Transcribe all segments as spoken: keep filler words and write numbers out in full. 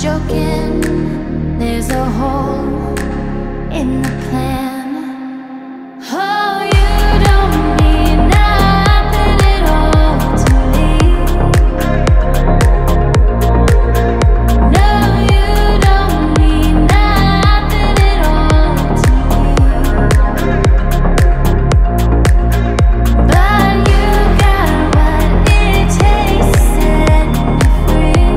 joking. There's a hole in the plan. Oh, you don't mean nothing at all to me. No, you don't mean nothing at all to me. But you got what it takes to set me free.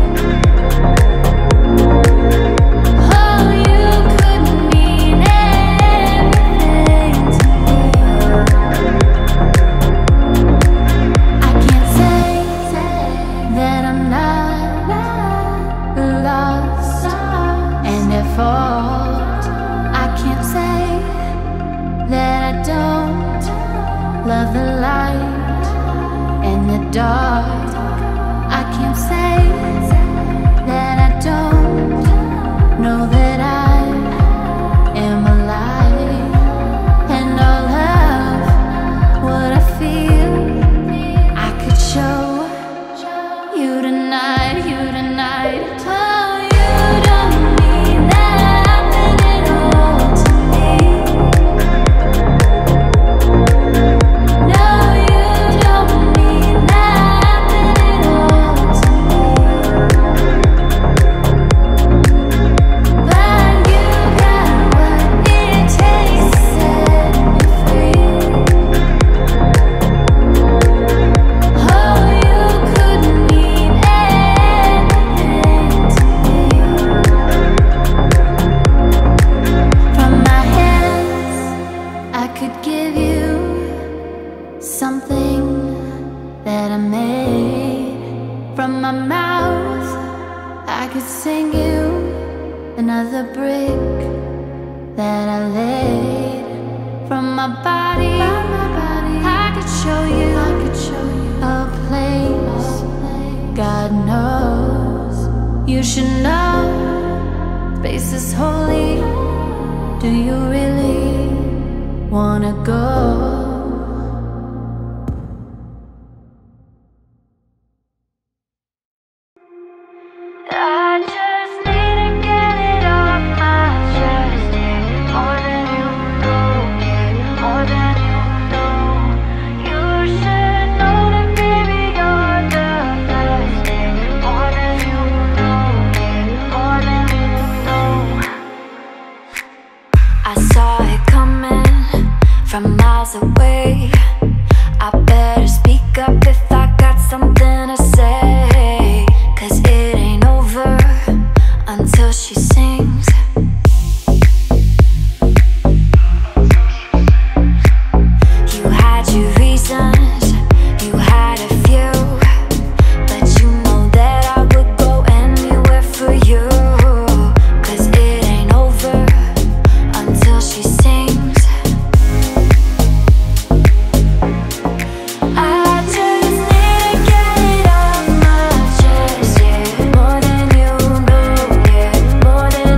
Oh, you could mean everything to me. I can't say that I'm not lost and at fault. I can't say that I don't love the light and the dark. I can't say that I don't know that I am alive. And all of what I feel, I could show you tonight, you tonight. Oh, you don't mean nothing at all to me. No, you don't mean nothing at all to me. But you got what it takes to set me free. Oh, you could mean anything to me. From my hands, I could give you something that I made. From my mouth, I could sing you another brick that I laid. From my body, I could show you, I could show you a place God knows you should know. Space is holy. Do you really wanna go? I just need to get it off my chest, yeah. More than you know, yeah. More than you know. You should know that, baby, you're the best, yeah. More than you know, yeah. More than you know. I saw it coming from miles away. I better speak up if I got something to say. 'Cause it ain't over until she sings. You had your reasons, you had a few, but you know that I would go anywhere for you. 'Cause it ain't over until she sings. I just need to get it off my chest, yeah. More than you know, yeah. More than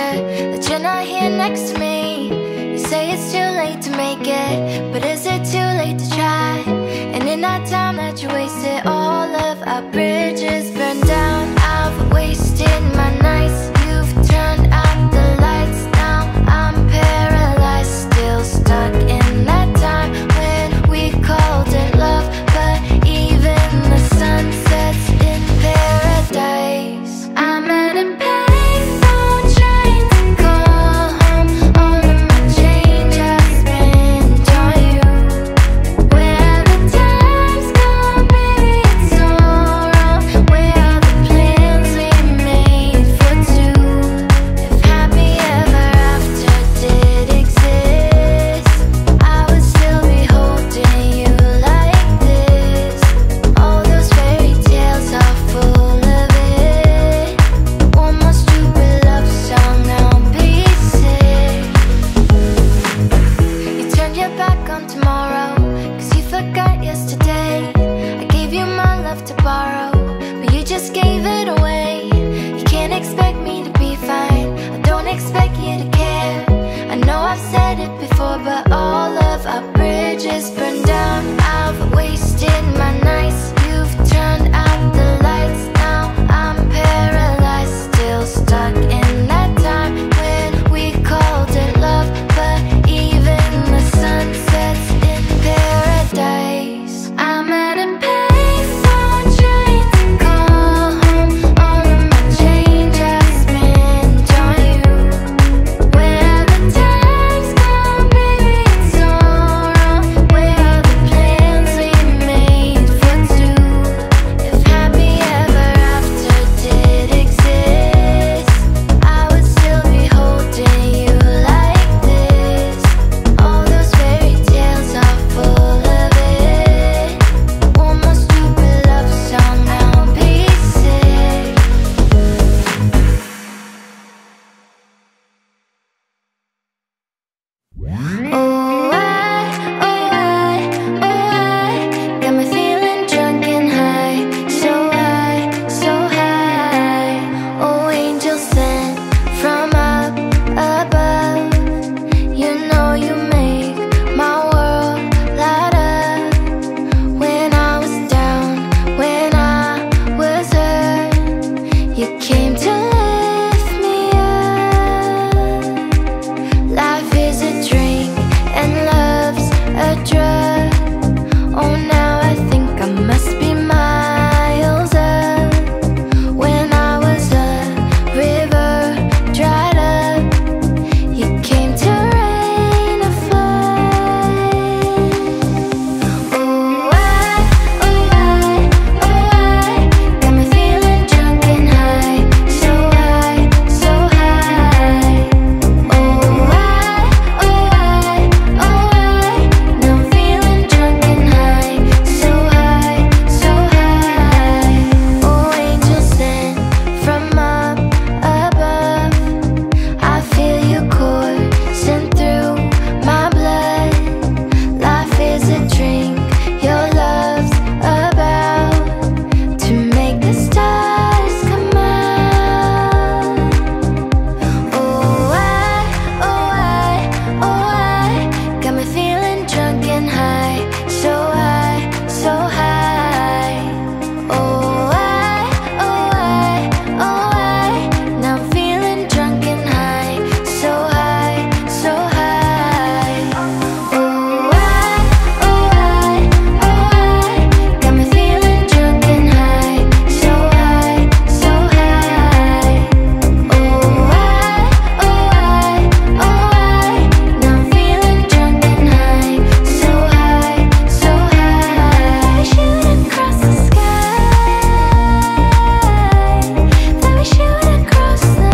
forget that you're not here next to me. You say it's too late to make it, but is it too late to try? And in that time that you wasted, all of our bridges burned down. I've wasted my nights, you've turned out the lights. Now I'm paralyzed, still stuck in that time when we called it love. But even the sun sets in paradise. I'm at a payphone trying to call home. All of my change I spent on you. Where the time's gone, baby, it's all wrong. Where are the plans we made for two? If happy ever after did exist, I would still be holding you like this. All those fairy tales are full of it. One more stupid love song, I'll be sick. You turned your back on tomorrow, cause you forgot yesterday. I gave you my love to borrow, but you just gave it away. You can't expect me to be fine, I don't expect you to care. I know I've said it before, but all of our bridges burned down. I've wasted my nights, you've turned out the lights. Now I'm paralyzed, still stuck in that time when we called it love. But even the sun sets in paradise. I'm at a payphone trying to call home. All of my change I spent on you. Where the time's gone, baby, it's all wrong. Where are the plans we made for two? If happy ever after did exist, I would still be holding you like this. All those fairy tales are full of it. One more stupid love song, I'll be sick. Oh, I, oh, I, oh, I got me feeling drunk and high. So high, so high. Oh, angel sent from up above. You know you make my world light up. When I was down, when I was hurt, you came to lift me up. Life is a drink and love's a drug. Oh, now I think I must be miles up. When I was a river dried up, you came to rain a flood. Oh, I, oh, I, oh, I got me feeling drunk and high. So high, so high. Oh, I, oh, I, oh, I now I'm feeling drunk and high. So high, so high. Oh, angel sent from up above. I feel you coursing through my blood. Life is a drink, your love's about to make the stars come out. Oh, I, oh, I, oh, I got me feeling drunk and high. So high, so high. Oh, I, oh, I, oh, I now I'm feeling drunk and high. So high, so high. Oh, I, oh, I, oh, I got me feeling drunk and high. So high, so high. Oh, I, oh, I, oh, I now I'm feeling drunk and high. So high, so high. We shoot across the sky. Then we shoot across the.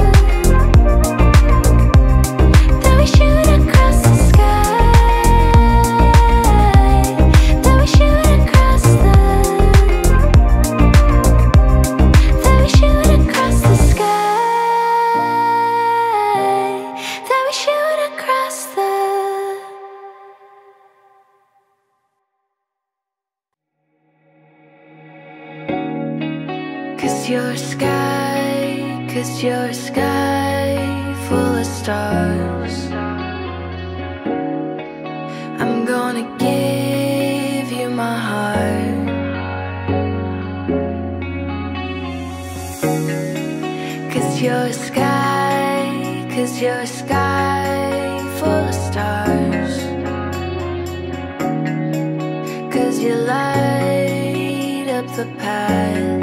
Then we shoot across the sky. Then we shoot across the. Then we shoot across the sky. Then we shoot across the. Cause you're sky, cause you're sky. stars. I'm gonna give you my heart, 'cause you're a sky, 'cause you're a sky full of stars, 'cause you light up the path.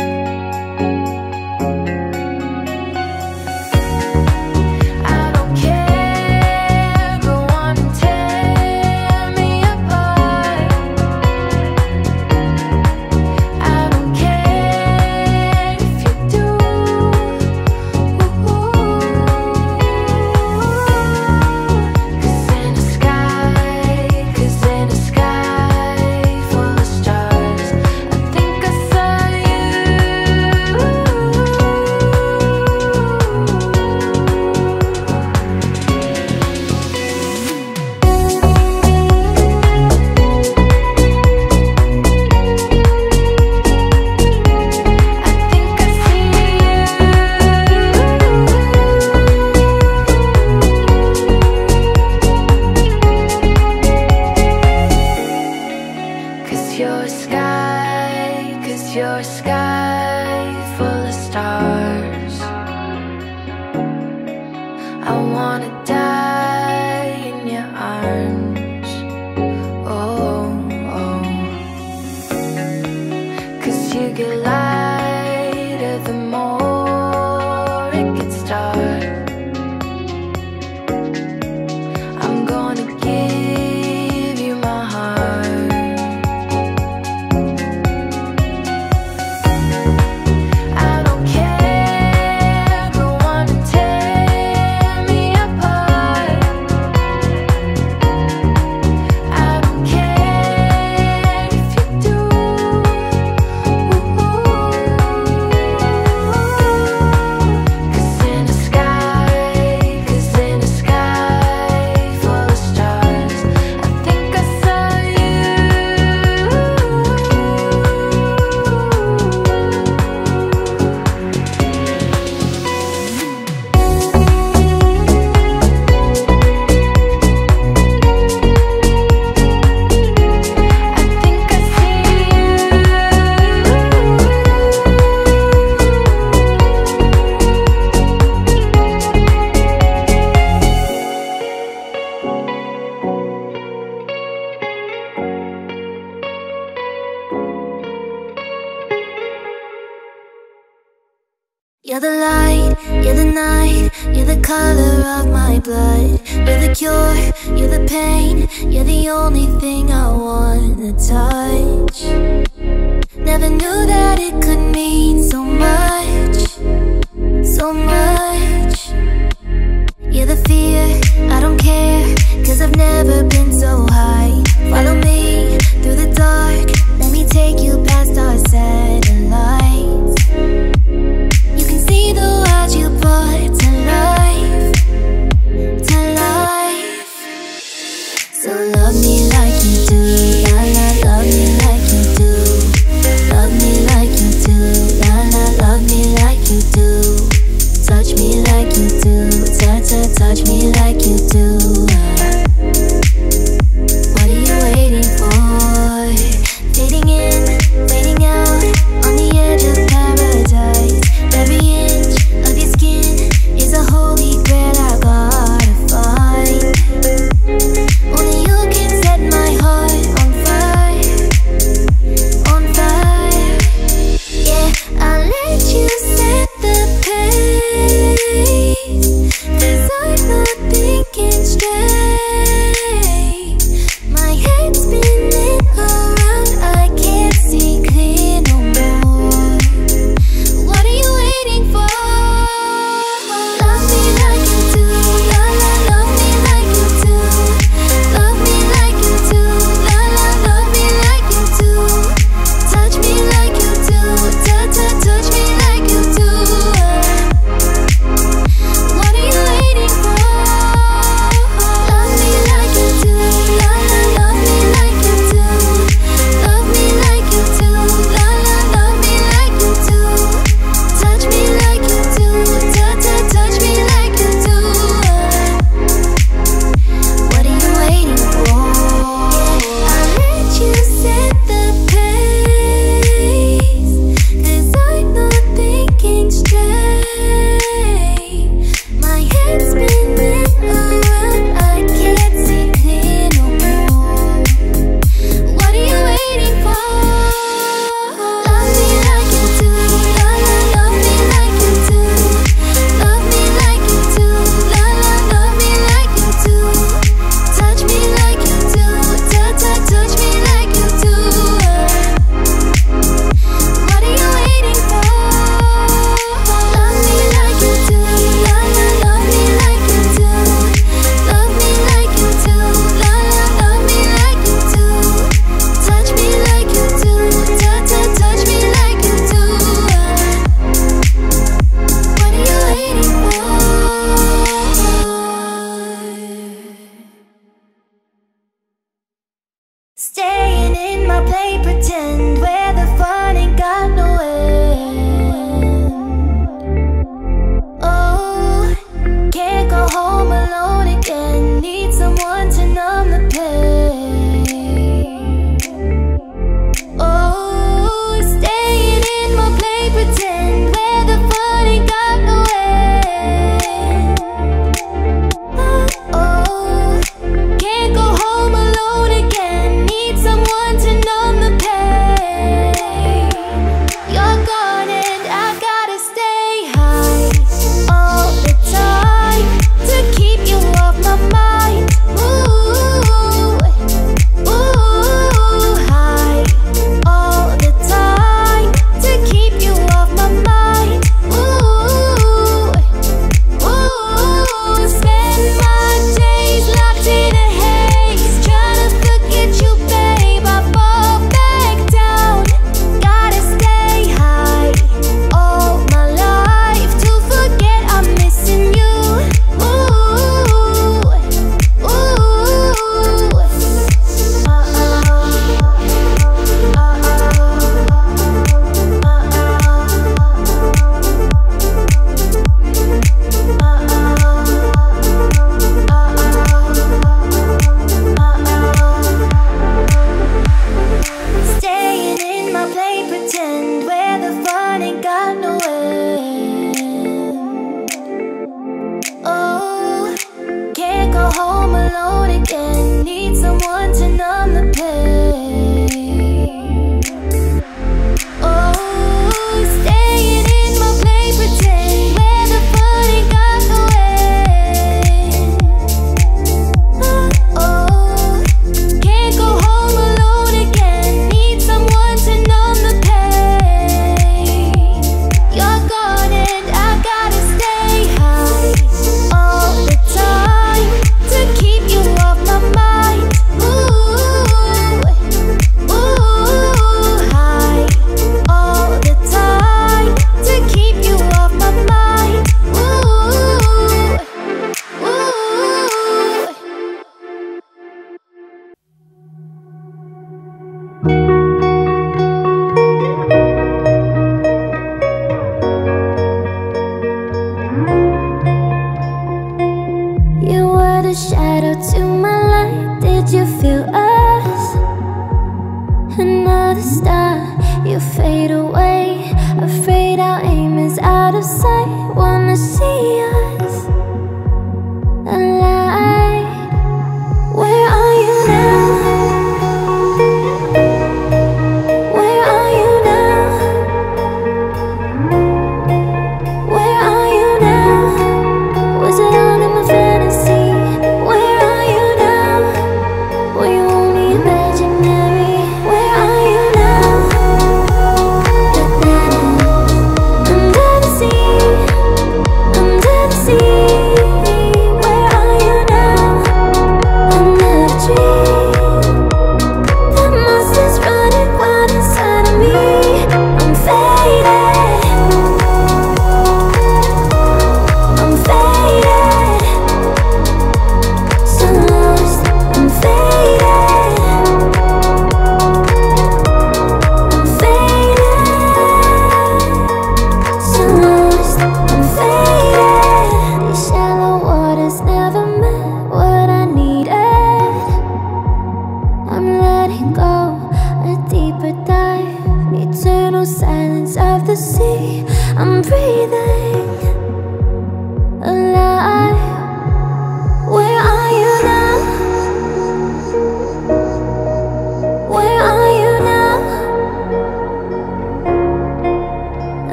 You're a sky, 'cause you're a sky full of stars. I wanna die in your arms. Oh, oh. 'Cause you get lighter the more it gets dark. I'm gonna give you my heart. You're the light, you're the night, you're the color of my blood. You're the cure, you're the pain, you're the only thing I wanna touch. Never knew that it could mean so much, so much. You're the fear, I don't care, 'cause I've never been so high. Follow me through the dark, let me take you past our satellites. See the world you brought to life, to life. So love me like you do, la la, love me like you do. Love me like you do, la la, love me like you do. Touch me like you do, touch, touch, touch me like you do. What are you waiting for? Fading in, fading out, on the edge of paradise. Every inch of your skin is a holy grail I gotta find. Only you can set my heart on fire, on fire. Yeah, I'll let you set the pace, 'cause I'm not thinking straight. need someone to numb the pain. Oh, staying in my play pretend, where the funny got away. Oh, can't go home alone again, need someone to numb the pain. You're gone and I gotta stay high all the time to keep you off my mind. Ooh, ooh, high all the time to keep you off my mind. Ooh, you were the shadow to my light. Did you feel us? Another star, you fade away. Afraid our aim is out of sight. Wanna see us alive. Where are you now? Where are you now? Where are you now? Was it all in my fantasy? Where are you now? Were you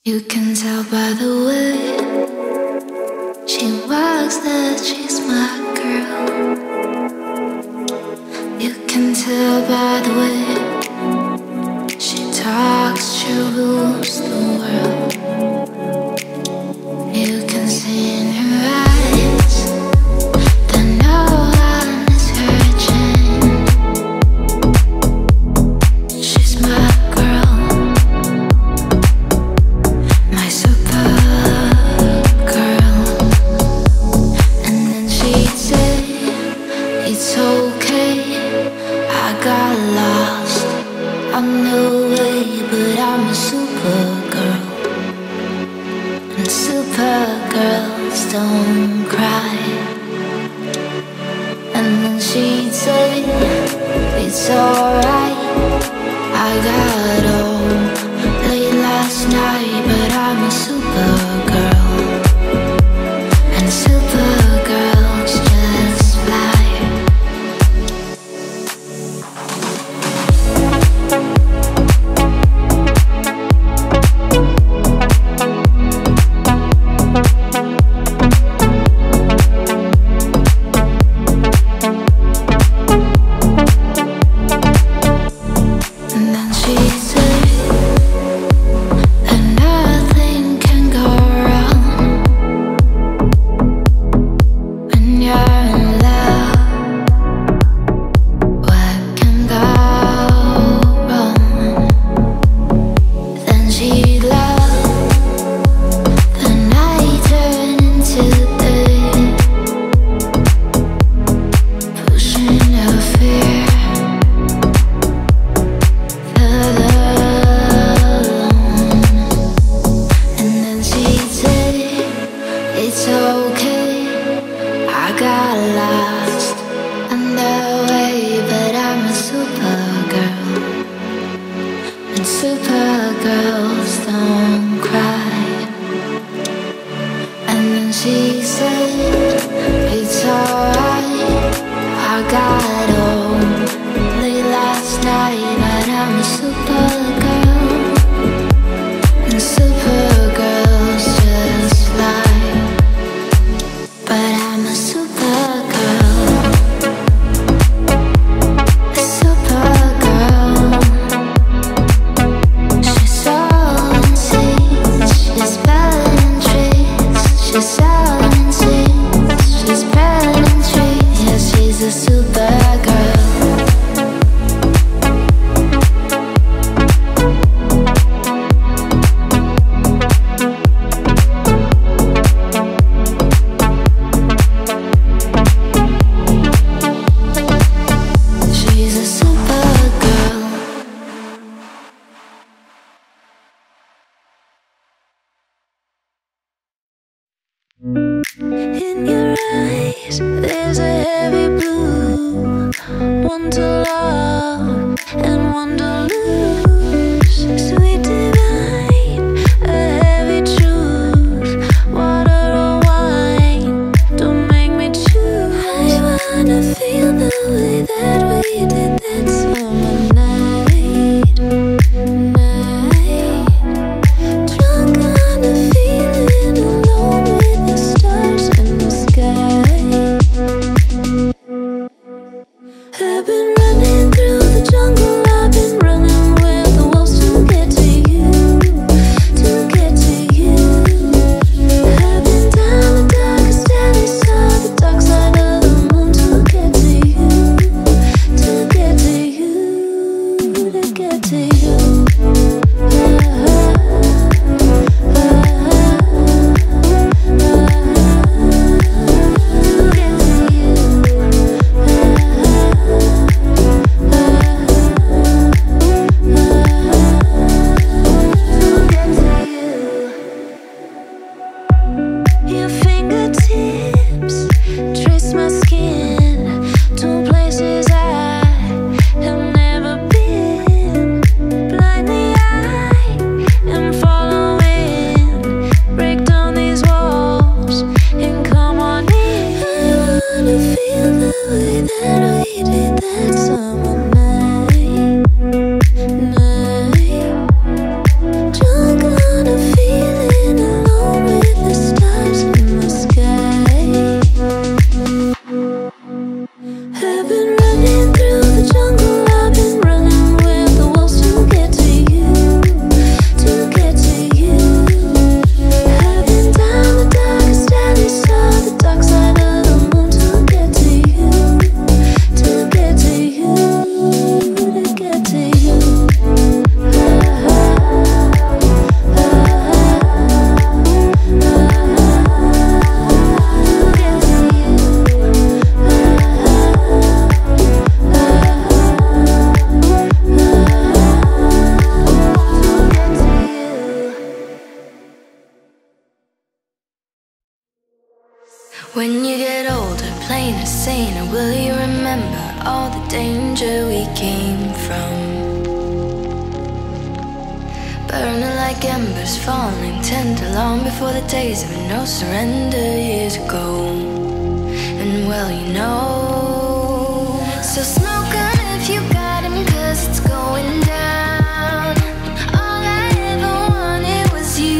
You can tell by the way she walks that she's my girl. You can tell by the way she talks, she rules the world. You can see in her eyes that no one is hurting. She's my girl, my super girl. And then she'd say, it's okay, I got lost on the way, but I'm a super girl. And super girls don't cry. And then she'd say, it's alright, I got home late last night, but I'm a super girl. And super girls just fly. And then she'd say that nothing can go wrong when you're in love. What can go wrong? Then she'd love the night turn into day, pushing her fear further alone. And then she'd say, it's okay, I got lost on the way, but I'm a super girl. And super girls don't cry. And then she said, it's alright, I got home late last night, but I'm a super girl. And super girls just fly. But I'm a super girl, a super girl. She's selling seeds, she's spelling trees. She's selling seeds, she's spelling trees. Yeah, she's a super girl. She's a super girl. In your eyes, there's a heavy blue, one to love and one to lose. Sweet divine, a heavy truth, water or wine, don't make me choose. I wanna feel the way that we did that summer night, night. Drunk on the feeling, alone with the stars in the sky. I've been running through the jungle, I've been running with the wolves to get to you. When you get older, plainer, saner, will you remember all the danger we came from? Burning like embers, falling tender, long before the days of no surrender years ago. And well, you know, so smoke on if you got him, cause it's going down. All I ever wanted was you.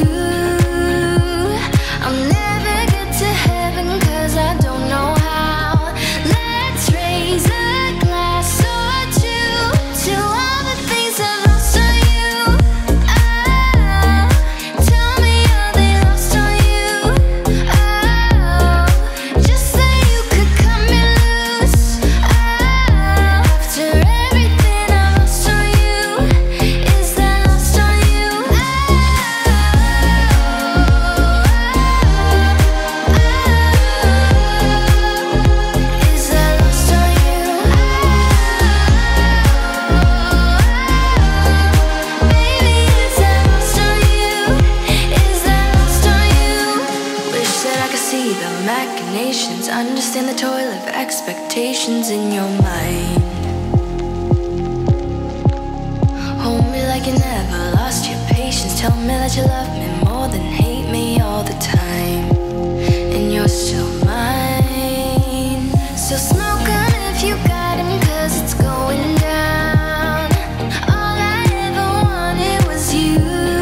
I'll never get to heaven cause I don't know how. Let's raise a glass or two to all the things I've lost on you. Oh, tell me are they lost on you? Oh, just so you could cut me loose. Oh, after everything I've lost on you, is that lost on you? Oh, is that lost on you? Baby, is that lost on you? Is that lost on you? Wish that I could see the machinations, understand the toil of expectations in your mind. Hold me like you never lost your patience. Tell me that you love me more than hate me all the time. And you're still mine. So smoke on if you got him, cause it's going down. All I ever wanted was you.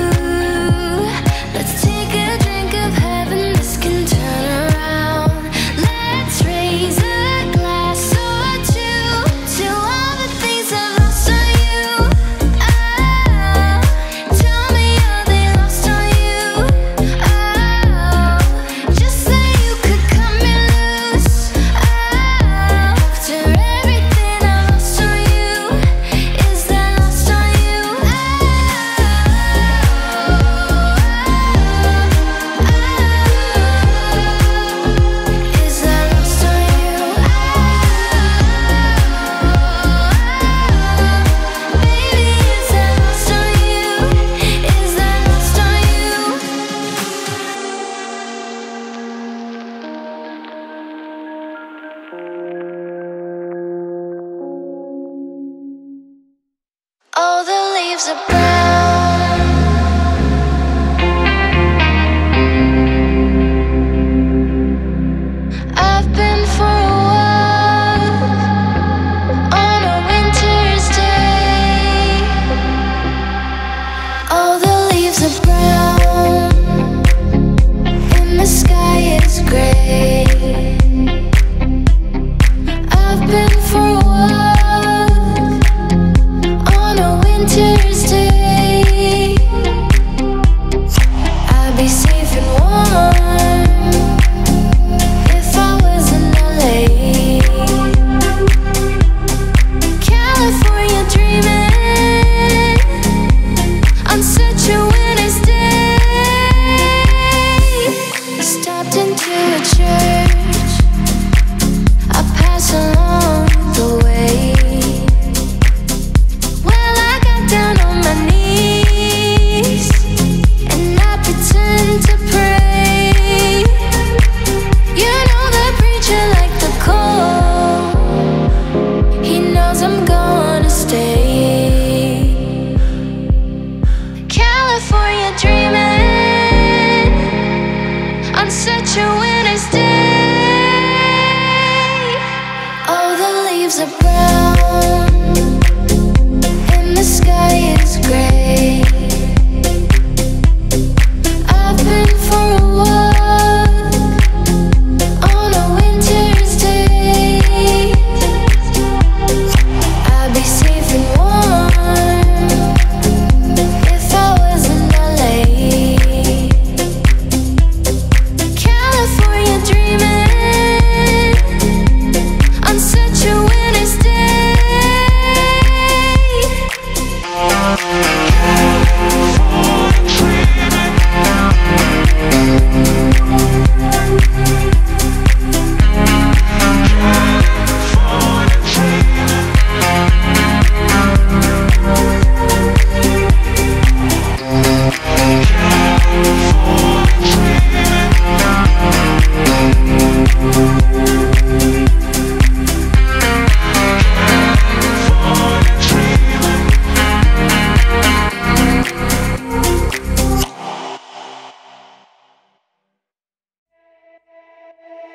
Let's take a drink of heaven, this can turn around. Let's raise a glass or two to all the things I've lost on you. Oh, tell me are they lost on you? Oh, just so you could cut me loose. Oh, after everything I've lost on you, is that lost on you? Oh, is that lost on you? Baby, is that lost on you? Is that lost on you? All the leaves are brown. I've been for a walk on a winter's day. All the leaves are brown and the sky is gray. I've been for a walk on a winter's day.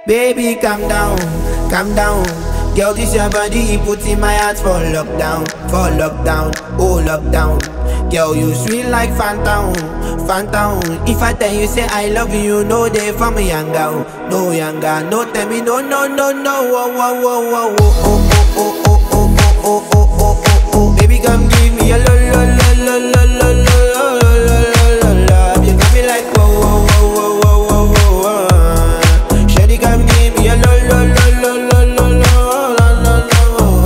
Baby, calm down, calm down. Girl, this your body, put in my heart for lockdown, for lockdown, oh lockdown. Girl, you sweet like phantom, phantom. If I tell you say I love you, no day for me younger, no younger. No tell me no, no, no, no. Oh, oh, oh, oh, oh, oh, oh, oh, oh, oh, oh, oh, oh, oh, oh. Baby, come give me a lo, lo, lo, lo, lo, lo, lo, lo, lo, lo. You got me like whoa, whoa, whoa, whoa, whoa, whoa, whoa. Shawty, come give me a lo, lo, lo, lo, lo, lo, lo.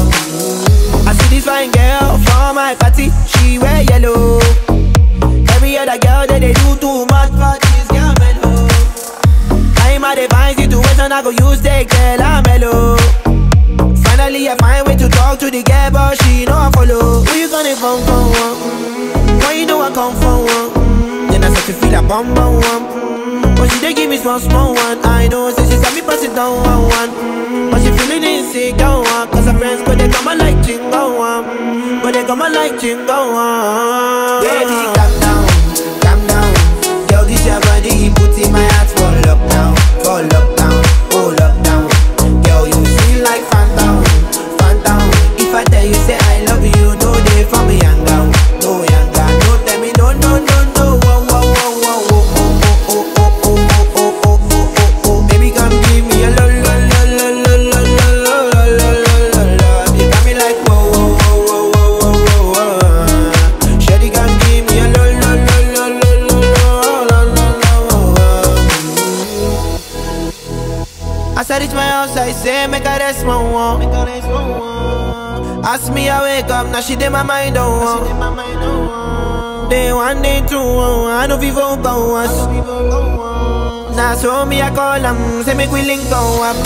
I see this fine girl for my party, she wear yellow. Every other girl that they do too much for this girl mellow. I'm at a fine situation, I go use the girl I'm mellow. Finally I find way to talk to the girl, but she know I follow. Who you gonna phone for one? Mm-hmm. Why you know I come for one? Mm-hmm. Then I start to feel a bum bum one. Mm-hmm. But she dey give me small small one. I know, say she said me pass it down one one. Mm-hmm. But she feeling insecure one. Cause her friends go they come and like chingo one. Mm-hmm. But they come and like chingo one. Baby, calm down, calm down. Girl, this your body, put in my heart for lockdown, for lockdown, oh lockdown. Girl, you feel like phantom, phantom. If I tell you say I love you, no day for me younger, no younger. No tell me no, no, no, no. Oh, oh, oh, oh, oh, oh, oh, oh, oh, oh, oh, oh, oh, oh. Baby, come give me a lo, lo, lo, lo, lo, lo, lo, lo, lo, lo, lo. You got me like whoa, whoa, whoa, whoa, whoa, whoa, whoa. Shawty, come give me a lo, lo, lo, lo, lo, lo, lo, lo, lo. As I reach my house, I say, make a rest, my one. Ask me, I wake up, now she did my mind on one. Day one, day two, I know people go us. Now so me, I call them, say make we link go up.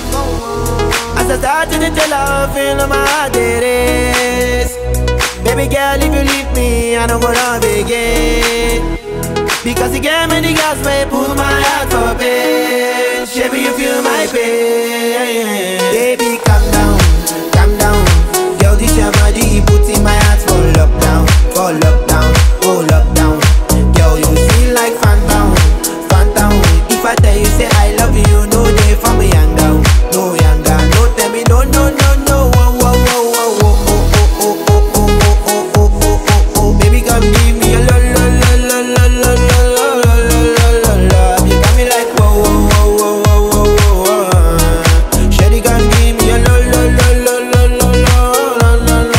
As I start to tell her, feel on my heart it is. Baby girl, if you leave me, I don't go love again. Because you gave me the gas, may pull my heart for pain. Baby, you feel my pain. Baby, calm down, calm down. Girl, this your body, put in my heart for lockdown, for lockdown, oh lockdown. Girl, you feel like phantom, phantom. If I tell you say I love you, no day for me younger, no younger. No tell me no, no, no, no. Oh, oh, oh, oh, oh, oh, oh, oh, oh, oh, oh, oh, oh, oh. Baby, come give me a lo, lo, lo, lo, lo, lo, lo, lo, lo, lo, lo. You got me like whoa, whoa, whoa, whoa, whoa, whoa, whoa. Shawty, come give me a lo, lo, lo, lo, lo, lo, lo, lo, lo.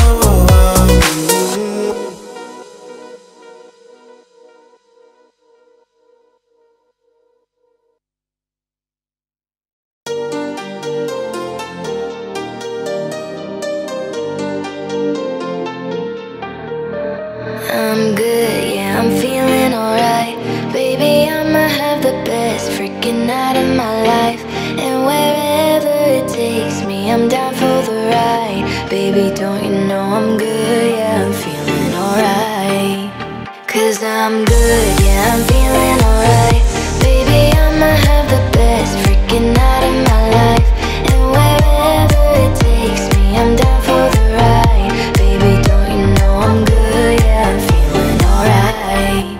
I'm good, yeah, I'm feeling alright. Baby, I'ma have the best freaking night of my life. And wherever it takes me, I'm down for the ride. Baby, don't you know I'm good, yeah, I'm feeling alright. Cause I'm good, yeah, I'm feeling alright. Baby, I'ma have the best freaking night of my life. And wherever it takes me, I'm down for the ride. Baby, don't you know I'm good, yeah, I'm feeling alright.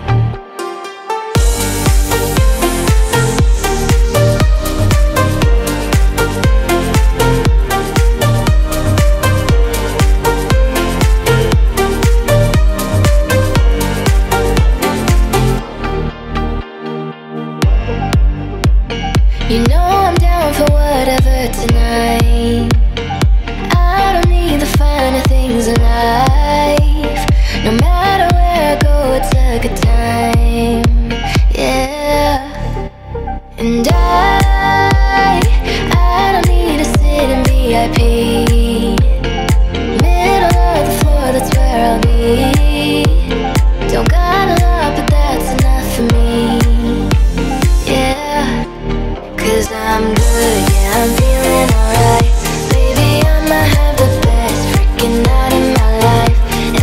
You know I'm down for whatever tonight. I don't need the finer things in life. No matter where I go, it's a good time. Yeah. And I, I don't need to sit in V I P. Middle of the floor, that's where I'll be. Don't got a lot, but that's enough for me. Yeah. Cause I'm good, yeah, I'm feeling alright. Baby, I'ma have the best freaking night of my life.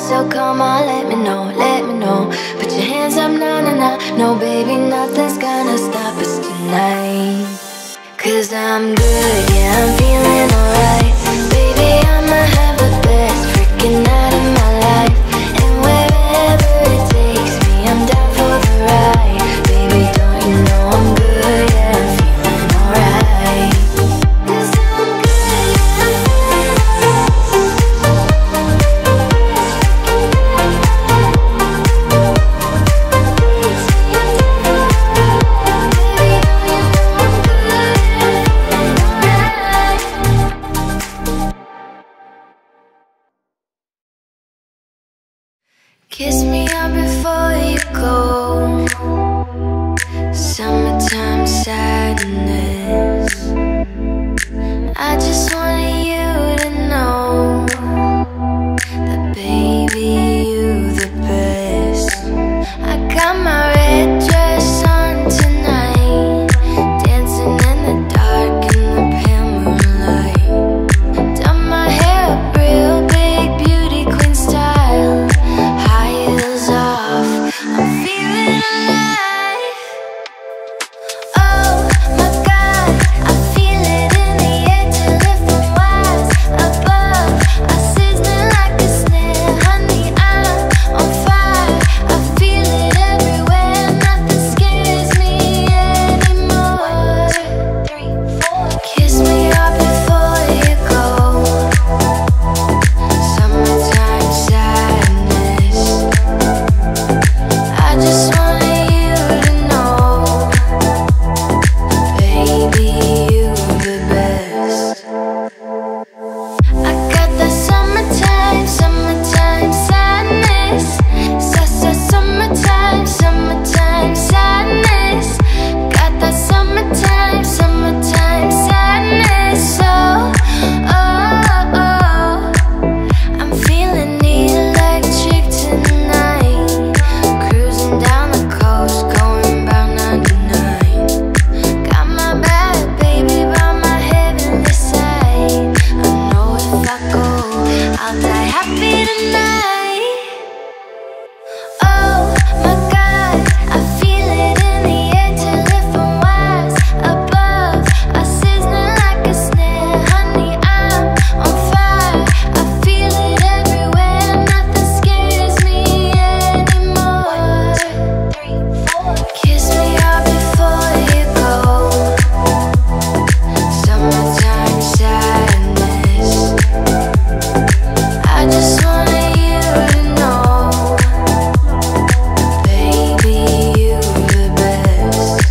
so come on, let me know, let me know. Put your hands up, nah, nah, nah. No, baby, nothing's gonna stop us tonight. Cause I'm good, yeah, I'm feeling alright. Baby, I'ma have the best freaking night of my life. And wherever it takes me, I'm down for the ride. Baby, don't you know I'm good, yeah, I'm feeling alright. Cause I'm good, yeah, I'm feeling kiss me up before you go. Summertime sadness. I just wanted you to know that baby, you the best. I got my red dress on tonight, dancing in the dark in the pale moonlight. Done my hair up real big, beauty queen style. I'm feeling alive. Oh my God, I feel it in the air till it from wise above. I'm sizzling like a snare, honey, I'm on fire. I feel it everywhere, nothing scares me anymore. Three, four. Kiss me up before you go. Summertime sadness. I just wanted you to know, baby, you the best. I got that summertime, summertime sadness. Sa-sa summertime, summertime sadness. Got that summertime, summertime sadness. Oh, oh, oh. I'm feeling electric tonight. Cruising down the coast, going about ninety-nine. Got my bad baby by my heavenly side. I know if I go, I'll die happy tonight. Oh my God, I feel it in the air till it from wise above. I'm sizzling like a snare, honey, I'm on fire. I feel it everywhere, nothing scares me anymore. Three, four. Kiss me up before you go. Summertime sadness. I just wanted you to know, baby, you the best.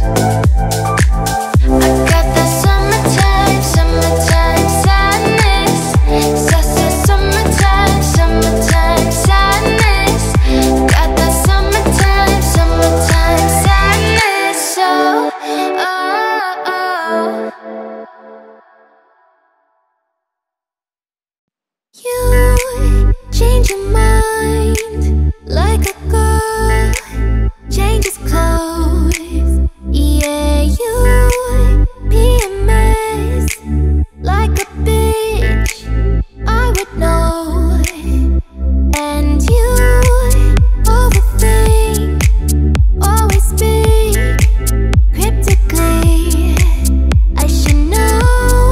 I got that summertime, summertime sadness. Sa-sa summertime, summertime sadness. Got that summertime, summertime sadness. So, oh, oh. You change your mind like a girl changes clothes. Yeah, you be a mess like a bitch. I would know. And you overthink, always speak cryptically. I should know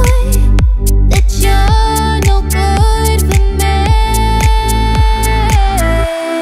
that you're no good for me.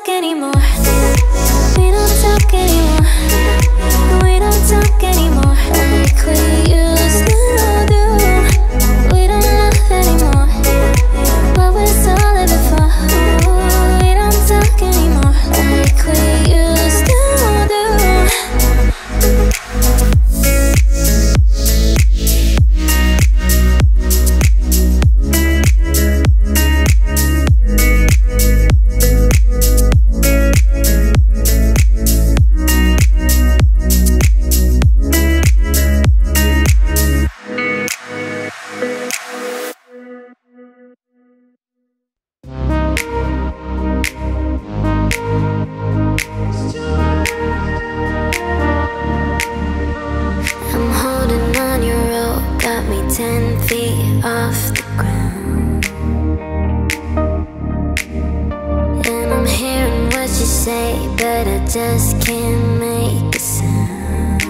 talk anymore. We don't talk anymore. We don't talk anymore like we used to do. We don't love anymore. What was all of it for? We don't talk anymore like we used to do. I'm holding on your rope, got me ten feet off the ground. And I'm hearing what you say, but I just can't make a sound.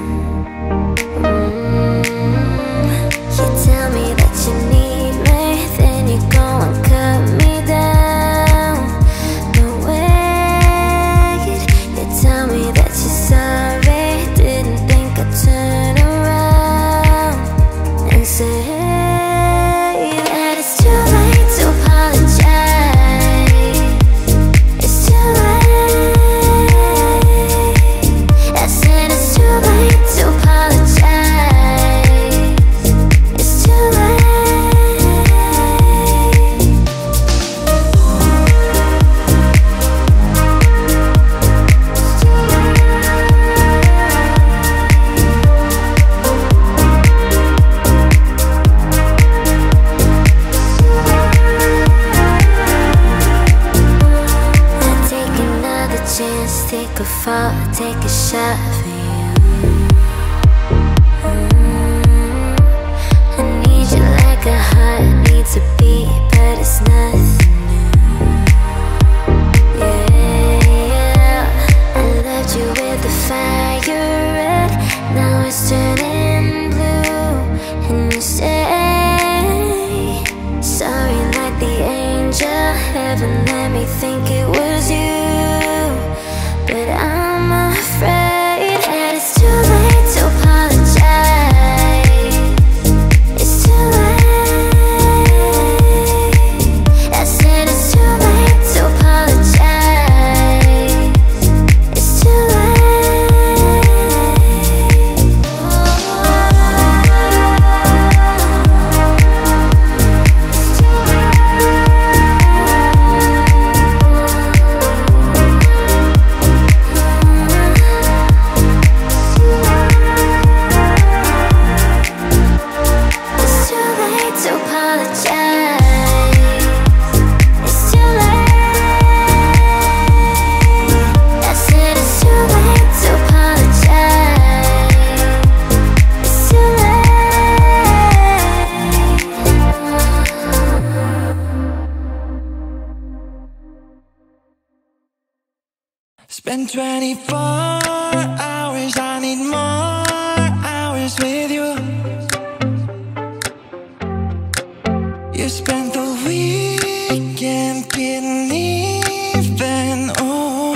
mm. You tell me that you need me, then you go and cut me down. But wait, you tell me that you're sorry, didn't think I'd turn around and say that it's too late to apologize. It's too late. I said it's too late to apologize. It's too late. I'll take another chance, take a fall, take a shot for you. Mm. I need you like a heart needs a beat, but it's nothing new. Yeah, I loved you with the fire red, now it's turning blue. And you say sorry like the angel, heaven let me think it was you. But I'm afraid that it's too late to apologize. It's too late. I said it's too late to apologize. It's too It's too late to apologize. It's too late. I said it's too late to apologize. It's too late. Spend twenty-four hours, I need more hours with you. You spent the weekend getting even, oh.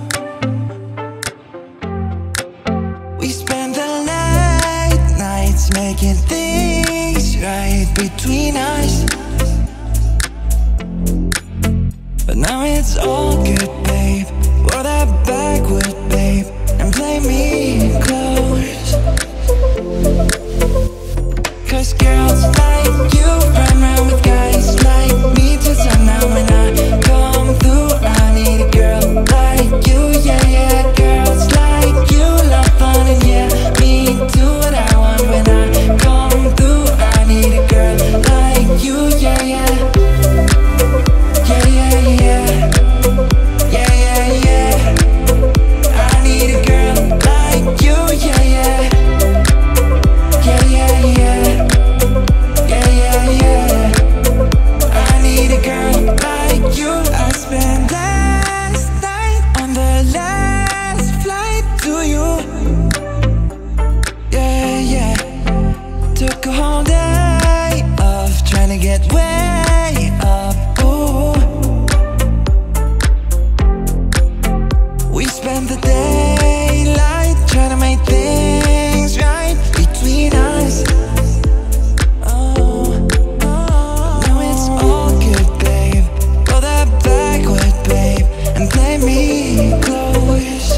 We spent the late nights making things right between us. But now it's all good, babe. Roll that backward, babe, and play me close. Cause girls like you run around with guys like me till sundown. When I come through, I need a girl like you, yeah, yeah. Girls like you love fun and yeah, me do what I want. When I come through, I need a girl like you, yeah, yeah. Yeah, yeah, yeah. Yeah, yeah, me close.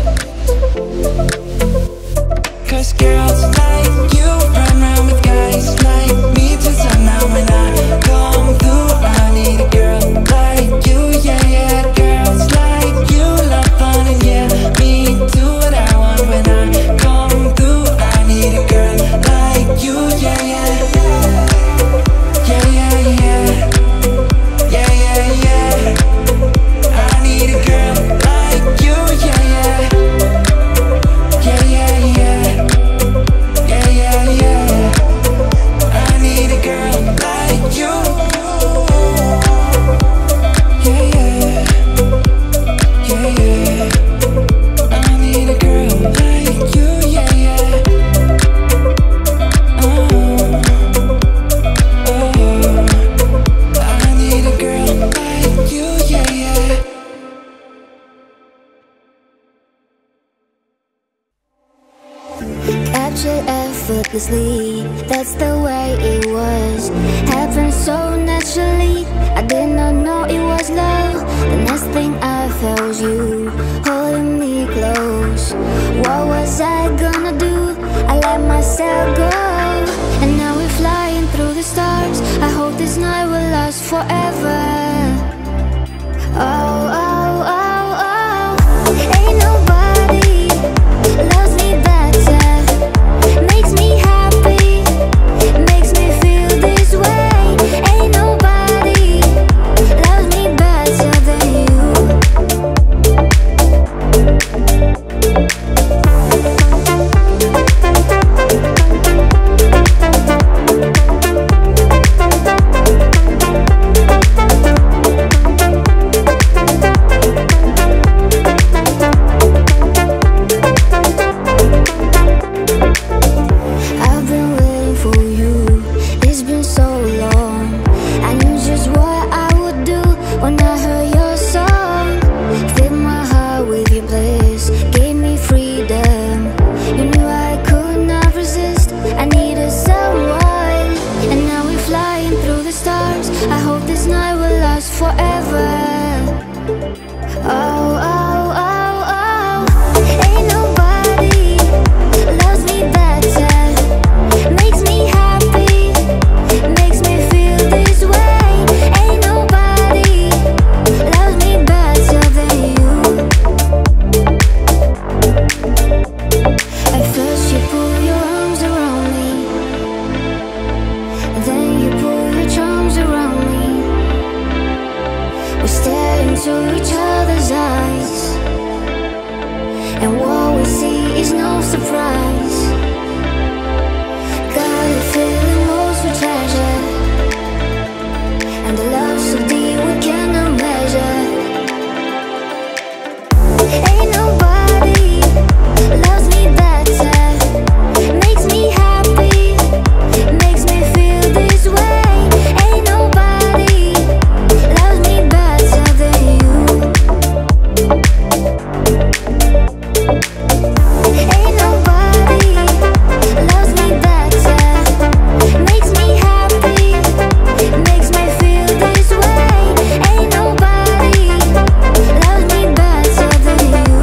Cause girls like you run around with guys like me till sundown. When I come through, I need a girl like you, yeah, yeah. Girls like you love fun and yeah, me do what I want. When I come through, I need a girl like you, yeah, yeah. Yeah, yeah, yeah. Yeah, yeah, yeah. I need a girl like you, yeah, yeah. Yeah, yeah, yeah. Yeah, yeah, yeah. I need a girl like you. Yeah, yeah. Yeah, yeah. I need a girl like you, yeah, yeah. Oh, oh. I need a girl like you, yeah, yeah. Captured effortlessly, that's the way it was. Happened so naturally, I did not know it was love. The next thing I felt was you holding me close. What was I gonna do? I let myself go, and now we're flying through the stars. I hope this night will last forever. Oh, oh, oh, oh. Ain't nobody loves me better. Makes me happy, makes me feel this way. Ain't nobody loves me better than you. I've been waiting for you, it's been so long. I knew just what I would do when I heard your song. Filled my heart with your bliss, gave me freedom. You knew I could not resist, I needed someone. And now we're flying through the stars. I hope this night will last forever. Oh, oh, oh, oh. Ain't nobody loves me better. Makes me happy, makes me feel this way. Ain't nobody loves me better than you. At first you pull your arms around me, then you pull your charms around me. We stare into each other's eyes, and what we see is no surprise. Got a feeling most we treasure, and the love so deep we cannot measure. Ain't nobody loves me better. Makes me happy, makes me feel this way. Ain't nobody loves me better than you. Ain't nobody loves me better. Makes me happy, makes me feel this way. Ain't nobody loves me better than you.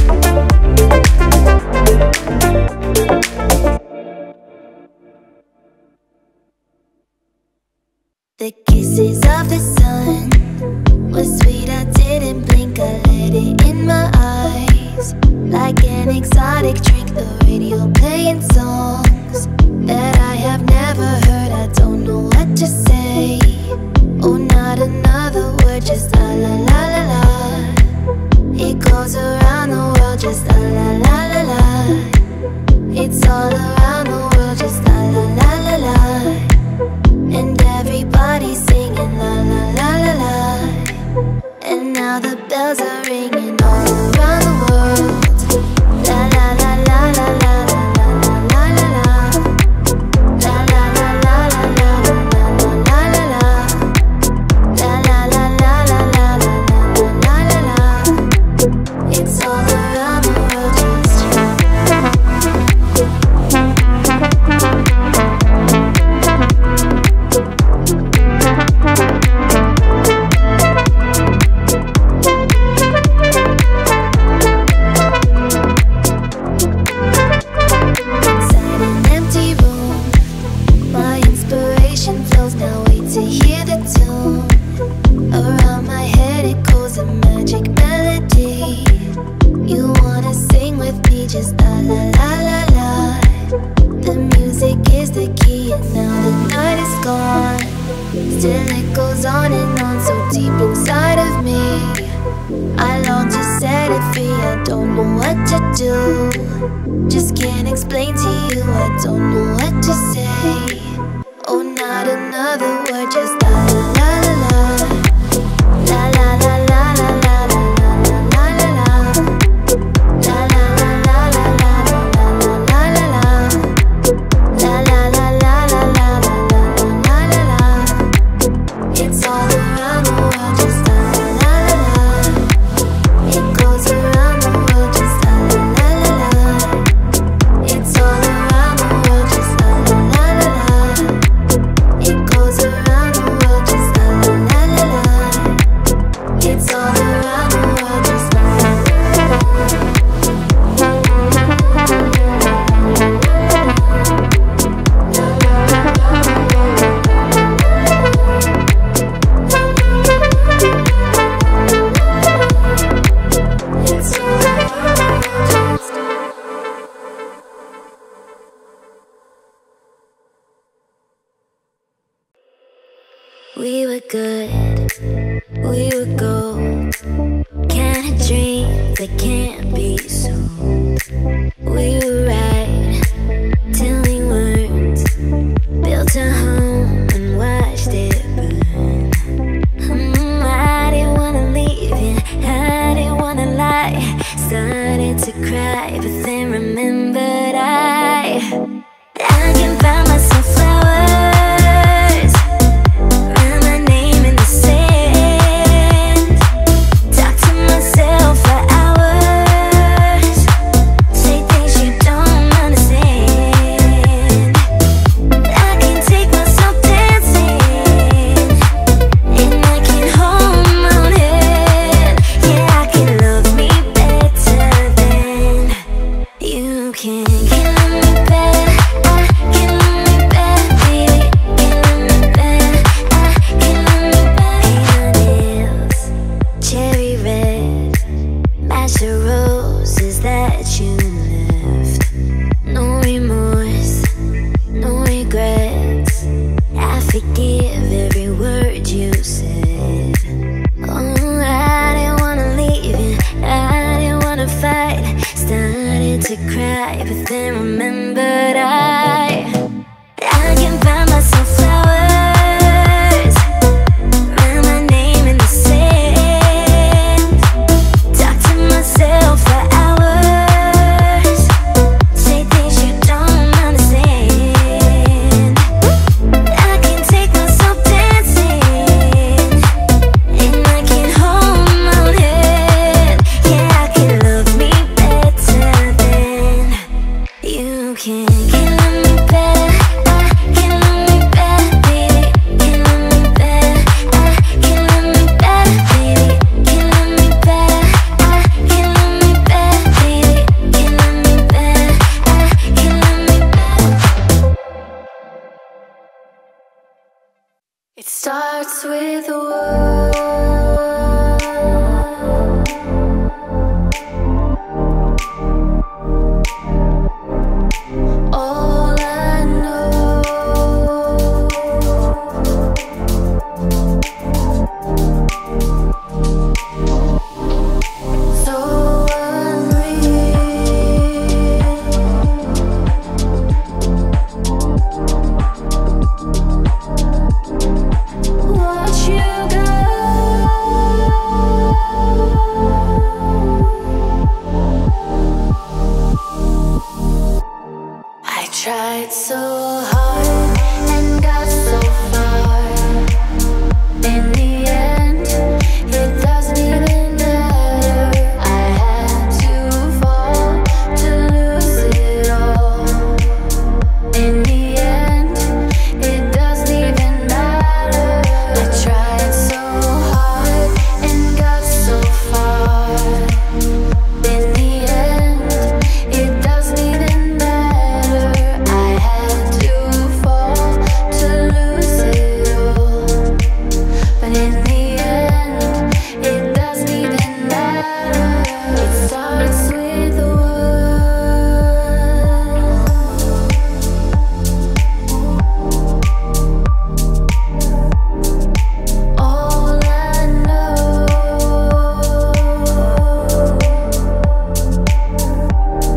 The kisses of the sun was sweet, I didn't blink, I let it in my eyes. Like an exotic drink, the radio playing songs that I have never heard. I don't know what to say. Oh, not another word, just la la la la la. It goes around the world, just la la la la la. It's all around the world, just la la la la la. And everybody's singing la la la la la. And now the bells are ringing all around the world. La la la la la la la la la la la. La la la la la la la la la la. La la la la la la la la la la. It's all around the world, just do. Just can't explain to you, I don't know what to say. Oh, not another word, just la la la la la la la la la la la la la la la. It's all around the world, just la la la la. It goes around the world, just la la la la. It's all around the world, just la la la la. It goes around the world, just la la la la. It's all around the world, just la la la la. We were good, we were gold, kind of dream that can't be sold. We were right till we weren't, built a home and watched it burn. mm, I didn't wanna leave you, I didn't wanna lie. Started to cry, but then remembered I I can buy myself flowers. To cry, but then remembered I I can buy myself flowers, write my name in the sand, talk to myself for hours, say things you don't understand. I can take myself dancing, and I can hold my own head. Yeah, I can love me better. You can, can love me better, I can love me better, baby. Can love me better, I can love me better, baby. Can love me better, I can love me better, baby. Can love me better, I can love me better. It starts with a word. All I know, so unreal. Watch you go. I tried so hard and got so far. In the end, it doesn't even matter. I had to fall to lose it all. In the end, it doesn't even matter. I tried so hard and got so far. In the end, it doesn't even matter. I had to fall to lose it all. But in the end, it doesn't even matter. It starts with a word. All I know,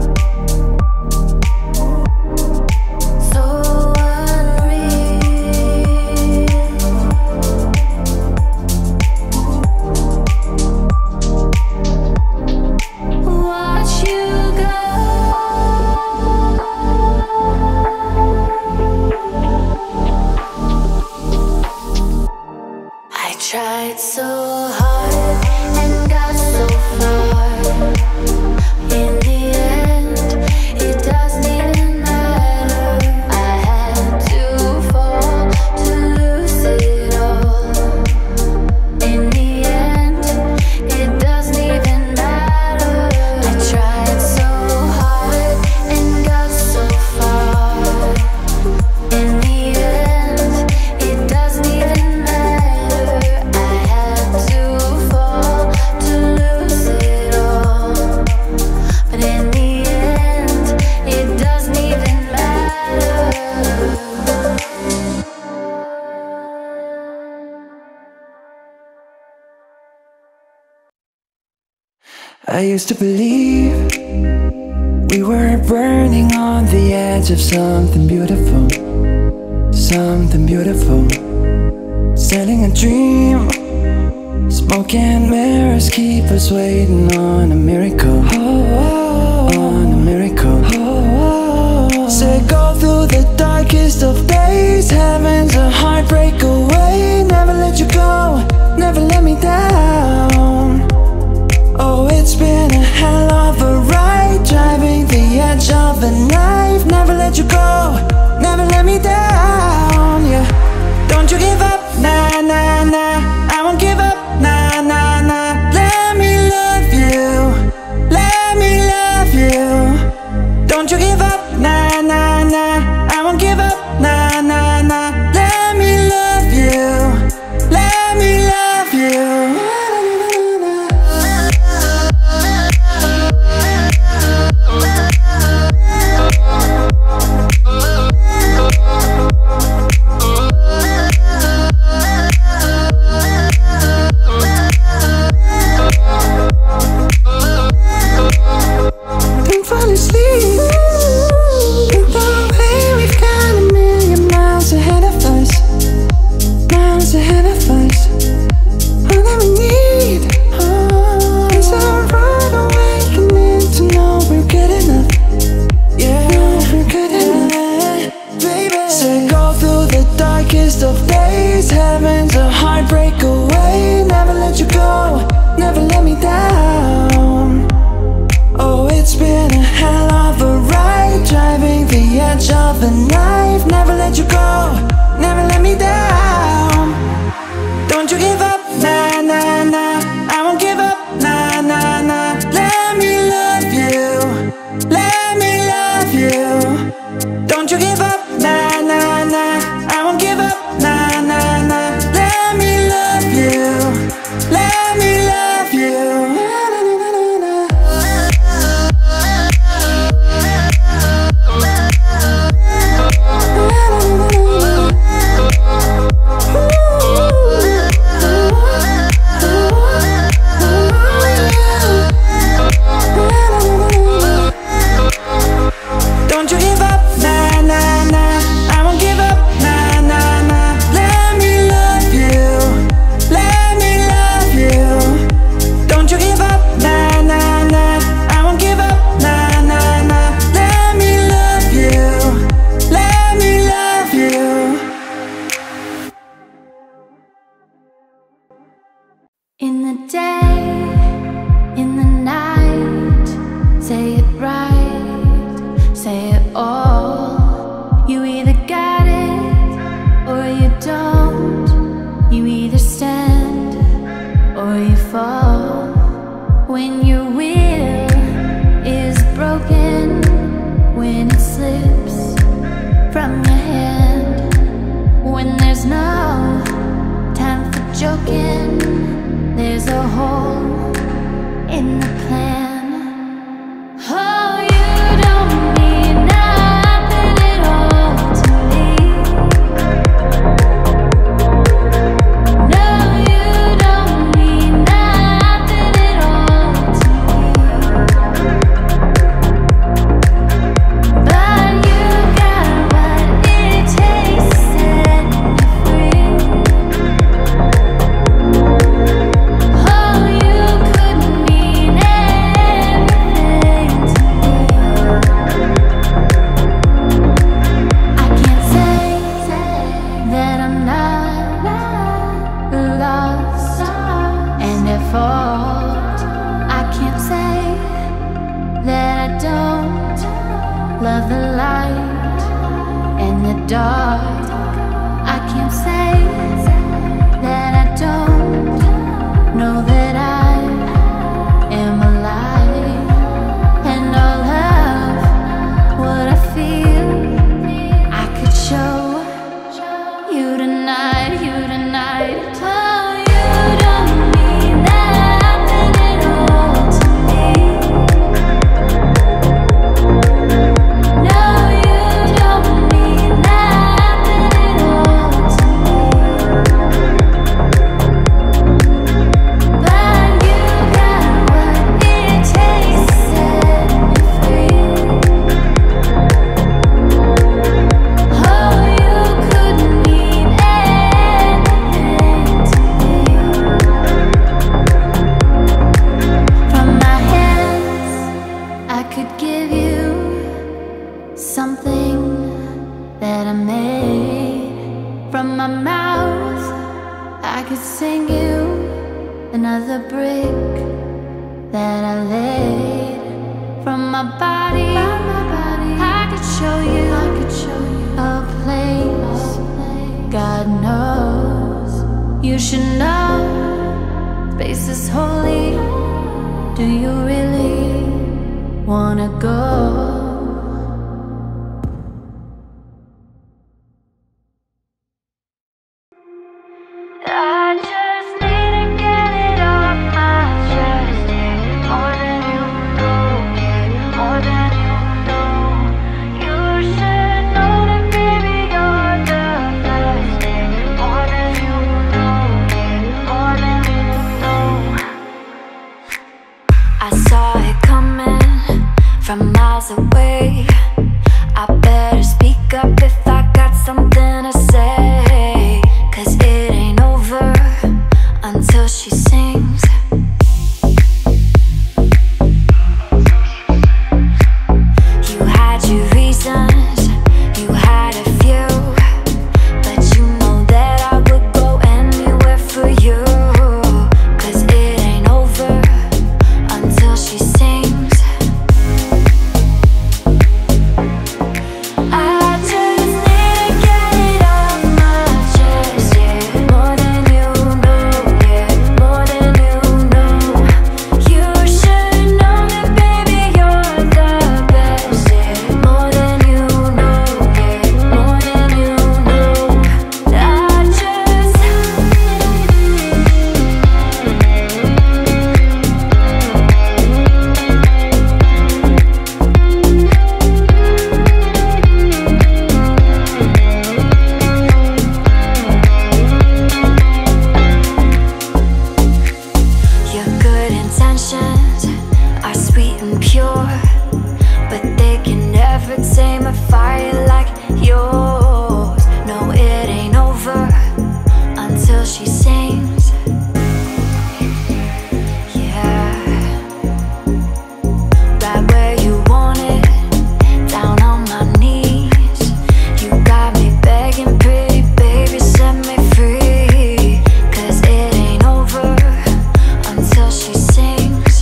I used to believe we were burning on the edge of something beautiful, something beautiful. Selling a dream, smoke and mirrors keep us waiting on a miracle, on a miracle. Say go through the darkest of days, heaven's a heartbreak away. Never let you go, never let me down. Oh, it's been a hell of a ride, driving the edge of a knife. Never let you go, never let me down, yeah. Don't you give up, nah, nah, nah. I won't give up, nah, nah, nah. Let me love you, let me love you. Don't you give up, nah, nah, nah. I won't give up, nah, nah, nah. Let me love you, let me love you. Don't fall asleep. Look the way we've got a million miles ahead of us, miles ahead of us. All that we need is a rude awakening to know we're good enough. Yeah, know we're good enough, baby. Say go through the darkest of days, heaven's a heartbreak away. Never let you go, never let me down. Oh, it's been a hell of a ride, driving the edge of a knife. Never let you go, never let me down. Don't you give up, nah, nah, nah. I won't give up, nah, nah, nah. Let me love you, let me love you. Don't you give up, nah, nah, nah. I won't give up, nah, nah, nah. Let me love you, let me love you. Don't you give up, nah, nah, nah. I won't give up, nah, nah, nah. Let me love you, let me love you. Don't you give up, nah, nah, nah. I won't give up, nah, nah, nah. Let me love you, let me love you. In the day, in the night, say it right, say it all. You either got it or you don't. You either stand or you fall. When your will is broken, when it slips from your hand, when there's no time for joking, there's a hole in the plan. Oh, you don't mean nothing at all to me. No, you don't mean nothing at all to me. But you got what it takes to set me free. Oh, you could mean everything to me. I can't say that I'm not lost and at fault. I can't say that I don't love the light and the dark. I can't say that I don't know that I am alive. And all of what I feel, I could show you tonight, you tonight. Oh, you don't mean nothing at all to me. No, you don't mean nothing at all to me. sing you another brick that I laid from my body. I could show you a place God knows you should know. Space is holy. Do you really wanna go? I just need to get it off my chest, yeah. More than you know, yeah. More than you know. You should know that, baby, you're the best, yeah. More than you know, yeah. More than you know. I saw it coming from miles away. I better speak up if I got something to say, 'cause it ain't over until she sings. You had your reasons, you had a few, but you know that I would go anywhere for you, 'cause it ain't over until she sings. I just need to get it off my chest, yeah. More than you know, yeah. More than you know. You should know that, baby, you're the best, yeah. More than you know, yeah. More than you know. I just Your good intentions are sweet and pure, but they can never tame a fire like yours. No, it ain't over until she sings. Yeah, right where you want it, down on my knees. You got me begging, pretty baby, set me free, 'cause it ain't over until she sings.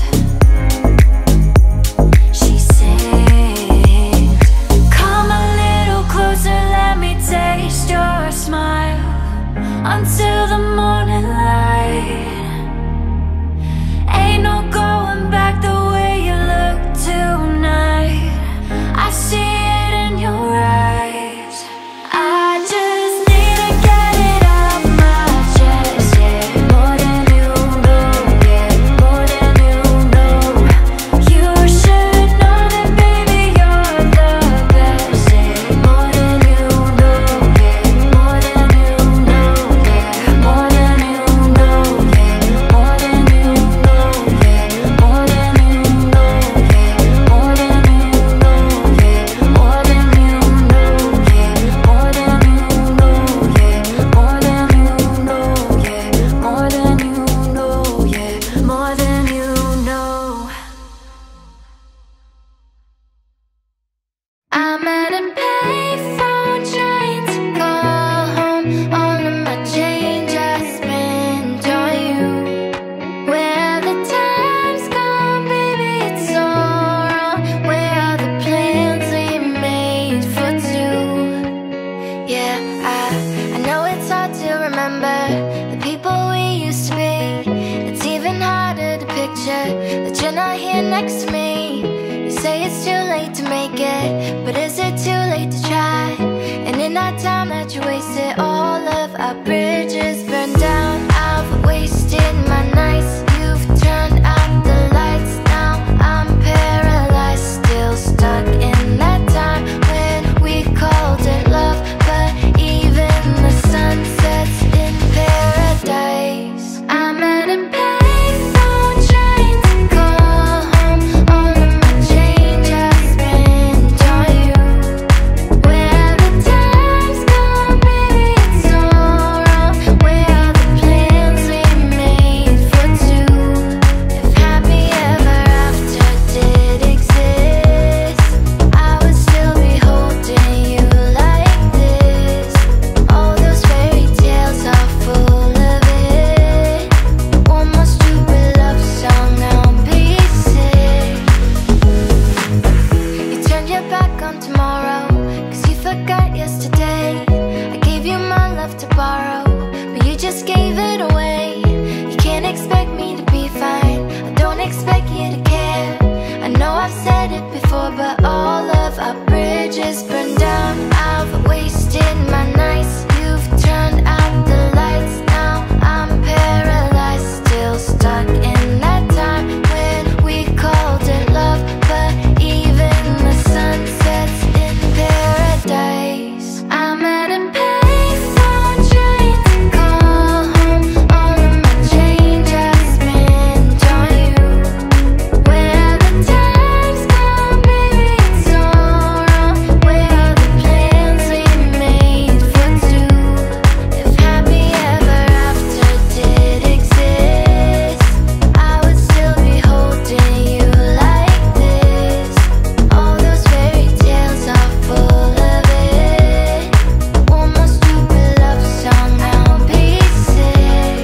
She sings. Come a little closer, let me taste your smile until the morning light. Ain't no going back the way you look tonight. I see it in your eyes. I just need to get it off my chest, yeah. More than you know, yeah. More than you know. You should know that, baby, you're the best, yeah. More than you know, yeah. More than you know, yeah. More than you know, yeah. More than you know, yeah. More than you know, yeah. More than you know, yeah. More than you know, yeah. More than you know, yeah. More than you know, yeah. More than you know, yeah. More than you know. I'm at a payphone trying to call home. All of my change I spent on you. Where the time's gone, baby, it's all wrong. Where are the plans we made for two? Yeah, I, I know it's hard to remember the people we used to be. It's even harder to picture that you're not here next to me. You say it's too late to make it, but is it too late to try? And in that time that you wasted, all of our bridges burned down. I've wasted my nights. You've turned out the lights. Now I'm paralyzed, still stuck in that time when we called it love. But even the sun sets in paradise. I'm at a payphone trying to call home. All of my change I spent on you. Where the time's gone, baby, it's all wrong. you to care. I know I've said it before, but all of our bridges burned down. I've wasted my nights, you've turned out the lights. Now I'm paralyzed, still stuck in that time when we called it love. But even the sun sets in paradise. I'm at a payphone trying to call home. All of my change I spent on you. Where are the times gone, baby? It's all wrong. Where are the plans we made for two? If happy ever after did exist, I would still be holding you like this. All those fairy tales are full of it. One more stupid love song, I'll be sick.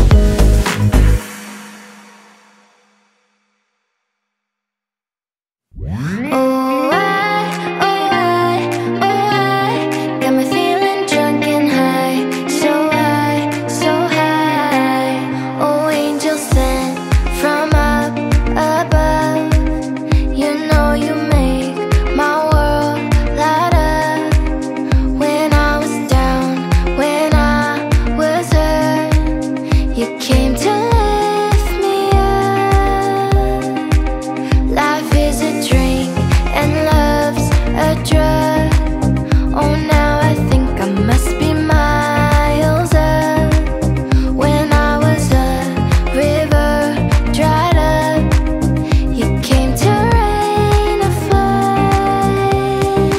Oh, I, oh, I, oh, I got me feeling drunk and high. So high, so high. Oh, angel sent from up above. You know you make my world light up. When I was down, when I was hurt, you came to lift me up. Life is a drink and love's a drug. Oh, now I think I must be miles up. When I was a river dried up, you came to rain a flood.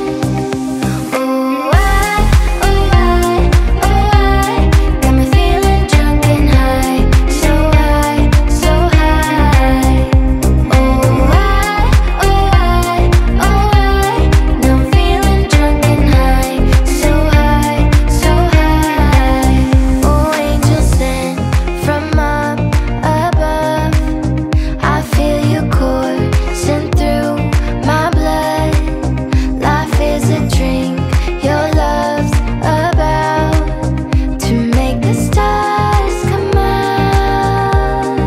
Oh, I, oh, I, oh, I got me feeling drunk and high. So high, so high. Oh, I, oh, I, oh, I now I'm feeling drunk and high. So high, so high. Oh, angel sent from up above. I feel you coursing through my blood. Life is a drink, your love's about to make the stars come out.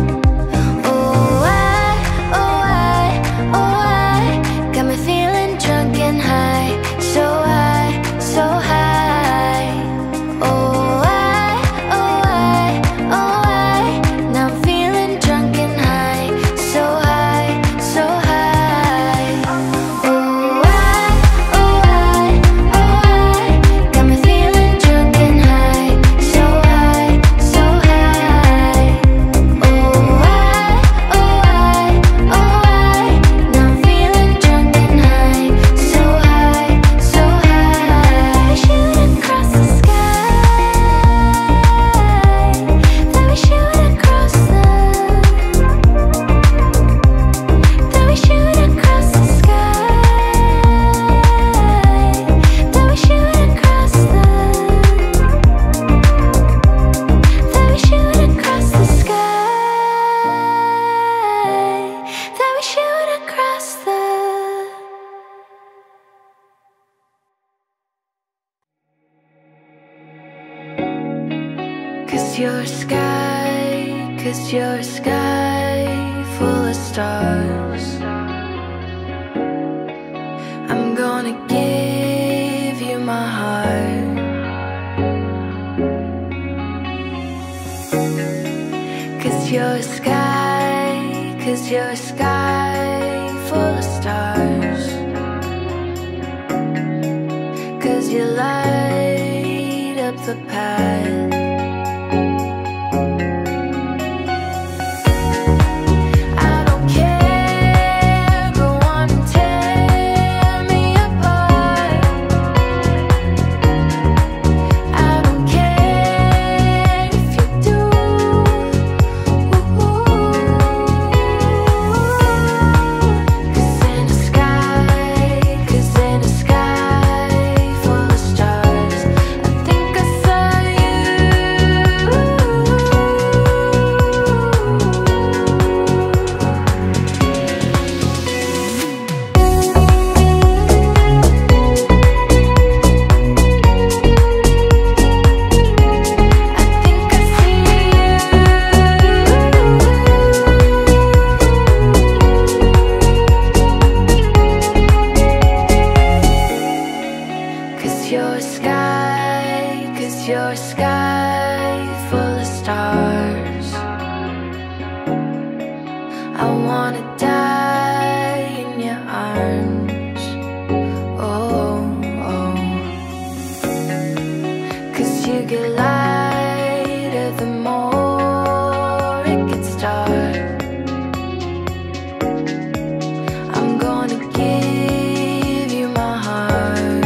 Oh, I, oh, I, oh, I got me feeling drunk and high. So high, so high. Oh, I, oh, I, oh, I now I'm feeling drunk and high. So high, so high. Oh, I, oh, I, oh, I got me feeling drunk and high. So high, so high. Oh, I, oh, I, oh, I now I'm feeling drunk and high. So high, so high. We shoot across the sky. Then we shoot across the. Then we shoot across the sky. Then we shoot across the. Then we shoot across the sky. Then we shoot across the. Cause you're a sky, cause you're a sky full of stars. I'm gonna give you my heart. Cause you're a sky, cause you're a sky full of stars. Cause you light up the path. I don't care, go on and tear me apart. I don't care if you do. Cause in the sky, cause in the sky full of stars, I think I saw you die in your arms. Oh, oh. 'Cause you get lighter the more it gets dark. I'm gonna give you my heart.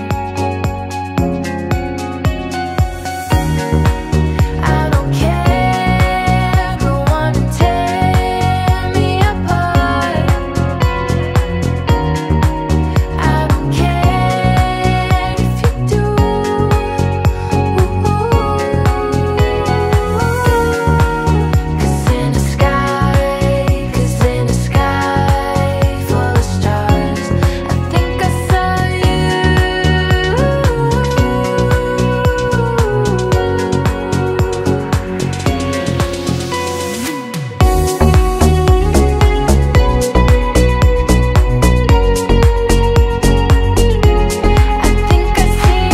I don't care, go on and tear me apart. I don't care if you do. Cause in the sky, cause in the sky full of stars, I think I saw you. I think I see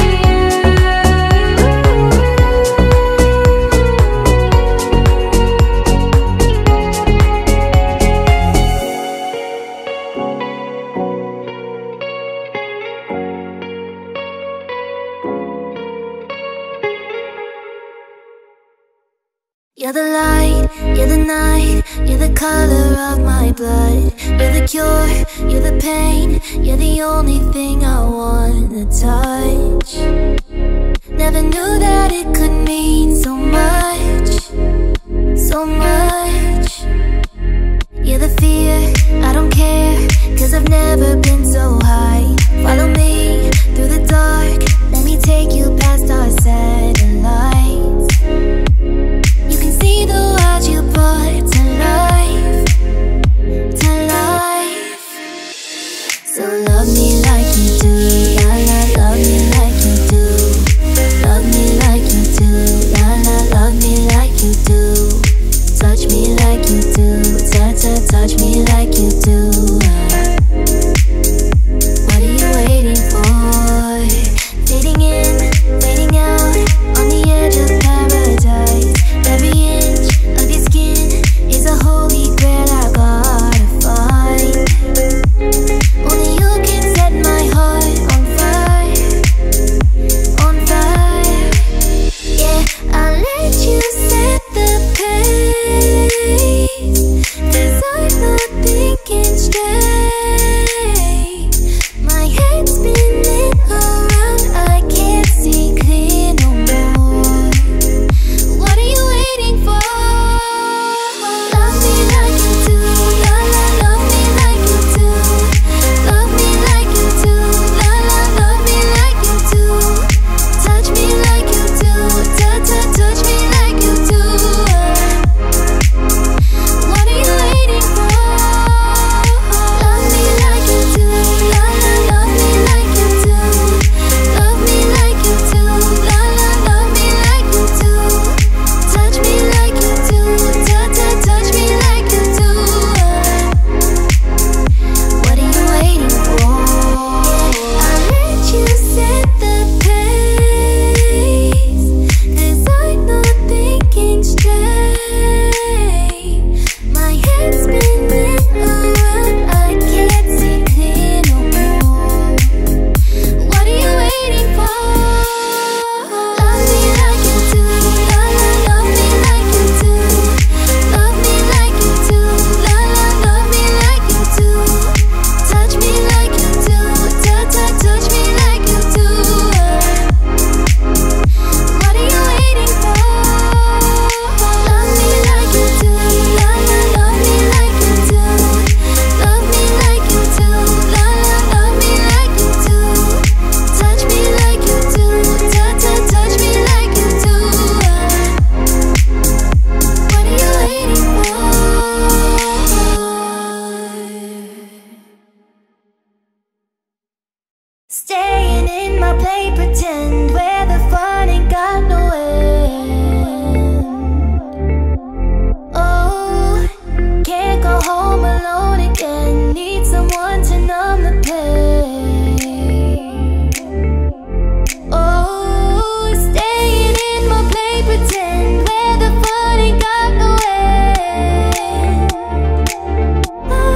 You're the light, you're the night, you're the color of my blood. You're the cure, you're the pain, you're the only thing I wanna touch. Never knew that it could mean so much, so much. You're the fear, I don't care, cause I've never been so high. Follow me through the dark, let me take you past our satellites. You can see the world you brought to life, to life. So love me like you do, la la, love me like you do. Love me like you do, la la, love me like you do. Touch me like you do, touch, touch, touch me like you do. What are you waiting for? Fading in, fading out, on the edge of paradise. Every inch of your skin is a holy grail I gotta find. Only you can set my heart on fire, on fire. Yeah, I'll let you set the pace, 'cause I'm not thinking straight. My head's spinning around, I can't see clear no more. What are you waiting for? Love me like you do, la la, love me like you do. Love me like you do, la la, love me like you do. Touch me like you do, touch, touch, touch me like you do. What are you waiting for? Love me like you do, la la, love me like you do. Love me like you do, la la, love me like you do. Touch me like you do, touch, touch, touch me like you do. What are you waiting for? I'll let you set the pace, 'cause I'm not thinking straight. My head's spinning around, I can't see clear no more. What are you waiting for? Love me like you do, la la, love me like you do. Love me like you do, la la, love me like you do. Touch me like you do, touch, touch, touch me like you do. What are you waiting for? Love me like you do, la la, love me like you do. Love me like you do, la la, love me like you do. Touch me like you do, touch, touch, touch me like you do. What are you waiting for? Staying in my play pretend, where the fun ain't got no end. Oh, can't go home alone again, need someone to numb the pain. Oh, staying in my play pretend, where the fun ain't got no end. Oh,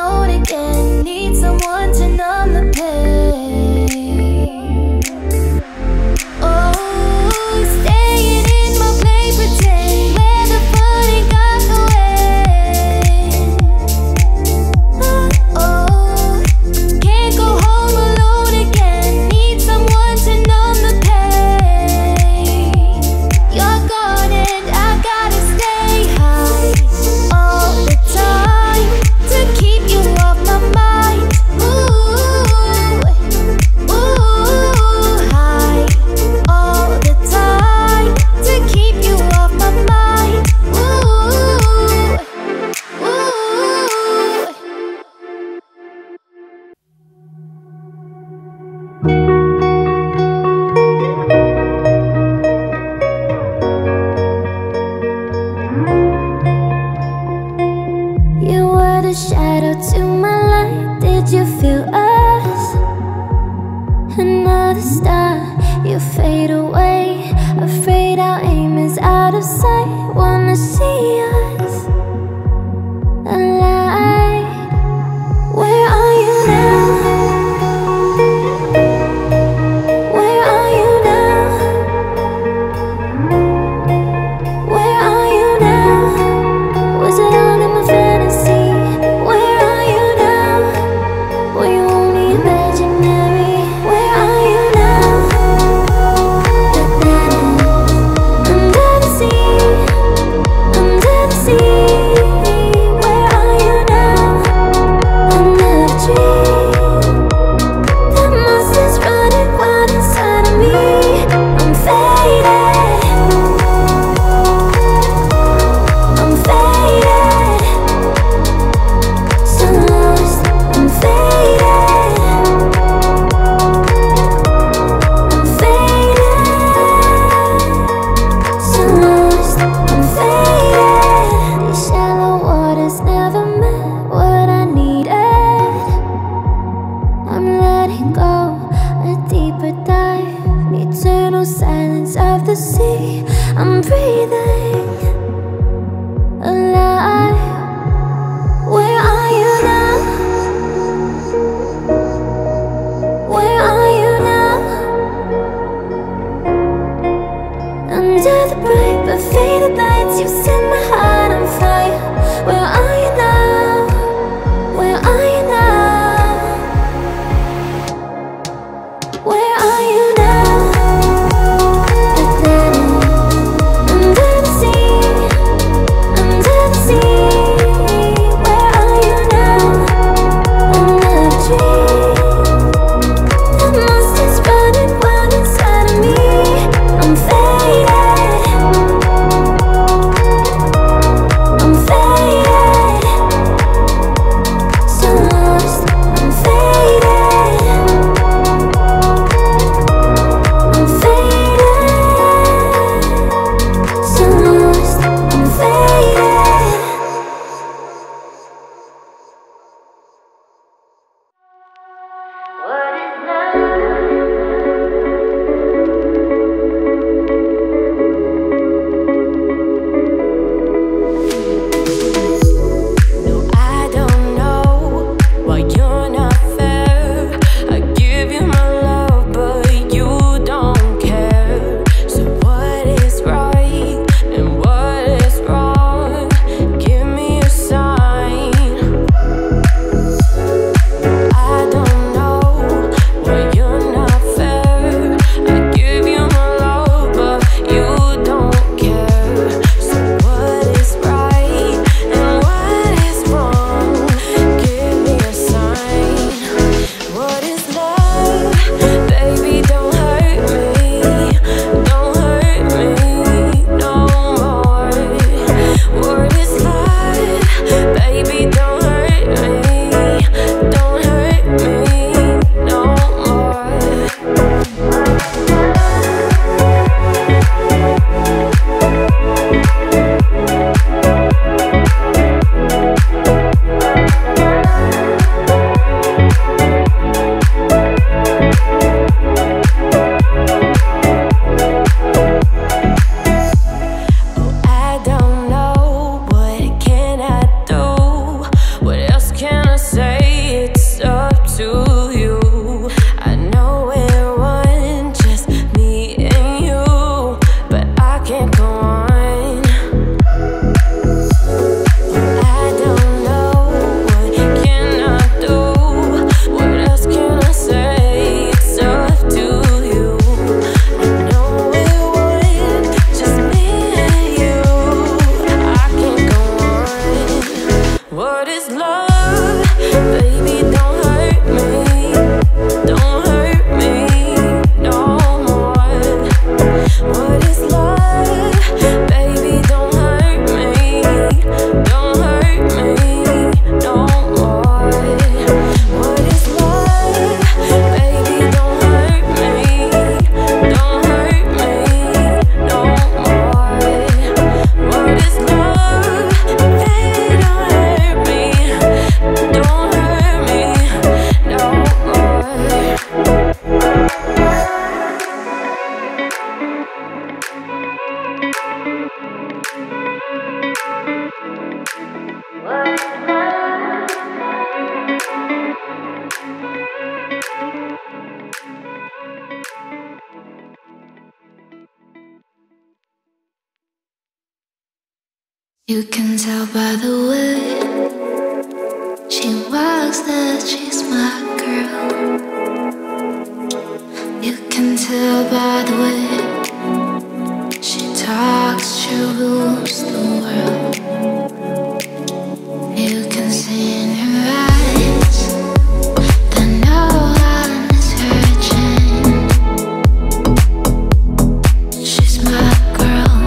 alone again. Need someone to numb the pain. Oh, staying in my play pretend where the fun ain't got no end. Oh, can't go home alone again. Need someone to numb the pain. You're gone and I gotta stay high all the time to keep you off my mind. Ooh, ooh, high all the time to keep you off my mind. Ooh, ooh. You were the shadow to my light. Did you feel us? Another star, you fade away. Afraid our aim is out of sight. Wanna see us alive. Where are you now? Where are you now? Where are you now? Was it all in my fantasy? Where are you now? Were you only imaginary? Where are you now? Under the sea, under the sea. What is love? Baby, don't hurt me. Don't hurt me no more. What is love? Baby, don't hurt me. Don't hurt me no more. What is love? Baby, don't hurt me. Don't hurt me no more. What is love? Baby, don't hurt me. Don't hurt me no more. You can tell by the way she walks that she's my girl. You can tell by the way she talks, she rules the world. You can see in her eyes that no one is hurting. She's my girl,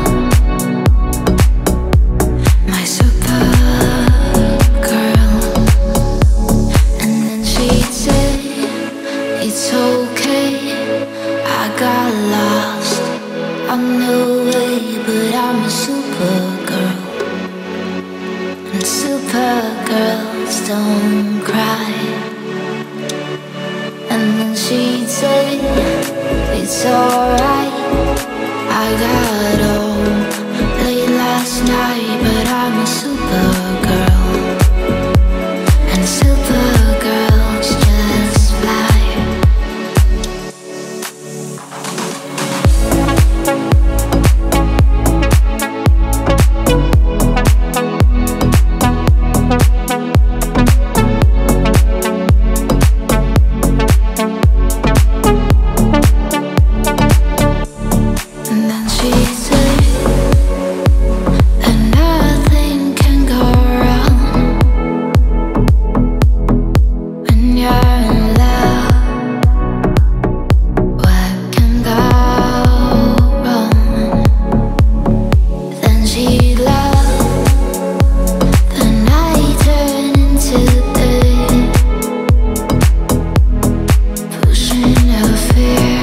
my super girl. And then she'd say, it's okay, I got lost on the way, but I'm a super girl. And super girls don't cry. And then she'd say, it's alright, I got home late last night, but I'm a super girl. And super girls just fly. And then she'd say, and nothing can go wrong when you're in love. What can go wrong? Then she'd love the night turn into day, pushing her fear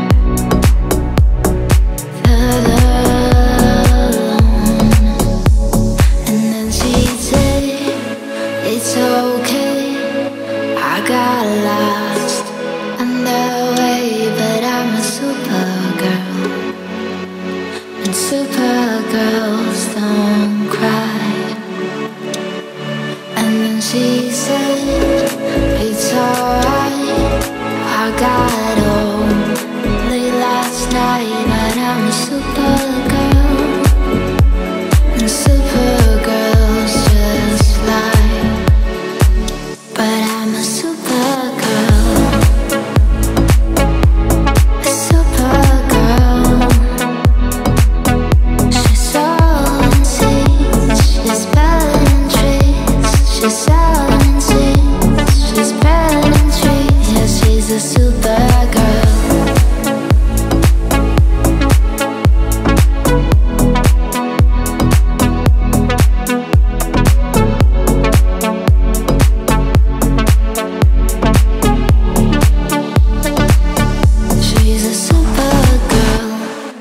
alone. And then she'd say, it's okay, I got lost on the way, but I'm a super girl. And super girls don't cry. And then she said, it's alright, I got home late last night, but I'm a super girl. And super girls just fly. But I'm a super girl. A super girl. She's so unseen, she's spelling trees. She's so unseen, she's spelling trees. Yeah, she's a super girl. She's a super girl.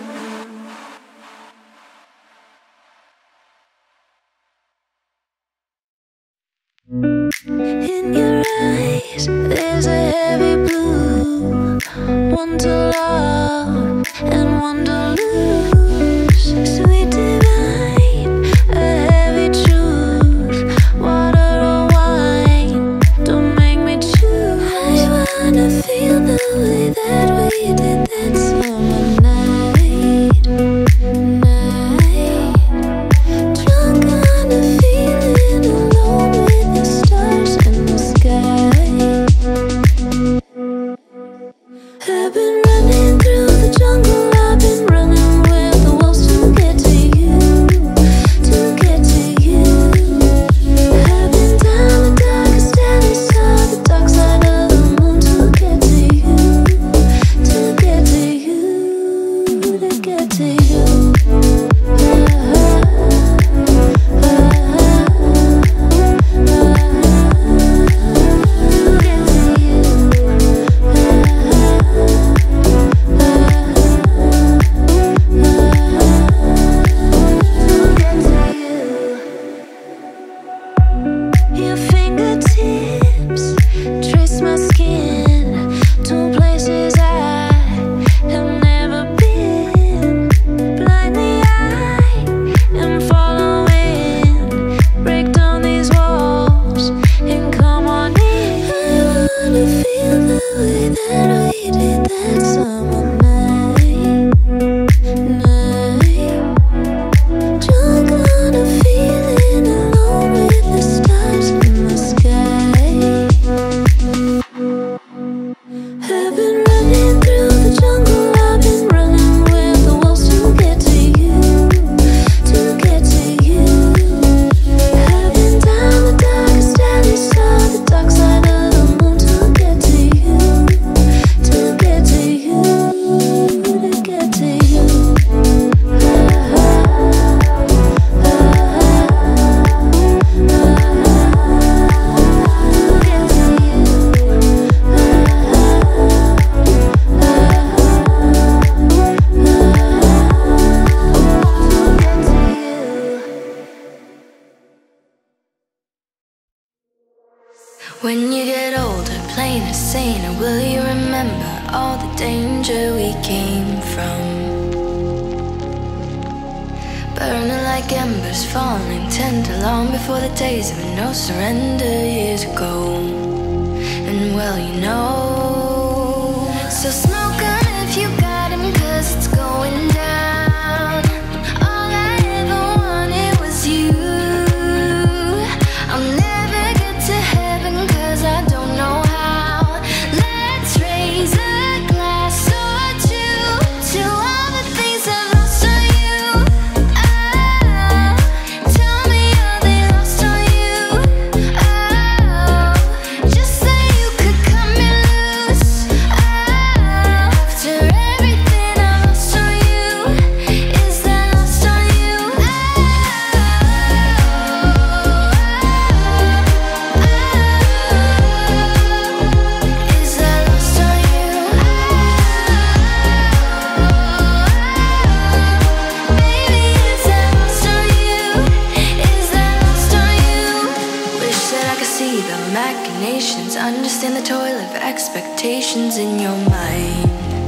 In your eyes, there's a heavy blue. One to love and one to lose. Sweet divine, a heavy truth. Water or wine, don't make me choose. I wanna feel the way that we did that summer night. Night. Drunk on a feeling, alone with the stars in the sky. I've been running through the jungle, I've been running with the wolves to get to you, to get to you. When you get older, plainer, saner, will you remember all the danger we came from? Burning like embers, falling tender, long before the days of no surrender years ago. And well, you know, so smoke on if you got him, cause it's going down. All I ever wanted was you. I'll never get to heaven cause I don't know how. Let's raise a glass or two to all the things I've lost on you. Oh, tell me are they lost on you? Oh, just so you could cut me loose. Oh, after everything I've lost on you, is that lost on you? Oh, is that lost on you? Baby, is that lost on you? Is that lost on you? Wish that I could see the machinations, understand the toil of expectations in your mind.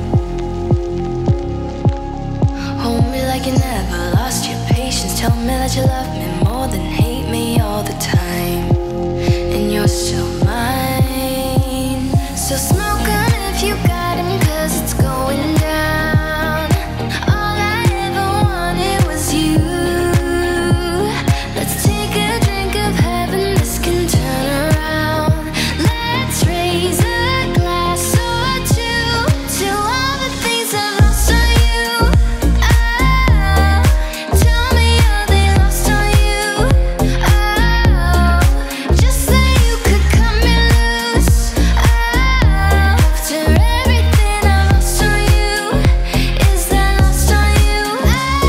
Hold me like you never lost your patience. Tell me that you love me more than hate me all the time. And you're still mine. So smoke on if you got him, cause it's going down. All I ever wanted was you. Let's take a drink of heaven, this can turn around. Let's raise a glass or two to all the things I've lost on you. Oh, tell me are they lost on you? Oh, just so you could cut me loose. Oh, after everything I've lost on you, is that lost on you? Oh,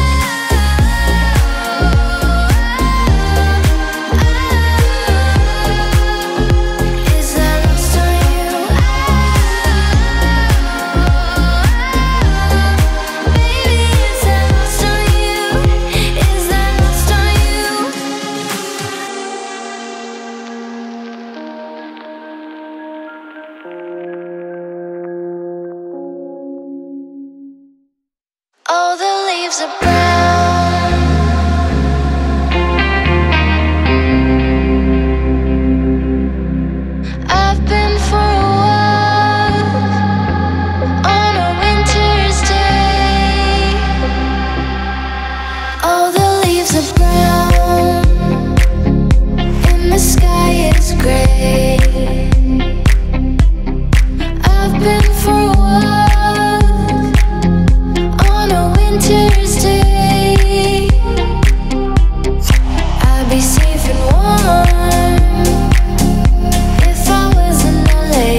is that lost on you? Baby, is that lost on you? Is that lost on you? All the leaves are brown. I've been for a walk on a winter's day. All the leaves are brown and the sky is gray. I've been for a walk on a winter's day. I'd be safe and warm if I was in L A.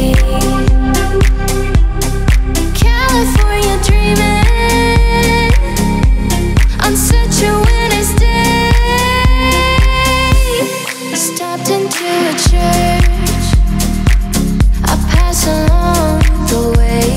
California dreaming on such a winter's day. Stepped into a church, I pass along the way.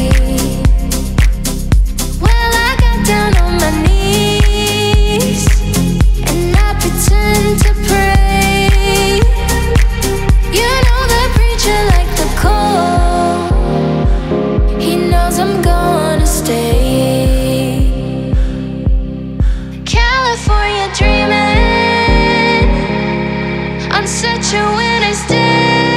Well, I got down on my knees and I pretend to pray. You know the preacher like the cold, he knows I'm gonna stay. California dreaming on such a winter's day.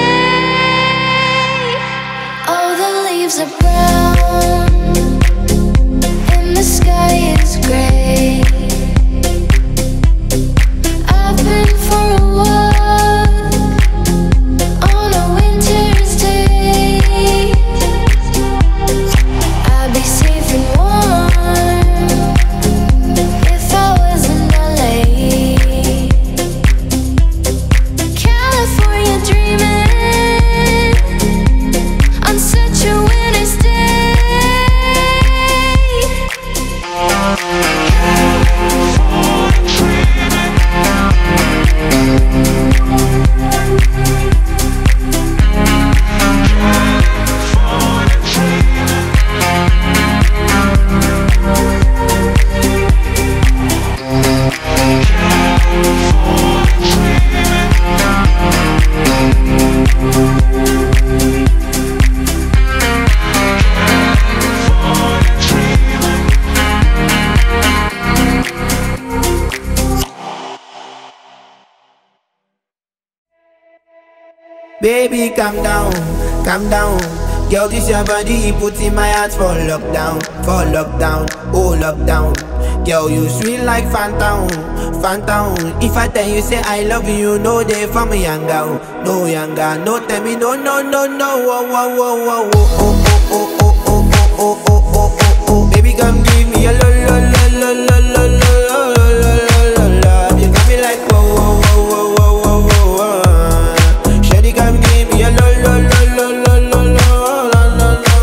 Baby, calm down, calm down. Girl, this your body, put in my heart for lockdown, for lockdown, oh lockdown. Girl, you sweet like phantom, phantom. If I tell you say I love you, no day for me younger, no younger. No tell me no, no, no, no. Oh, oh, oh, oh, oh, oh, oh, oh, oh, oh, oh, oh, oh, oh. Baby, come give me a lo, lo, lo, lo, lo, lo, lo, lo, lo, lo, lo. You got me like whoa, whoa, whoa, whoa, whoa, whoa, whoa. Shawty, come give me a lo, lo, lo, lo, lo, lo, lo, lo, lo.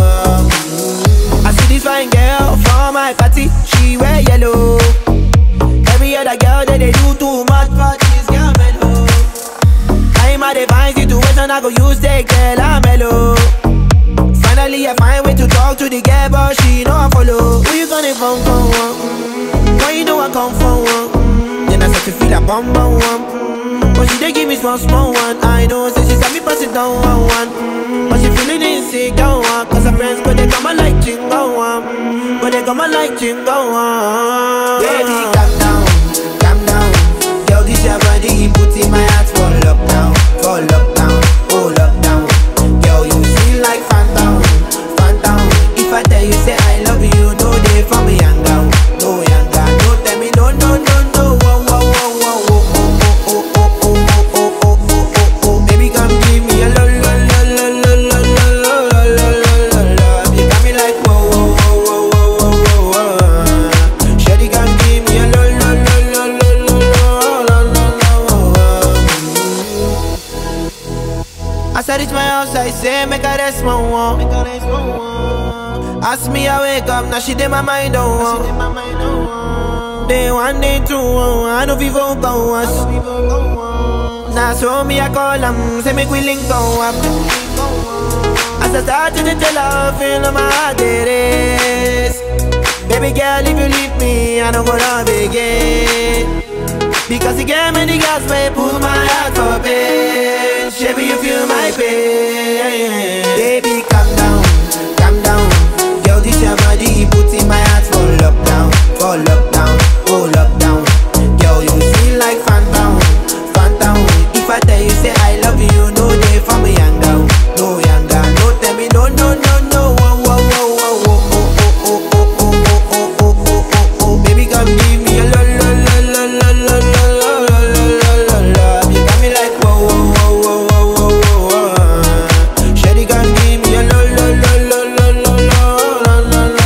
I see this fine girl from my party, she wear yellow. Every other girl that they do too much for this girl mellow. I'm at a fine situation, I go use the girl I'm mellow. Finally I find way to talk to the girl, but she know I follow. Who you gonna phone for? Mm-hmm. Why you know I come for one? Mm-hmm. Then I start to feel a bum bum one. Mm-hmm. But she dey give me small small one. I know, say she said me pass it down one one. Mm-hmm. But she feeling insecure one. Cause her friends go they come and like chingo one. Mm-hmm. But they come and like chingo one. Baby, calm down, calm down. Girl, this your body, put in my heart for lockdown, for lockdown, oh lockdown. Girl, you feel like phantom, phantom. If I tell you say I love you, no day for me younger, no younger. No tell me no, no, no, no. Whoa, whoa, whoa, whoa, whoa, oh, oh, oh, oh, oh, oh, oh, oh, oh. Baby, come give me a lo, lo, lo, lo, lo, lo, lo, lo, lo, lo, lo. You got me like whoa, whoa, whoa, whoa, whoa, whoa, whoa. Shawty, come give me a lo, lo, lo, lo, lo, lo, lo, lo, lo. As I reach my house, I say, make a rest, my one. Ask me, I wake up, now she did my mind on one. Day one, day two, I know people go us. Now so me, I call them, say make we link go up. As I start to tell her, feel on my heart it is. Baby girl, if you leave me, I don't go love again. Because you gave me the gas, may pull my heart for pain. Baby, you feel my pain. Baby, calm down, calm down. Girl, this your body, put in my heart for lockdown, for lockdown, oh lockdown. Girl, you feel like phantom, phantom. If I tell you say I love you, no day for me younger, no younger. No tell me no, no, no, no. Whoa, whoa, whoa, whoa, whoa, oh, oh, oh, oh, oh, oh, oh, oh, oh, oh. Baby, come give me a lo, lo, lo, lo, lo, lo, lo, lo, lo, lo, lo. You got me like whoa, whoa, whoa, whoa, whoa, whoa, whoa. Shawty, come give me a lo, lo, lo, lo, lo, lo, lo, lo, lo.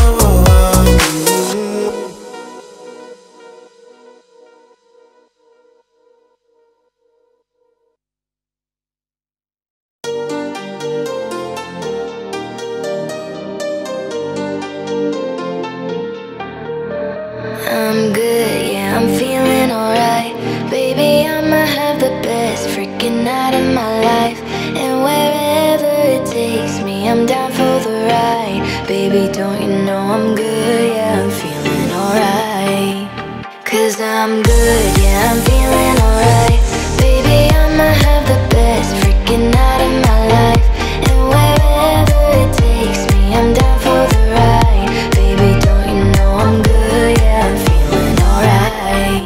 I'm good, yeah, I'm feeling alright. Baby, I'ma have the best freaking night of my life. And wherever it takes me, I'm down for the ride. Baby, don't you know I'm good, yeah, I'm feeling alright. Cause I'm good, yeah, I'm feeling alright. Baby, I'ma have the best freaking night of my life. And wherever it takes me, I'm down for the ride. Baby, don't you know I'm good, yeah, I'm feeling alright.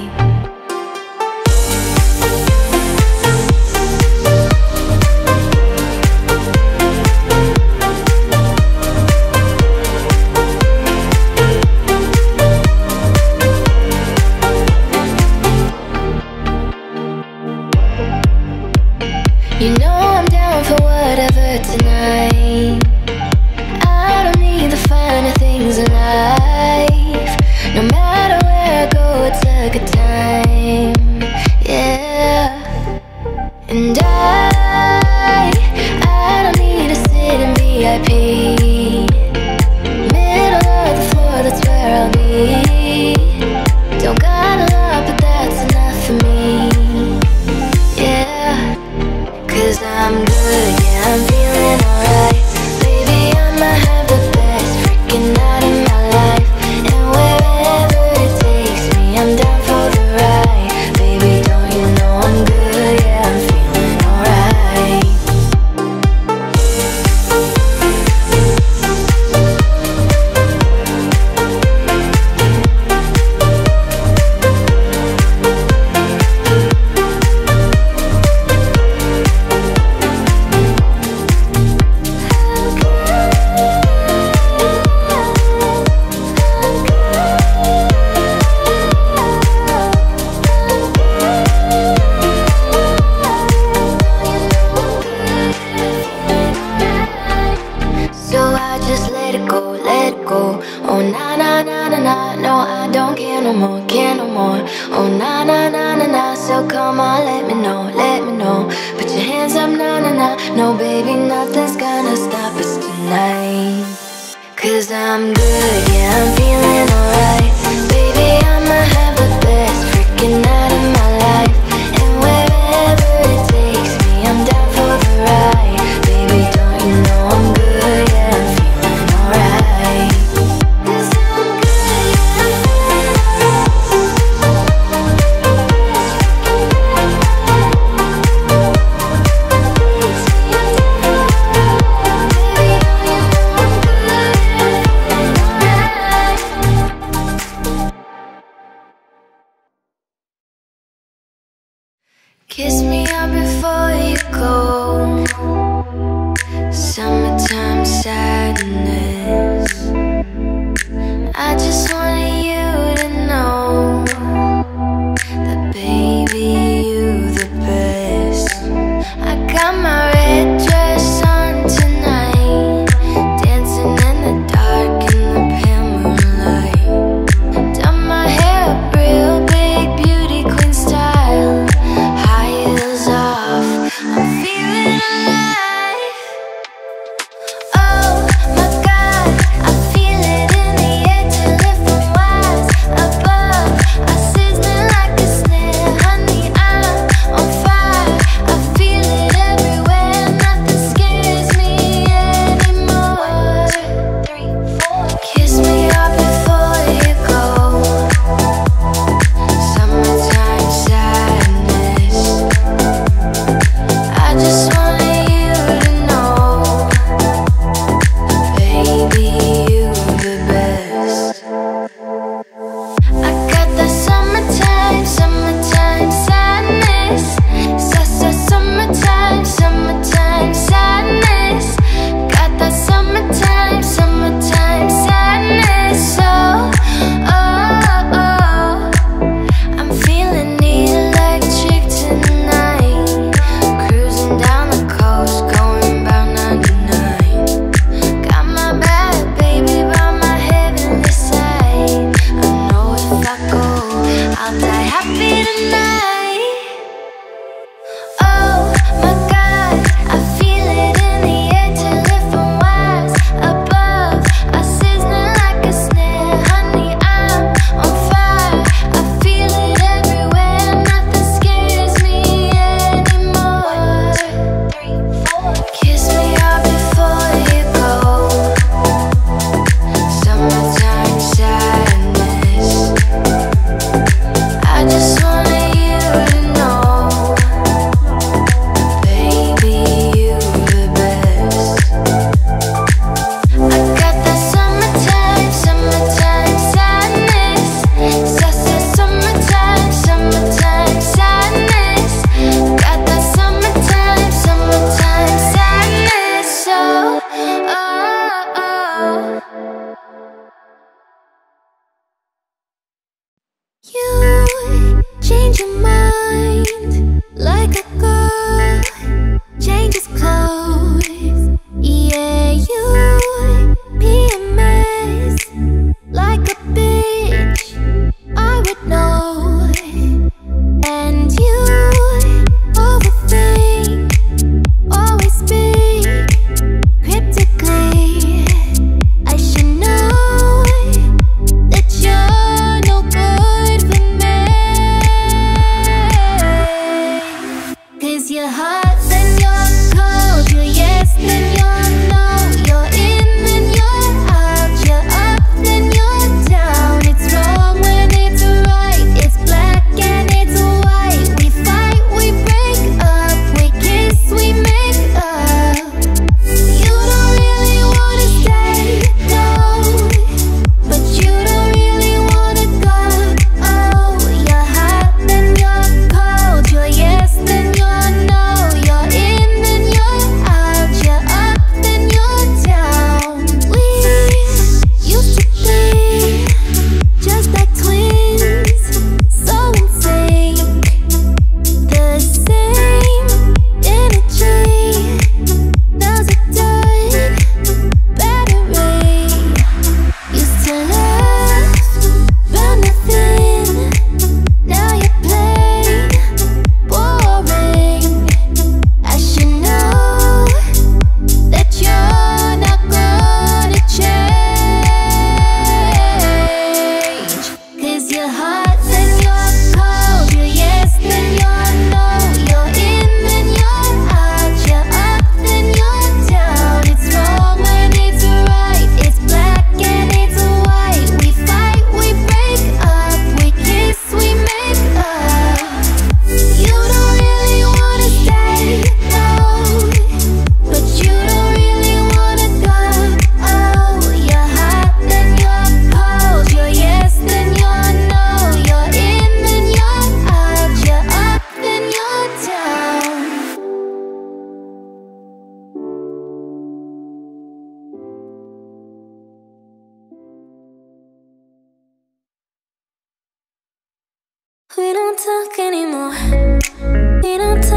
You know I'm down for whatever tonight. I don't need the finer things in life. No matter where I go, it's a good time. Yeah. And I, I don't need to sit in V I P. Middle of the floor, that's where I'll be. Don't got a lot, but that's enough for me. Yeah. Cause I'm good, yeah, I'm feeling alright. Baby, I'ma have the best freaking night of my life. And wherever it takes me, I'm down for the ride. Baby, don't you know I'm good, yeah, I'm feeling alright. na na na. No baby, nothing's gonna stop us tonight. Cause I'm good, yeah, I'm feeling alright. Baby, I'ma have the best freaking night of my life. And wherever it takes me, I'm down for the ride. Baby, don't you know I'm good, yeah, I'm feeling alright. Cause I'm good, yeah, I'm feeling kiss me up before you go. Summertime sadness. I just wanted you to know that baby, you the best. I got my red dress on tonight, dancing in the dark in the pale moonlight. Done my hair up real big, beauty queen style. High heels off, I'm feeling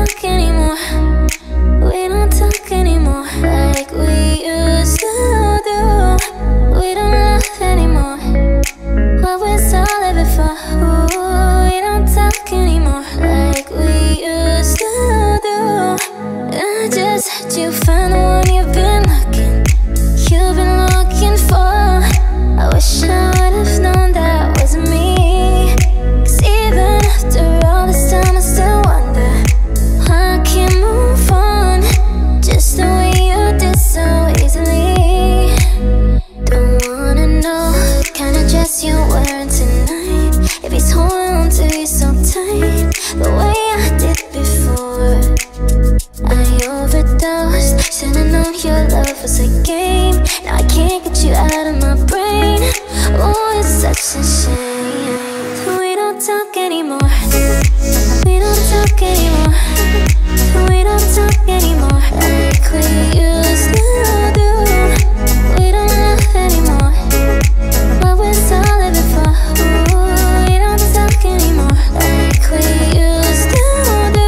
talk anymore. We don't talk anymore like we used to do. We don't laugh anymore. What was all of it for? Ooh, we don't talk anymore like we used to do. I just had you find the one you've been looking, you've been looking for. I wish I would've known that wasn't me. 'Cause even after all this time I still wonder why I can't move on just the way you did so easily. Don't wanna know the kind of dress you're wearing tonight, if he's holding on to you so tight the way I did before. I overdosed, should've known your love was a game. Now I can't get you out of my brain. Oh, it's such a shame. We don't talk anymore. We don't talk anymore. We don't talk anymore like we used to do. We don't laugh anymore. What was all of it for? Ooh, we don't talk anymore like we used to do.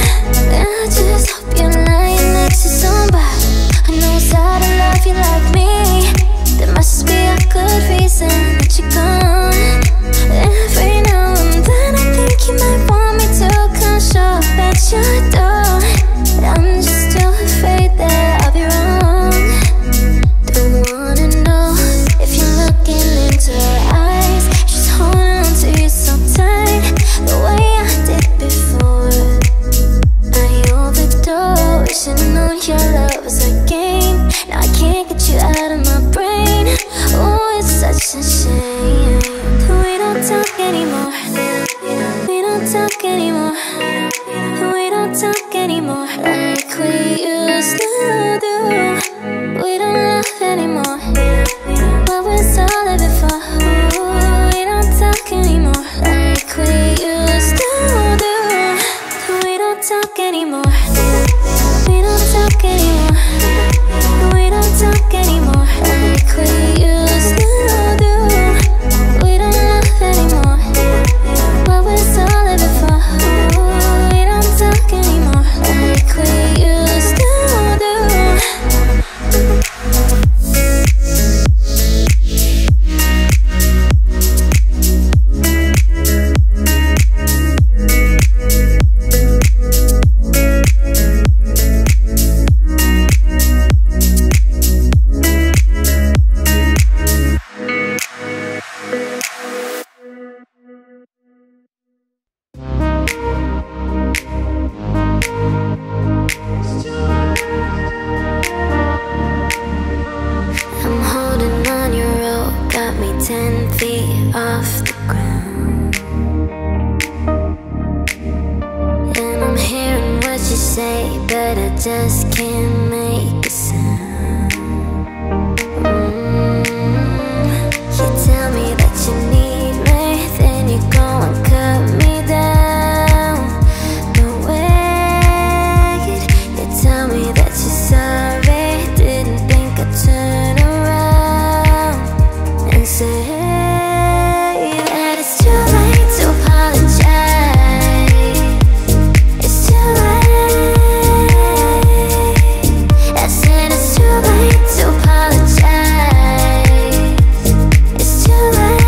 I just hope you're lying next to somebody who knows how to love you like me. There must be a good reason that you're gone. Every now and then I think you might want me to come show up at your door, but I'm just too afraid that I'll be wrong. Don't wanna know if you're looking into her eyes, she's holding on to you so tight the way I did before. I overdosed, should've known your love was a game. Now I can't get you out of my brain. Oh, it's such a shame. We don't talk anymore. We don't talk anymore. We don't talk anymore like we used to do. We don't laugh anymore. What was all of it for? Ooh, we don't talk anymore like we used to do. We don't talk anymore. We don't talk anymore. We don't talk anymore like we used to do. We don't laugh anymore. What was all of it for? Ooh, we don't talk anymore like we used to do. I'm holding on your rope, got me ten feet off the ground. And I'm hearing what you say, but I just can't make a sound. Mm. You tell me that you need me, then you go and cut me down. No wait, you tell me that you're sorry, didn't think I'd turn around and say that it's too late to apologize. It's too late. I said it's too late to apologize. It's too late.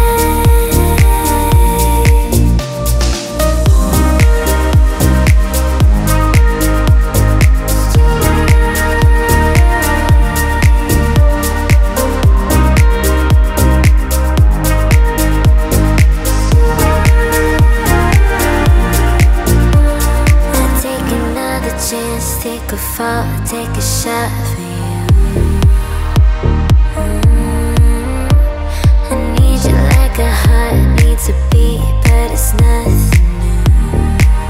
I take another chance, take a fall, take a shot for you. Mm. I need you like a heart needs a beat, but it's nothing new.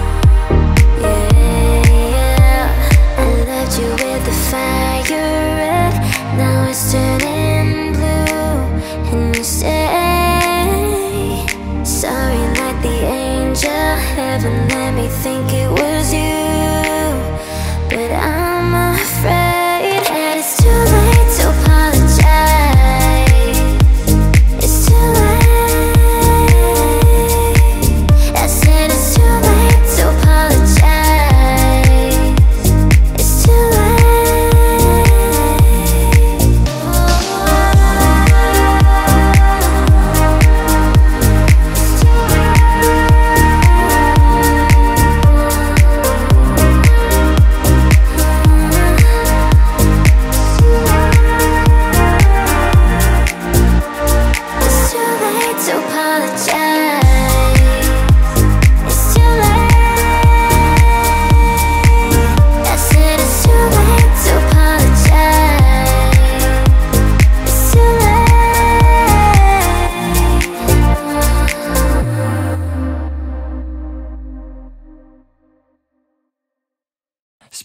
Yeah, I loved you with the fire red, now it's turning blue. And you say sorry like the angel, heaven let me think it was you. But I'm afraid that it's too late to apologize. It's too late. I said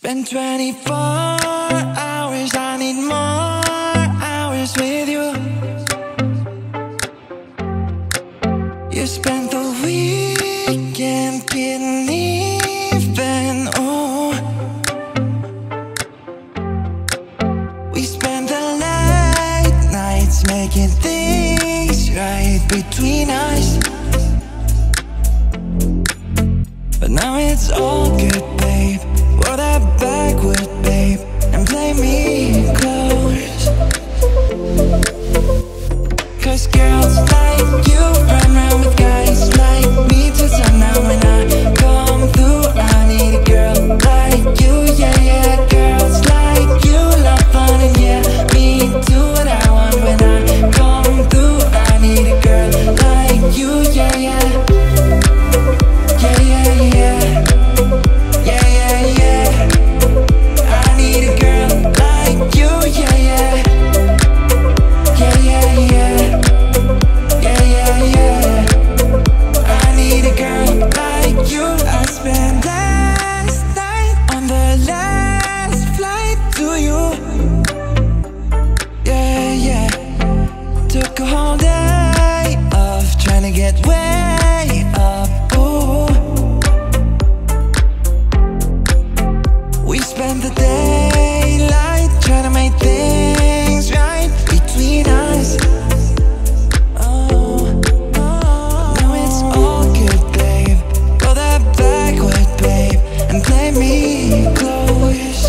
spend twenty-four hours, I need more hours with you. You spent the weekend getting even, oh. We spent the late nights making things right between us. But now it's all good, babe. Roll that backward, babe, and play me close. Cause girls like you run around with guys like me till sundown. When I come through, I need a girl like you, yeah, yeah. Girls like you love fun and yeah, me do what I want. When I come through, I need a girl like you, yeah, yeah. Yeah, yeah, yeah. Yeah, yeah, yeah. I need a girl like you, yeah, yeah. Yeah, yeah, yeah. Yeah, yeah, yeah. I need a girl like you. I spent last night on the last flight to you. Yeah, yeah. Took a whole day off trying to get way up, ooh. We spent the daylight trying to make things right between us. Oh, oh. Now it's all good, babe. Roll that backward, babe, and play me close.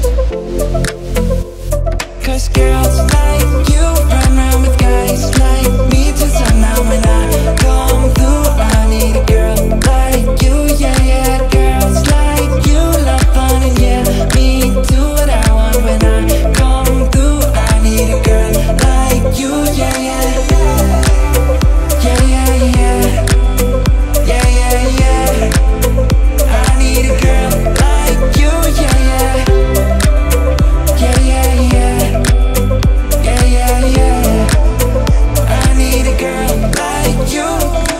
Cause girls like you run around with guys like me till sundown. When I come through, I need a girl like you, yeah, yeah. Girls like you love fun and yeah, me do what I want. When I come through, I need a girl like you, yeah, yeah. Yeah, yeah, yeah. Yeah, yeah, yeah. I need a girl like you, yeah, yeah. Yeah, yeah, yeah. Yeah, yeah, yeah. I need a girl like you.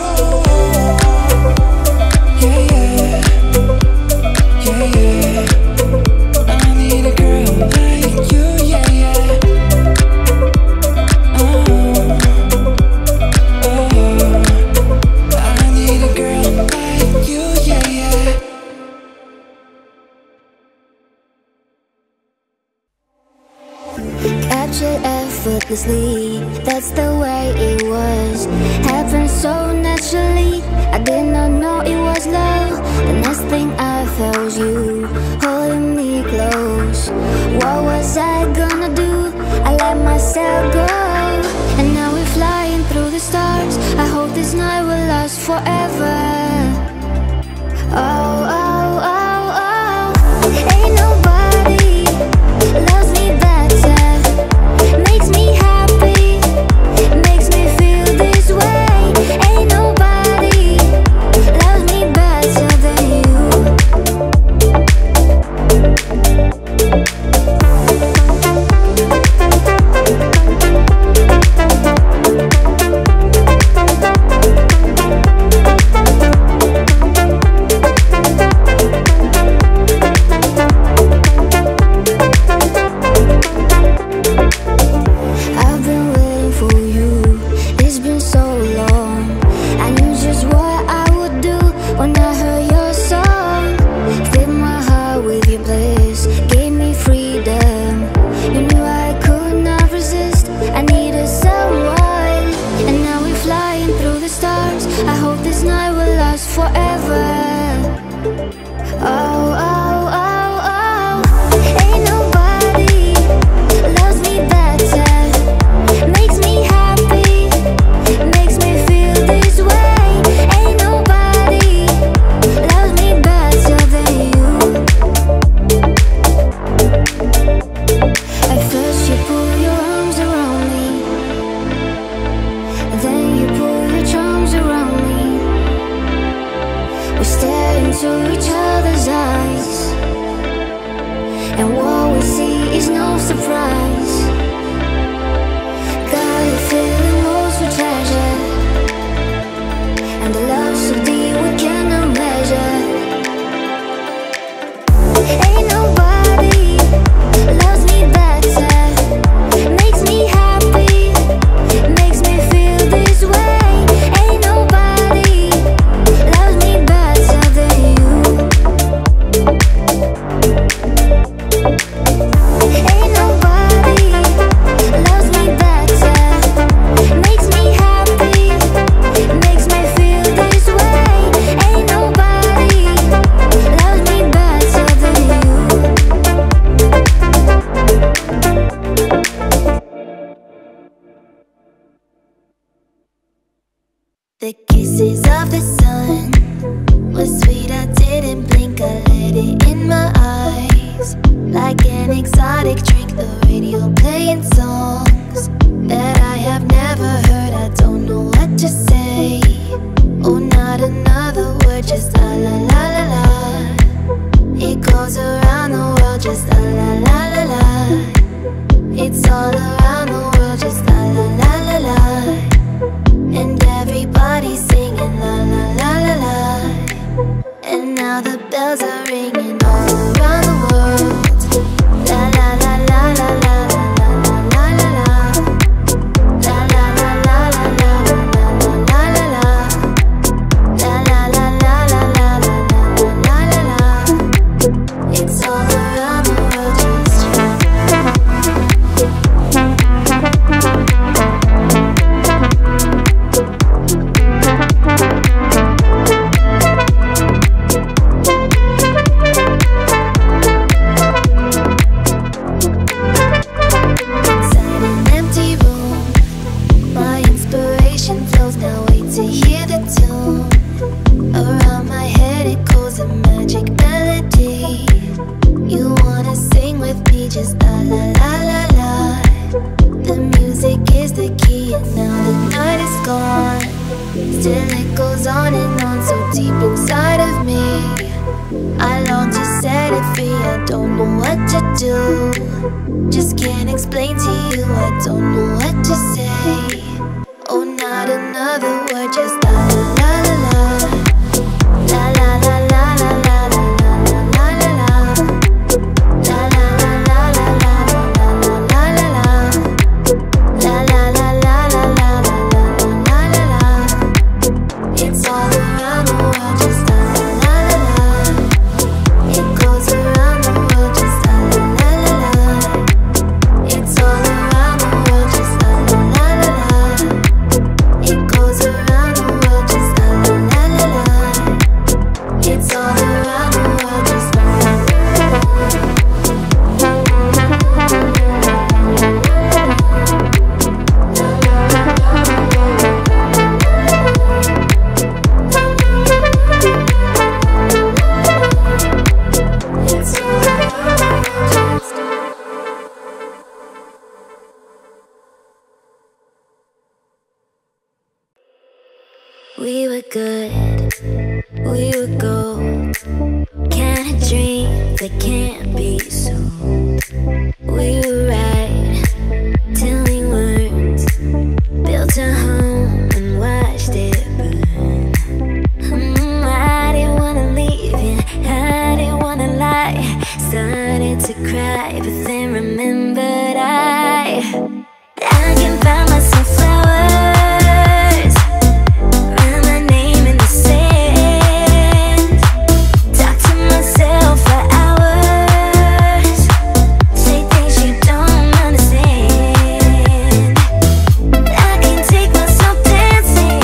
Yeah, yeah. Yeah, yeah. I need a girl like you, yeah, yeah. Oh, oh. I need a girl like you, yeah, yeah. Captured effortlessly, that's the way it was. Happened so naturally, I did not know it was love. The next thing I felt was you holding me close. What was I gonna do? I let myself go, and now we're flying through the stars. I hope this night will last forever. Oh, oh, oh, oh. Ain't nobody loves me better. Makes me happy, makes me feel this way. Ain't nobody loves me better than you. I've been waiting for you, it's been so long. I knew just what I would do when I heard your song. Filled my heart with your bliss, gave me freedom. You knew I could not resist, I needed someone. And now we're flying through the stars. I hope this night will last forever. Oh, oh, oh, oh. Ain't nobody loves me better. Makes me happy, makes me feel this way. Ain't nobody loves me better than you. At first you pull your arms around me, then you pull your charms around me. We stare into each other's eyes, and what we see is no surprise. Got a feeling most we treasure, and the love so deep we cannot measure. Ain't nobody the kisses of the sun was sweet, I didn't blink, I let it in my eyes. Like an exotic drink, the radio playing songs that I have never heard, I don't know what to say. Oh, not another word, just la la la la la. It goes around the world, just la la la la la. It's all around the world, just la la la la la. And everybody's singing la la la la la. And now the bells are ringing all around the world. La la la la la la la la la la la. La la la la la la la la la la. La la la la la la la la la. It's all around the world, just inside an empty room. My inspiration flows, now wait to hear the tune. Around my head it goes a magic melody. You wanna sing with me, just la la la la la. The music is the key and now the night is gone. Still it goes on and on, so deep inside of me. I long to set it free, I don't know what to do. Just can't explain to you, I don't know what to say. Oh, not another word, just la la la la la. La la la la la la la la la la la. La la la la la la la la la la la. La la la la la la la la la la. It's all around the world, just la la la la la. It goes around the world, just la la la la la. It's all around the world, just la la la la la. It goes around the world, just la la la la la. It's all around the world, just la la la la. We were good, we were gold. Kind of dream that can't be sold. We were right till we weren't. Built a home and watched it burn. Mm, I didn't wanna leave you, I didn't wanna lie. Started to cry, but then remembered I I can buy myself flowers, write my name in the sand, talk to myself for hours, say things you don't understand. I can take myself dancing,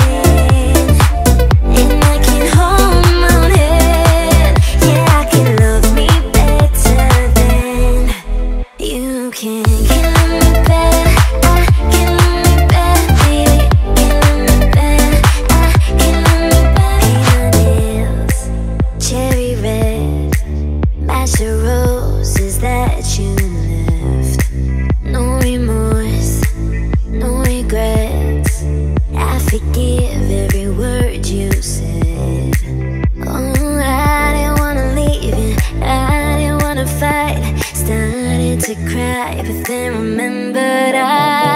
and I can hold my own head. Yeah, I can love me better than you can. Can love me better, I can love me better, baby. Can love me better, I can love me better. Paint my nails cherry red, match the roses that you left. No remorse, no regrets. I forgive every word you said. Oh, I didn't wanna leave you, I didn't wanna fight. Started to cry, but then remembered I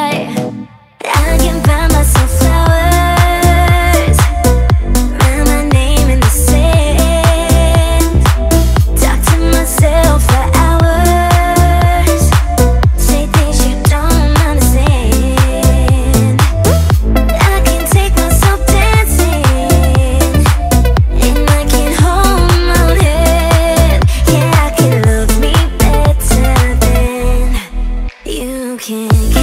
I can buy myself flowers, write my name in the sand, talk to myself for hours, say things you don't understand. I can take myself dancing, and I can hold my own head. Yeah, I can love me better than you can.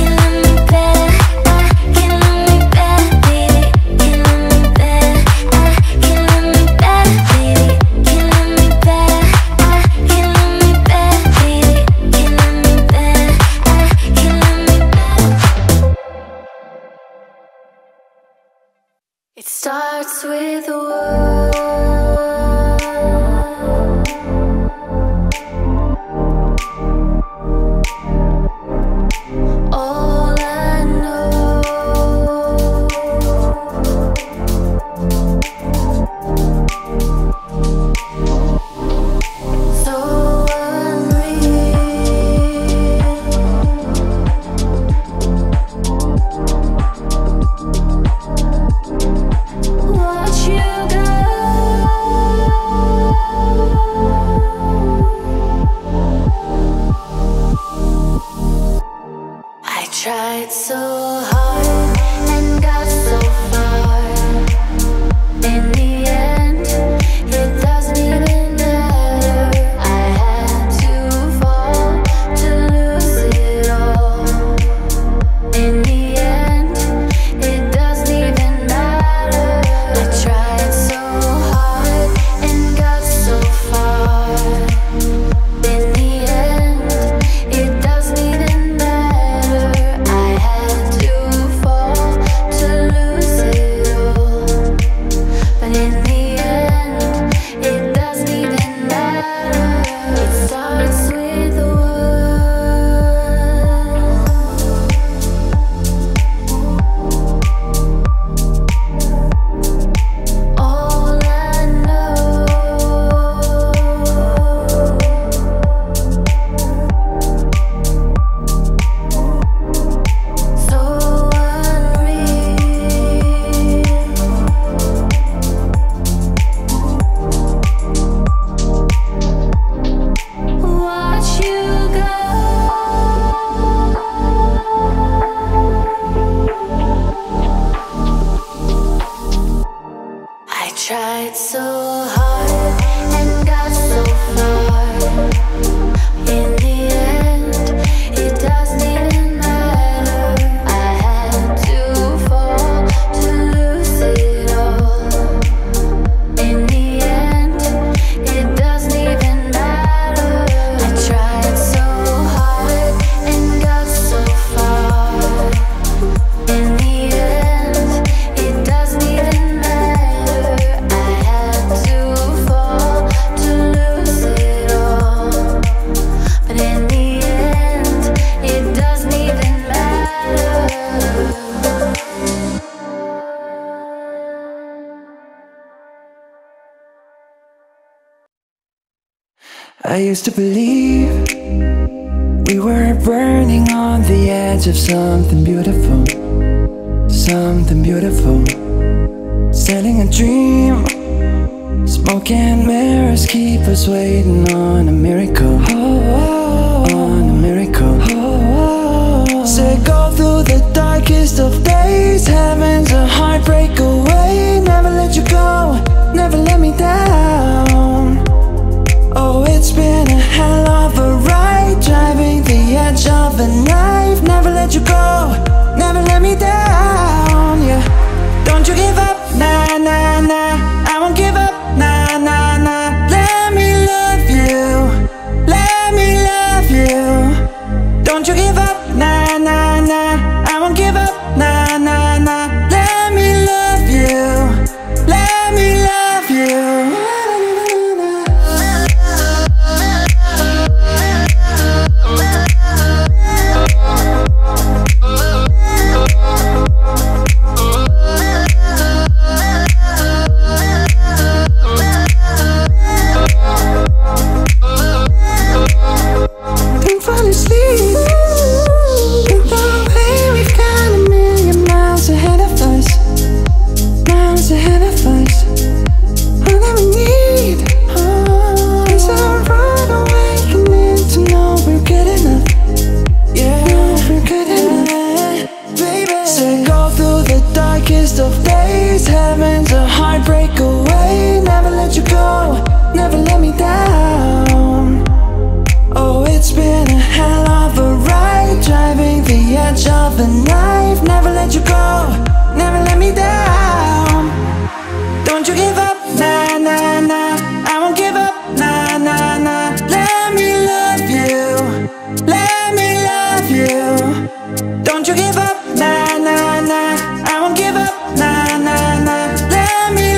starts with a word. All I know, so unreal. Watch you go. I tried so hard and got so far. In the end, it doesn't even matter. I had to fall to lose it all. In the end, it doesn't even matter. I tried so hard and got so far. In the end, it doesn't even matter. I had to fall to lose it all. But in the end, it doesn't even matter. It starts with a word. All I know, so unreal. Watch you go. I tried so hard and got so far. In the end, it doesn't even matter. I had to fall to lose it all. In the end, it doesn't even matter. I tried so hard and got so far. In the end, it doesn't even matter. I had to fall to lose it all. But in the end, it doesn't even matter. I used to believe we were burning on the edge of something beautiful, something beautiful. Selling a dream, smoke and mirrors keep us waiting on a miracle, on a miracle. Say go through the darkest of days, heaven's a heartbreak away. Never let you go, never let me down. Oh, it's been a hell of a ride, driving the edge of a knife. Never let you go, never let me down, yeah. Don't you give up, nah, nah, nah. I won't give up, nah, nah, nah. Let me love you, let me love you. Don't you give up, nah, nah, nah. I won't give up, nah, nah, nah. Let me love you, let me love you. Don't fall asleep. Look the way we've got a million miles ahead of us, miles ahead of us. All that we need is a rude awakening to know we're good enough. Yeah, know we're good enough, baby. Say go through the darkest of days, heaven's a heartbreak away. Never let you go, never let me down. Oh, it's been a hell of a ride, driving the edge of a knife. Never let you go, never let me down. Don't you give up, nah, nah, nah. I won't give up, nah, nah, nah. Let me love you, let me love you. Don't you give up, nah, nah, nah. I won't give up, nah, nah, nah. Let me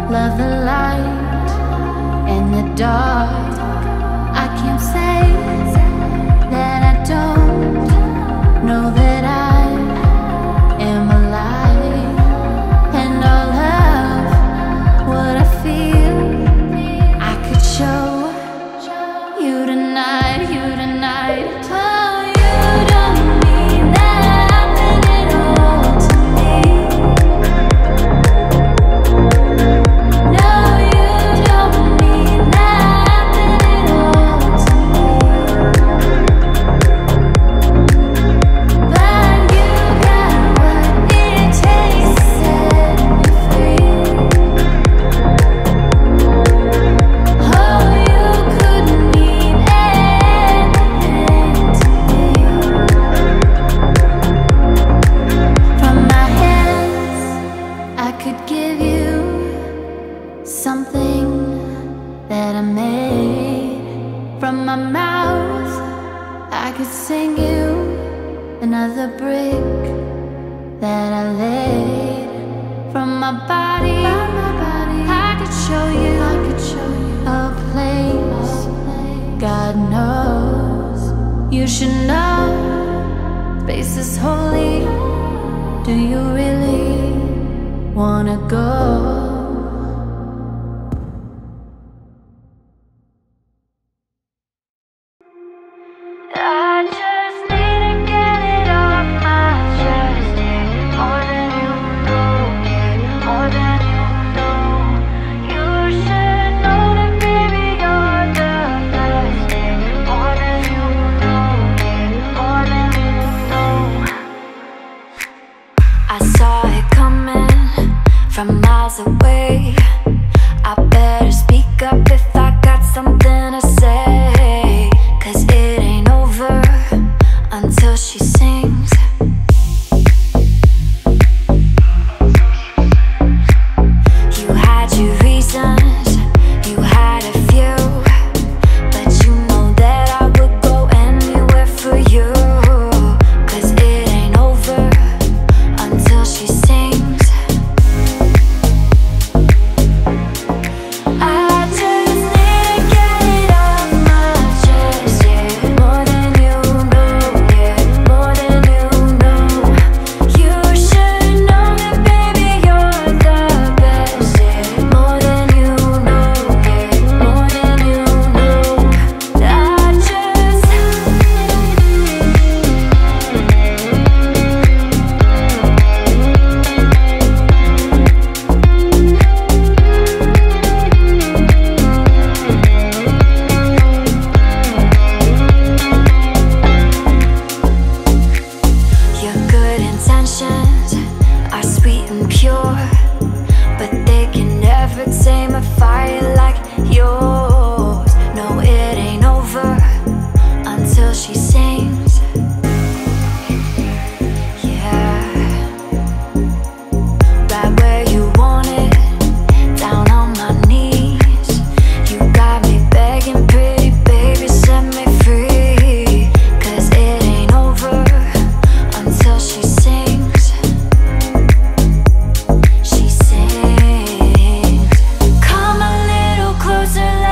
love the light and the dark. I can't say that I don't know that I am alive, and all of what I feel I could show you tonight, you tonight. Oh, you don't mean nothing at all to me. No, you don't mean nothing at all to me. But you got what it takes to set me free. Oh, you couldn't mean anything to me. From my hands, I could give you something that I made. From my mouth, I could sing you another brick that I laid. From my body, I could show you, I could show you a place God knows you should know. Space is holy. Do you really wanna go? I just need to get it off my chest, yeah. More than you know, yeah. More than you know. You should know that, baby, you're the best, yeah. More than you know, yeah. More than you know. I saw it coming from miles away. I better speak up if I got something to say, 'cause it ain't over until she sings. You had your reasons, you had a few, but you know that I would go anywhere for you, 'cause it ain't over until she sings. I just need to get it off my chest, yeah. More than you know, yeah. More than you know. You should know that, baby, you're the best, yeah. More than you know, yeah. More than you know. I just Your good intentions are sweet and pure, but they can never tame a fire like yours. No, it ain't over until she sings. Yeah, right where you want it, down on my knees. You got me begging, pretty baby, set me free, 'cause it ain't over until she sings. She sings. Come a little closer,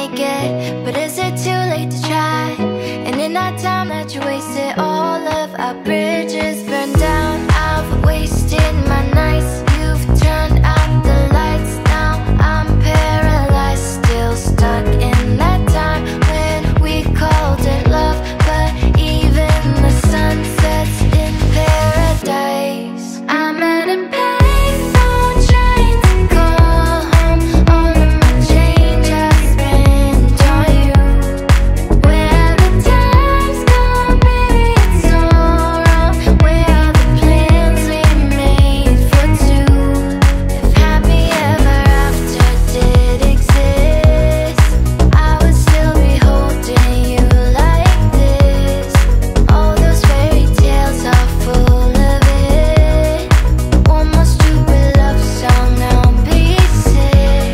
make it, but is it too late to try? And in that time that you wasted, all of our bridges burned down. I've wasted my nights, you've turned out the lights. Now I'm paralyzed, still stuck in that time when we called it love. But even the sun sets in paradise. I'm at a payphone trying to call home. All of my change I spent on you. Where the time's gone, baby, it's all wrong. Where are the plans we made for two? If happy ever after did exist, I would still be holding you like this. All those fairy tales are full of it. One more stupid love song, now I'm basic.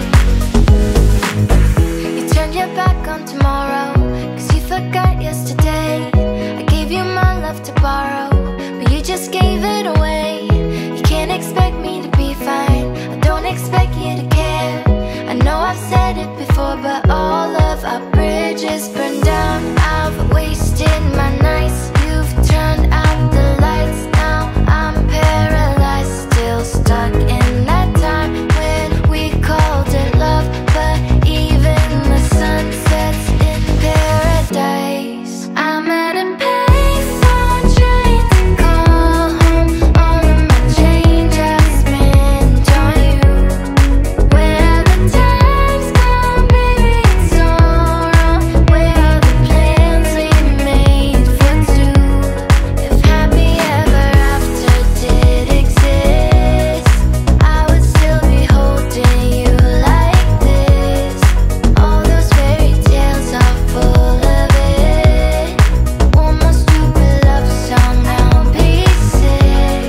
You turned your back on tomorrow, cause you forgot yesterday. I gave you my love to borrow, but you just gave it away. You can't expect me to be fine, I don't expect you to care. I know I've said it before, but all of our bridges burned down. I've wasted my nights, you've turned out the lights. Now I'm paralyzed, still stuck in that time when we called it love. But even the sun sets in paradise. I'm at a payphone trying to call home. All of my change I spent on you. Where the time's gone, baby, it's all wrong. Where are the plans we made for two? If happy ever after did exist, I would still be holding you like this. All those fairy tales are full of it. One more stupid love song, now I'm basic.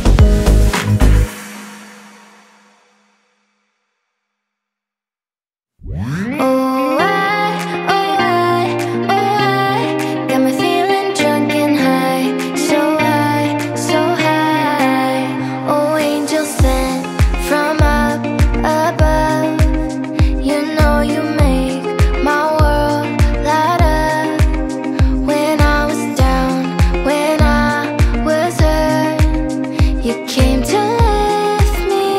Oh, I, oh, I, oh, I got me feeling drunk and high. So high, so high. Oh, angel sent from up above. You know you make my world light up. When I was down, when I was hurt, you came to lift me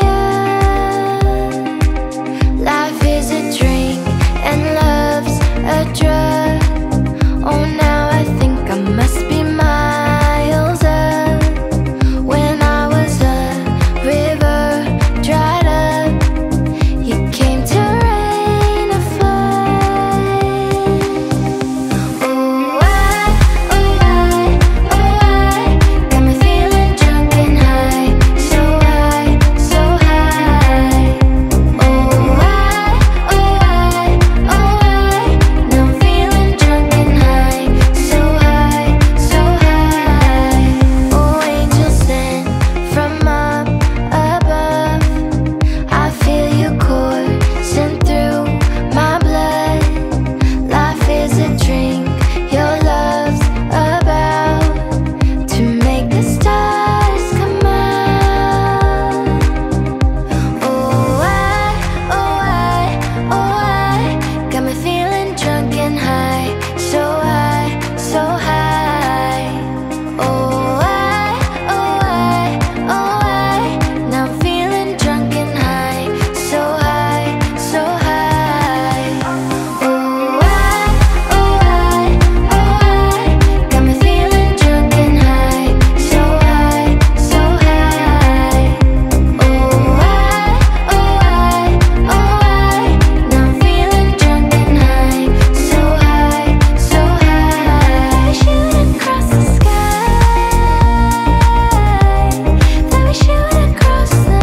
up. Life is a drink and love's a drug. Oh, now I think I must be miles up. When I was a river dried up, you came to rain a flood. Oh, I, oh, I, oh, I got me feeling drunk and high. So high, so high. Oh, I, oh, I, oh, I now I'm feeling drunk and high. So high, so high. Oh, angel sent from up above. I feel you coursing through my blood. Life is a drink, your love's about to make the stars come out. Oh, I, oh, I, oh, I got me feeling drunk and high. So high, so high. Oh, I, oh, I, oh, I now I'm feeling drunk and high. So high, so high. Oh, I, oh, I, oh, I got me feeling drunk and high. So high, so high. Oh, I, oh, I, oh, I now I'm feeling drunk and high. So high, so high. Shoot across the sky. That we shoot across the.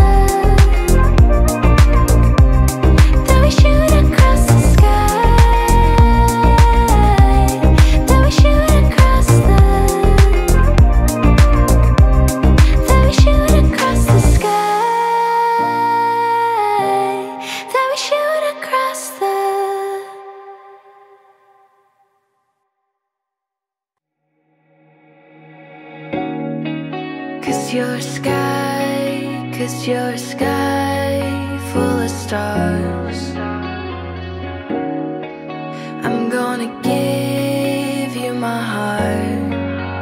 That we shoot across the sky. That we shoot across the. That we shoot across the sky. That we shoot across the. Cause your sky, cause your sky full of stars. I'm gonna give you my heart.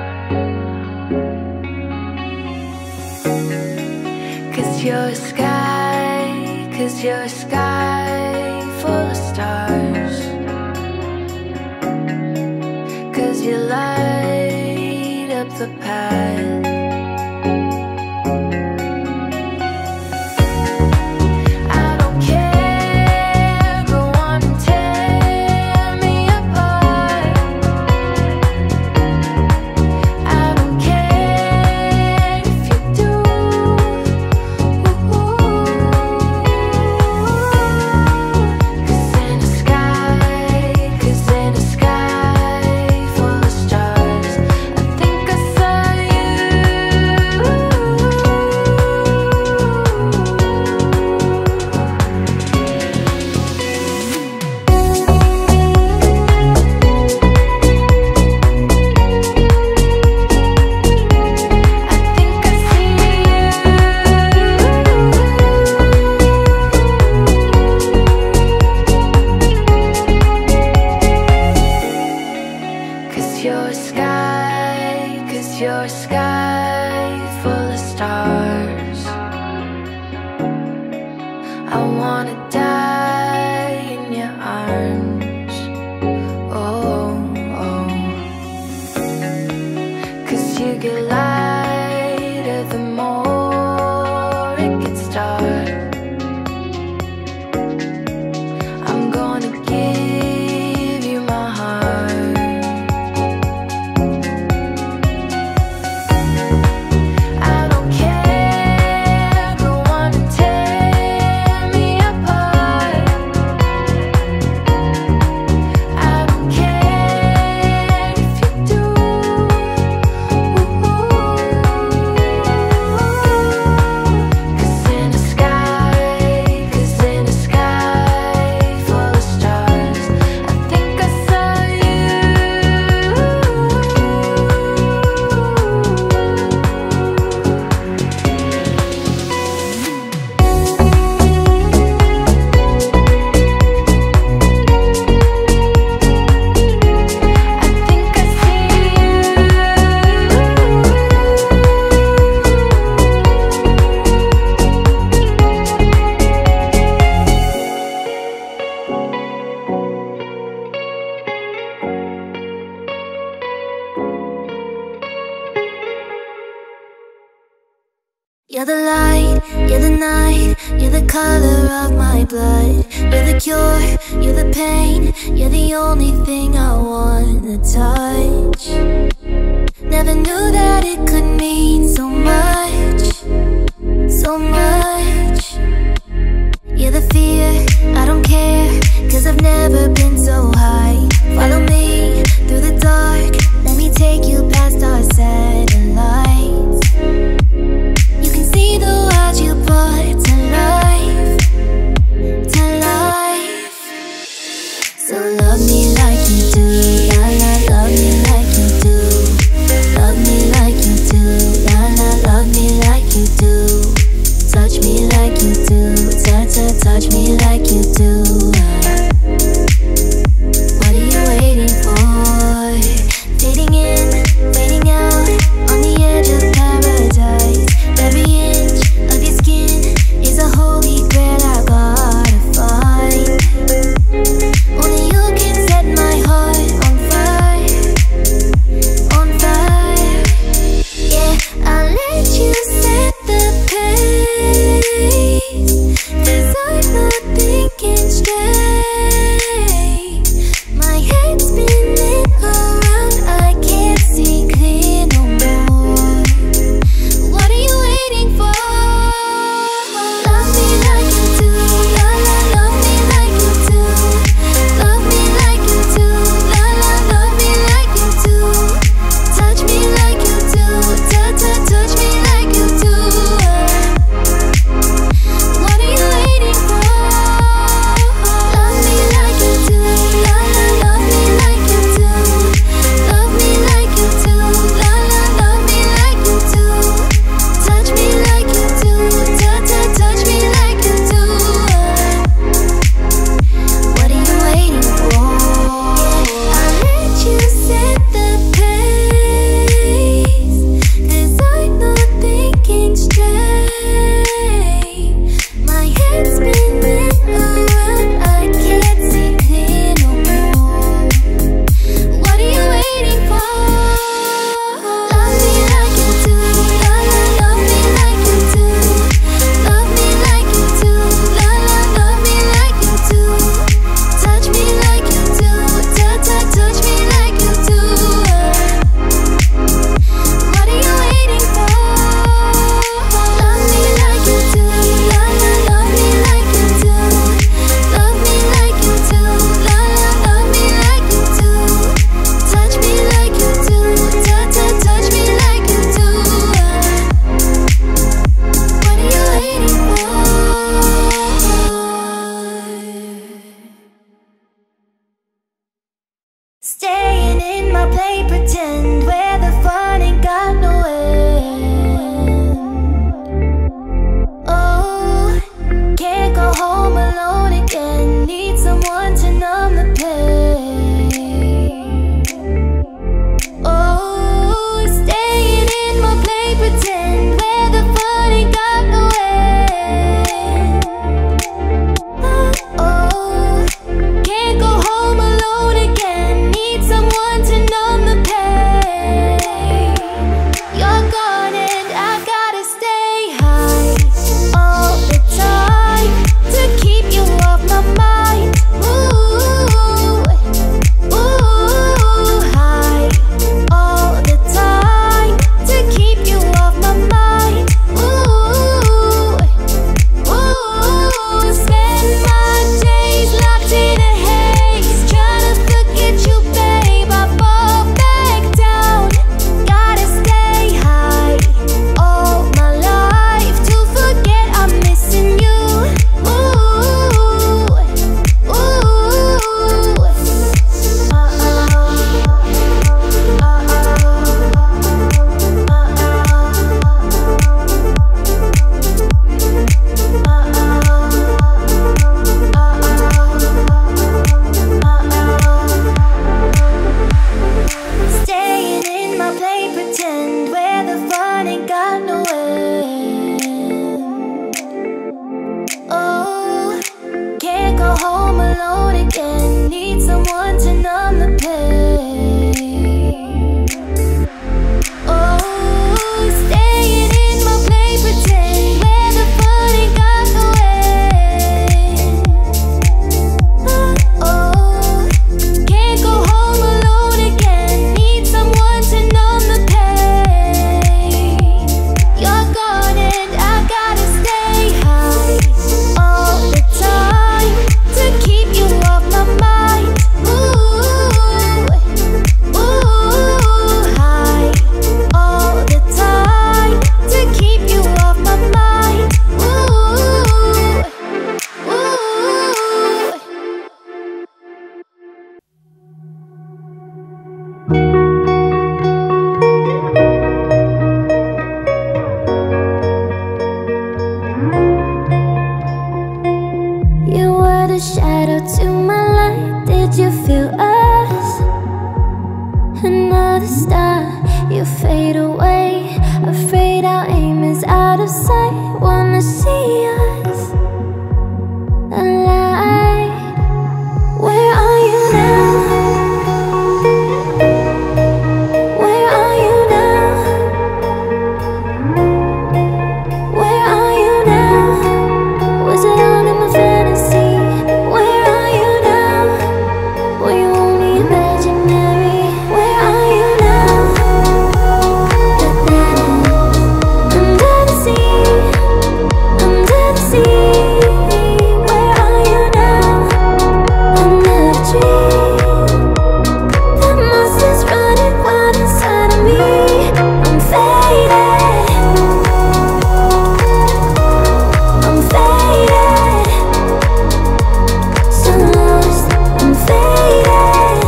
'Cause you're a sky, 'cause you're a sky full of stars. 'Cause you light up the path. Your sky full of stars. I wanna die in your arms. Oh, oh. 'Cause you get lighter the more it gets dark. I'm gonna give you my heart. You're the light, you're the night, you're the color of my blood. You're the cure, you're the pain, you're the only thing I wanna touch. Never knew that it could mean so much, so much. You're the fear, I don't care, 'cause I've never been so high. Follow me through the dark, let me take you past our satellites. See the world you brought to life, to life. So love me like you do, la la, love me like you do. Love me like you do, la la, love me like you do. Touch me like you do, touch, touch, touch me like you do. Staying in my play pretend, where the fun ain't got no end. Oh, can't go home alone again, need someone to numb the pain. Oh, staying in my play pretend, where the fun ain't got no end. Oh, can't go home alone again, need someone to numb the pain. You're gone and I gotta stay high all the time to keep you off my mind. Ooh, ooh, high all the time to keep you off my mind. Ooh, ooh, spend my days locked in a haze, trying to forget you, babe. I fall back down. Gotta stay high all my life to forget I'm missing you. Ooh, ooh, staying in my play pretend, where the fun ain't got no end. Oh, can't go home alone again, need someone to numb the pain. Oh, staying in my play pretend, where the fun ain't got no end. Oh, can't go home alone again, need someone to numb the pain. You're gone and I gotta stay high all the time to keep you off my mind. Ooh, ooh, high all the time to keep you off my mind. Ooh, ooh. You were the shadow to my light. Did you feel us? Another star, you fade away. Afraid our aim is out of sight. Wanna see us alive. Where are you now? Where are you now? Where are you now? Was it all in my fantasy? Where are you now? Were you only imaginary? Where are you now? Under the sea, under the sea. Where are you now? Under the tree. The monster's running wild inside of me. I'm faded, I'm faded, so lost. I'm faded,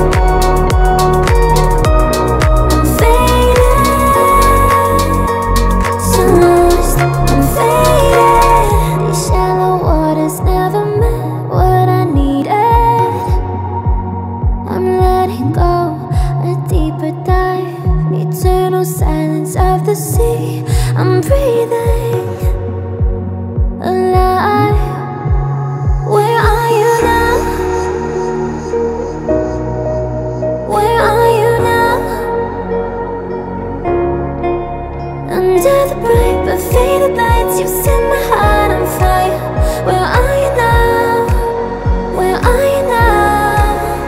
I'm faded, so lost. I'm faded. These shallow waters never meant what I needed. I'm letting go, a deeper dive, eternal silence of the sea. I'm breathing alive. Where are you now? Where are you now? Under the bright but faded lights, you set my heart on fire. Where are you now? Where are you now?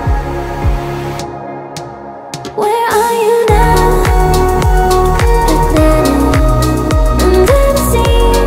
Where are you now? Atlantic, under the sea.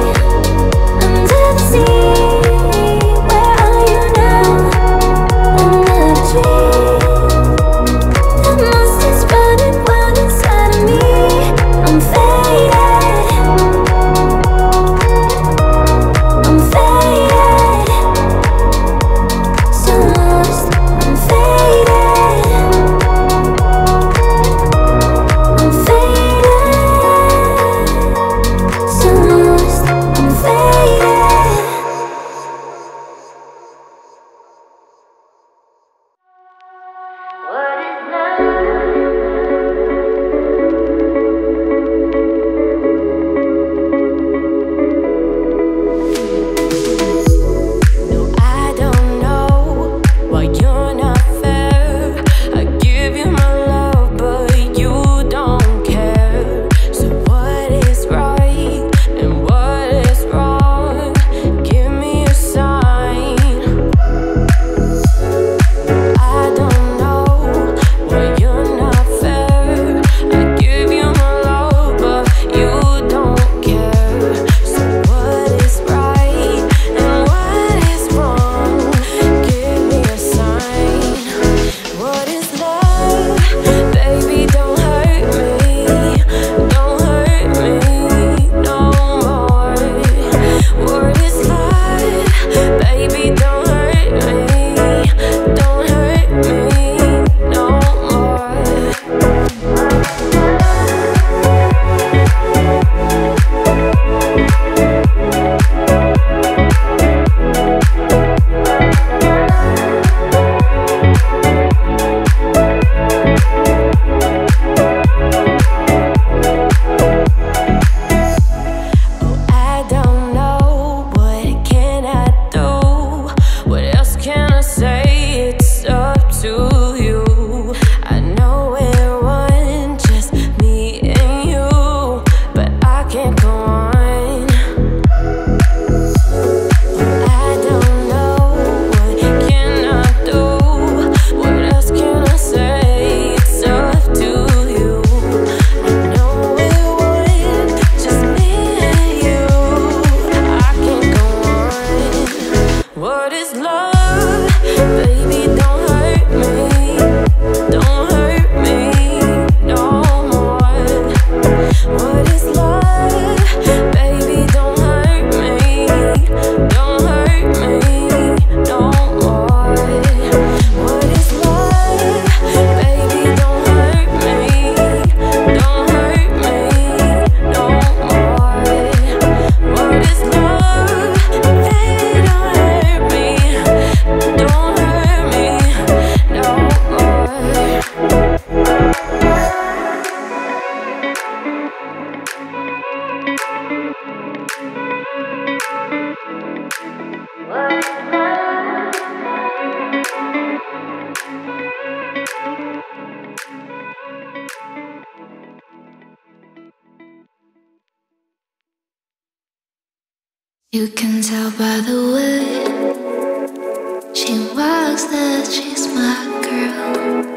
You can tell by the way she walks that she's my girl.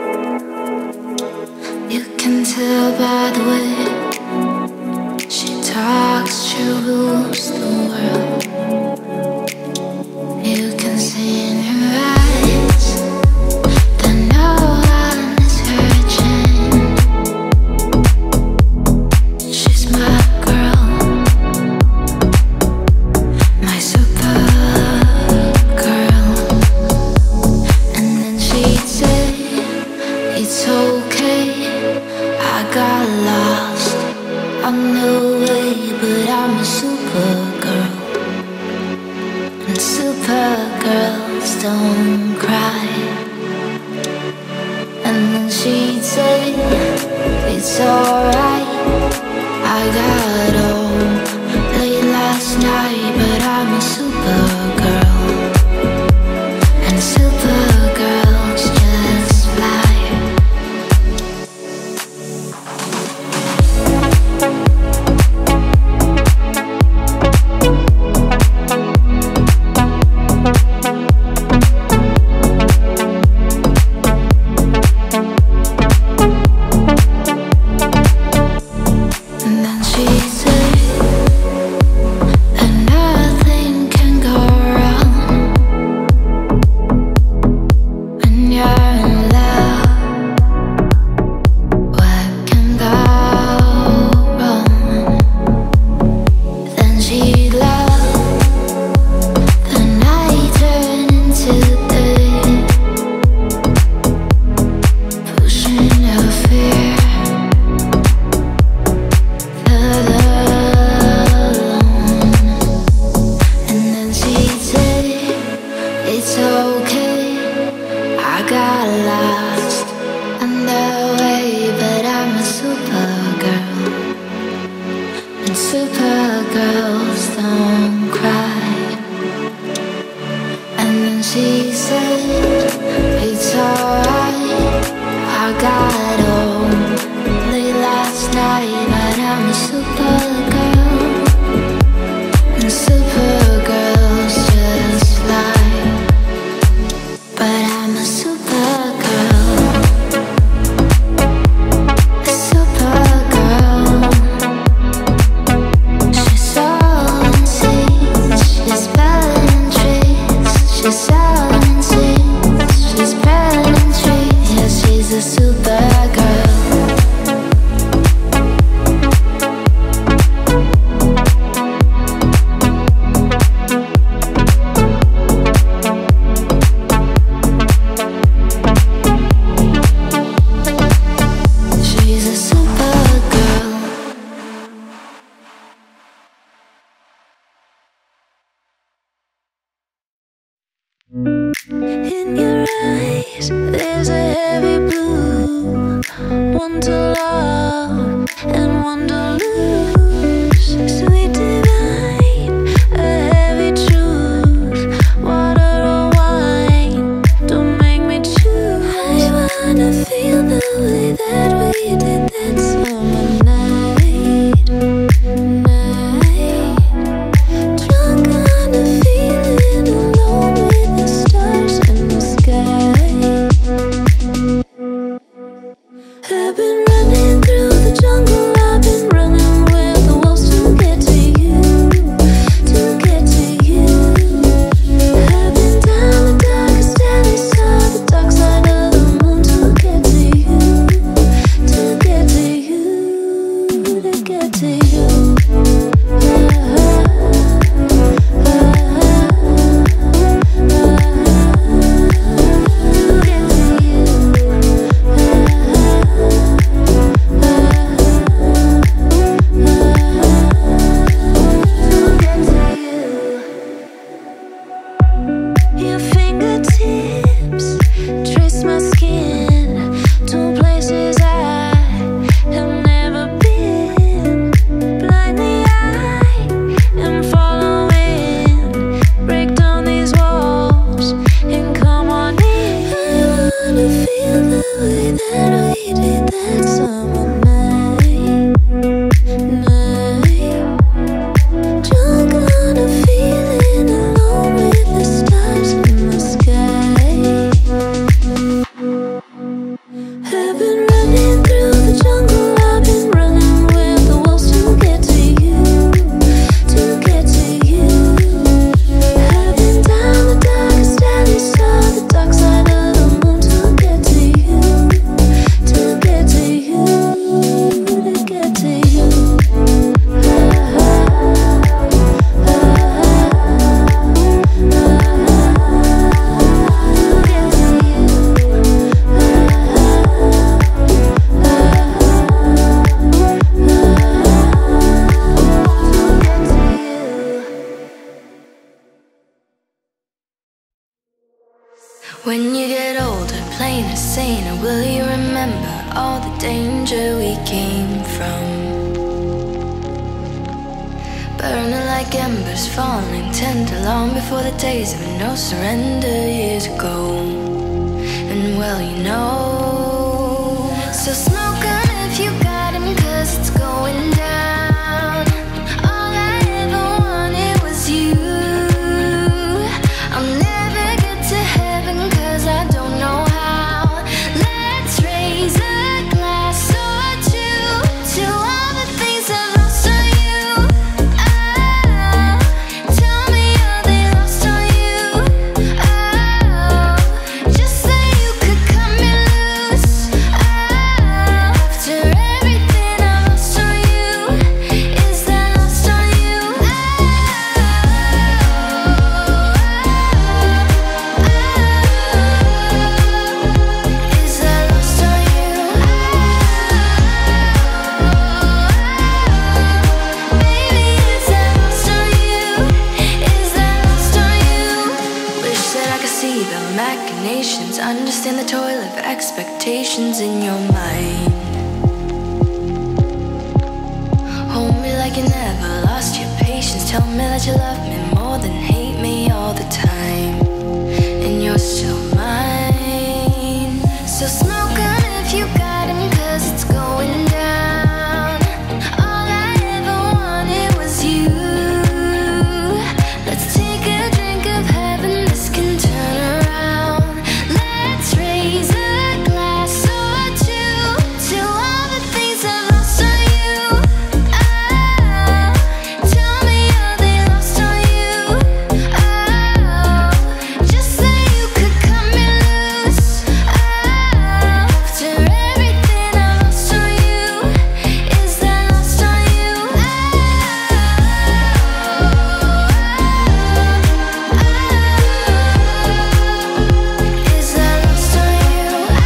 You can tell by the way she talks, she rules the world. You can see in her eyes that no one is hurting. She's my girl, my super girl. And then she'd say, it's okay, I got lost on the way, but I'm a super girl. And super girls don't cry. And then she'd say, it's alright, I got home late last night, but I'm a super girl. And super girls just fly. And then she said that nothing can go wrong when you're in love. What can go wrong? Then she loved the night turn into day, pushing her fear further alone. And then she'd say, it's okay, I got lost on the way, but I'm a super girl. And super girls don't cry. And then she said, it's alright, I got home late last night, but I'm a super girl. And super girls just fly. But I'm a super girl, a super girl. She's selling seeds, she's spelling trees. She's selling seeds, she's spelling trees. Yeah, she's a super girl. She's a super girl. In your eyes, there's a heavy blue. One to love and one to lose. Sweet divine, a heavy truth. Water or wine, don't make me choose. I wanna feel the way that we did that summer night. Night. Drunk on a feeling, alone with the stars in the sky. I've been running through the jungle, I've been running with the wolves to get to you, to get to you. I've been down the darkest alley, saw the dark side of the moon to get to you, to get to you. insane, or will you remember all the danger we came from? Burning like embers, falling tender long before the days of no surrender years ago. And well, you know, so smoke on if you got him, cause it's going down. All I ever wanted was you. I'll never get to heaven cause I don't know how. Let's raise a glass or two to all the things I've lost on you. Oh, tell me are they lost on you? Oh, just say you could cut me loose. Oh, after everything I've lost on you, is that lost on you? Oh, is that lost on you? Baby, is that lost on you? Is that lost on you? Wish that I could see the machinations, understand the toil of expectations in your mind. Hold me like you never lost your patience. Tell me that you love me more than hate me all the time. And you're still mine. So smoke on if you got him, cause it's going down. All I ever wanted was you. Let's take a drink of heaven, this can turn around. Let's raise a glass or two to all the things I've lost on you. Oh, tell me are they lost on you? Oh, just say you could cut me loose. Oh, after everything I've lost on you, is that lost on you? Oh, is that lost on you?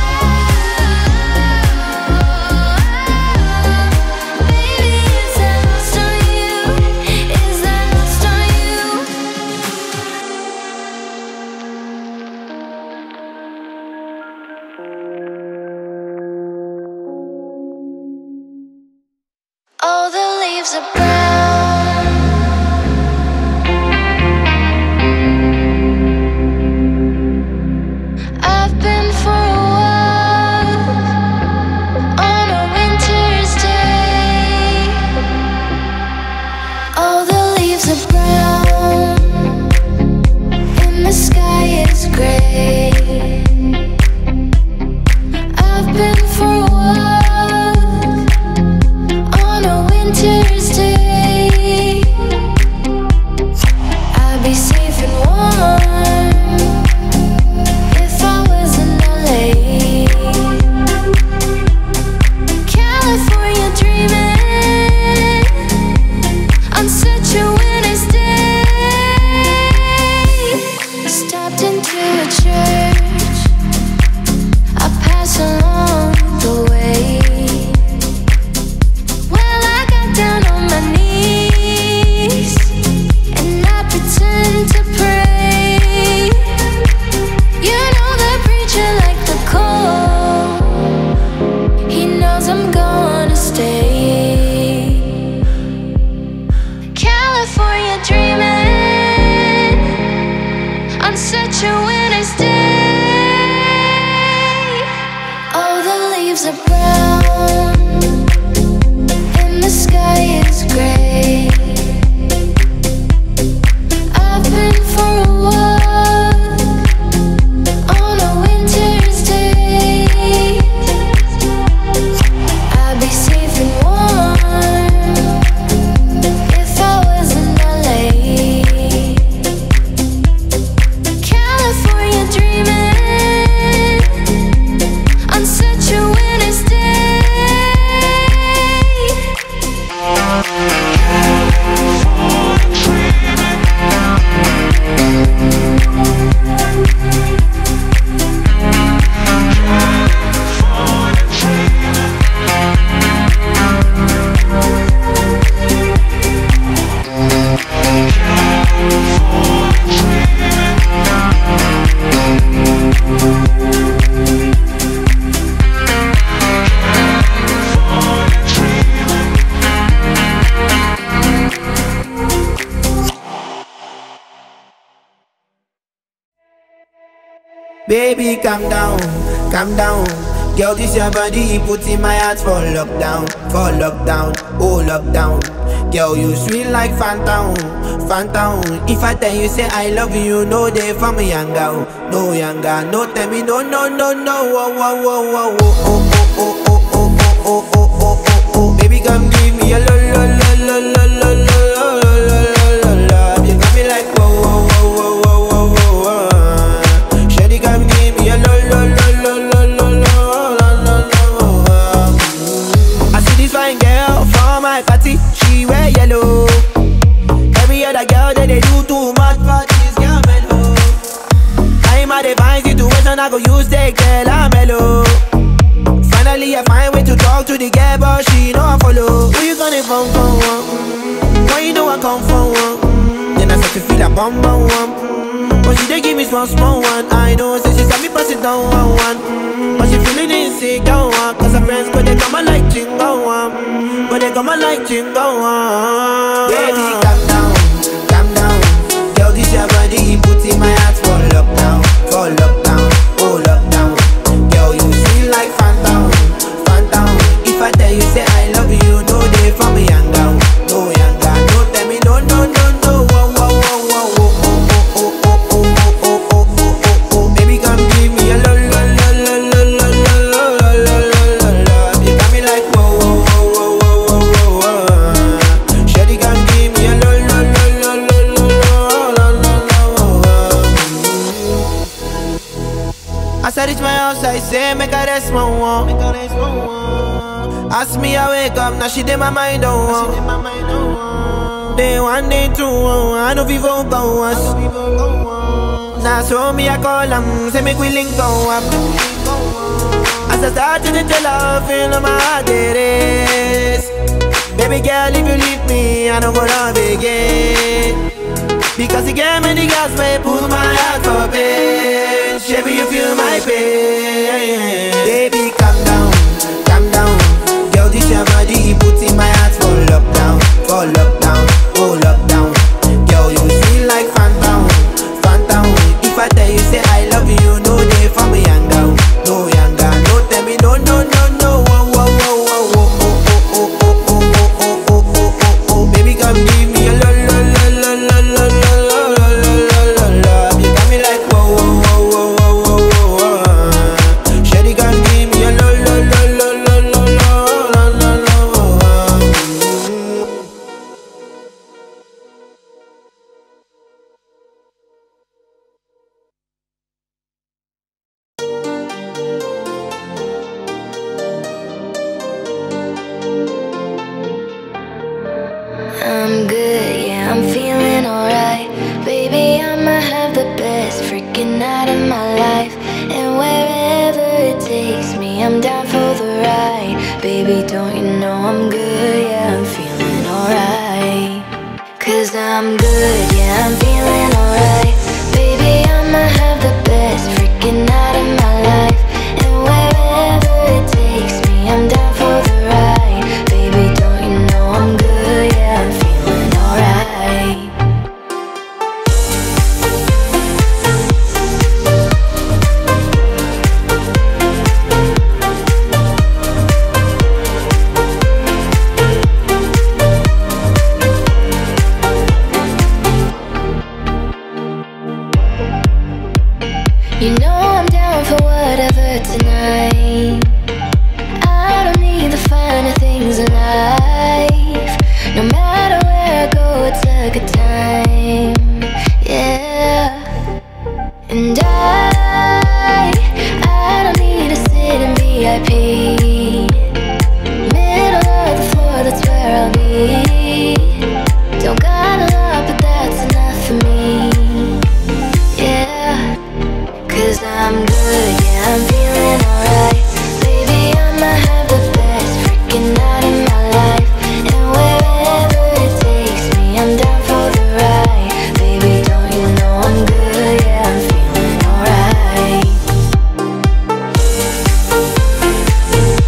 Baby, is that lost on you? Is that lost on you? All the leaves are brown. I've been for a walk on a winter's day. All the leaves are brown and the sky is gray. I've been for a walk on a winter's day. I'd be safe and warm if I was in L A. California dreaming on such a winter's day. Stopped into a church, I pass along the way. Well, I got down on my knees and I pretend to pray. You know the preacher like the cold, he knows I'm gonna stay. California dreaming on such a winter's day. All the leaves are brown and the sky is gray. I've been for a walk on a winter's day. I'd be safe and warm if I was in L A. California dreaming on such a winter's day. Baby, calm down, calm down. Girl, this your body, put in my heart for lockdown, for lockdown, oh lockdown. Girl, you sweet like phantom, phantom. If I tell you say I love you, no day for me younger, no younger. No tell me no, no, no, no. Oh, oh, oh, oh, oh, oh, oh, oh, oh, oh, oh, oh, oh, oh, oh. Baby, come give me a lo, lo, lo, lo, lo, lo, lo, lo, lo, lo. You got me like whoa, whoa, whoa, whoa, whoa, whoa, whoa. Shawty, come give me a lo, lo, lo, lo, lo, lo, lo, lo. I see this fine girl from my party, she wear yellow. Every other girl that they do too much for this girl mellow. I'm at a fine situation, I go use the girl, I'm mellow. Finally I find way to talk to the girl, but she know I follow. Who you gonna phone for one? Mm, why you know I come for one? Mm, then I start to feel a bum bum one. Mm, but she dey give me small small one. I know, say she saw me pass it down one one. Mm, but she feeling insecure one, cause her friends go they come and like chingo one. Mm, but they come and like chingo one. Baby, calm down, calm down. Girl, this your body, put in my heart for lockdown, for lockdown, oh lockdown. Girl, you feel like phantom, phantom. If I tell you say I love you, no day for me younger, no younger. No tell me no, no, no, no. Whoa, whoa, whoa, whoa, oh, oh, oh, oh, oh, oh, oh, oh, oh, oh. Baby, come give me a lo, lo, lo, lo, lo, lo, lo, lo, lo, lo. You got me like whoa, whoa, whoa, whoa, whoa, whoa, whoa. Shawty, come give me a lo, lo, lo, lo, lo, lo, lo, lo, lo. As I reach my house, I say, make a rest, my one. Ask me, I wake up, now she did my mind, don't want. Day one, day two, I know people go us. Now so me, I call them, say make we link go up. As I start to tell her, feel on my heart it is. Baby girl, if you leave me, I don't go love again. Because you gave me the gas, may pull my heart for pain. Baby, you feel my pain. Baby, calm down, calm down. Girl, this your body, put in my heart for lockdown, for lockdown, oh lockdown. Girl, you feel like phantom, phantom. If I tell you say I love you, no day for me younger, no younger. No tell me no, no, no, no. Whoa, whoa, whoa, whoa, oh, oh, oh, oh, oh, oh, oh, oh, oh, oh, oh. Baby, come give me a lo, lo, lo, lo, lo, lo, lo, lo, lo, lo, lo. You got me like whoa, whoa, whoa, whoa, whoa, whoa, whoa. Shawty, come give me a lo, lo, lo, lo, lo, lo, lo, lo, lo, lo. I'm good, yeah, I'm feeling alright. Baby, I'ma have the best freaking night of my life. And wherever it takes me, I'm down for the ride. Baby, don't you know I'm good, yeah, I'm feeling alright. Cause I'm good, yeah, I'm feeling alright. Baby, I'ma have the best freaking night of my life. And wherever it takes me, I'm down for the ride. Baby, don't you know I'm good, yeah, I'm feeling alright. You know I'm down for whatever tonight. I don't need the finer things in life. No matter where I go, it's a good time. Yeah. And I, I don't need to sit in V I P. Middle of the floor, that's where I'll be. Don't got a lot, but that's enough for me. Yeah. Cause I'm good, yeah, I'm feeling alright. Baby, I'ma have the best freaking night of my life. And wherever it takes me, I'm down for the ride. Baby, don't you know I'm good, yeah, I'm feeling alright.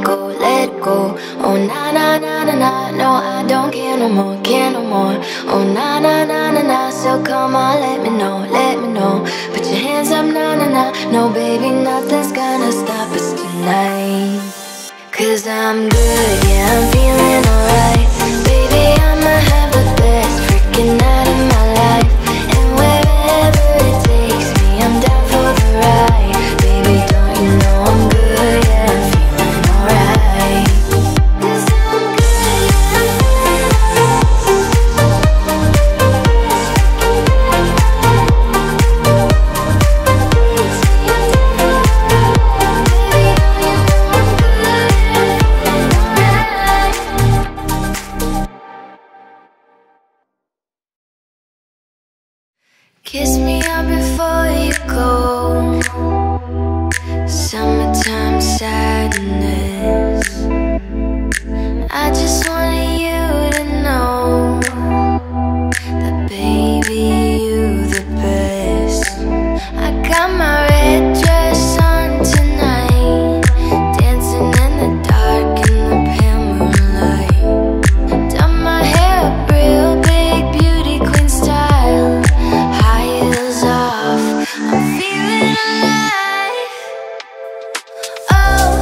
it go, let it go. Oh na na na na na, no I don't care no more, care no more. Oh na na na na na, so come on, let me know, let me know. Put your hands up, na na na. No baby, nothing's gonna stop us tonight. Cause I'm good, yeah, I'm feeling alright. Baby, I'ma have the best freaking night of my life. And wherever it takes me, I'm down for the ride. Baby, don't you know I'm good, yeah, I'm feeling alright. Cause I'm good, yeah, I'm kiss me up before you go. Summertime sadness. I just wanted you to know that baby, you the best. I got my red dress on tonight, dancing in the dark in the pale moonlight. Done my hair up real big, beauty queen style. Off, I'm feeling alive. Oh,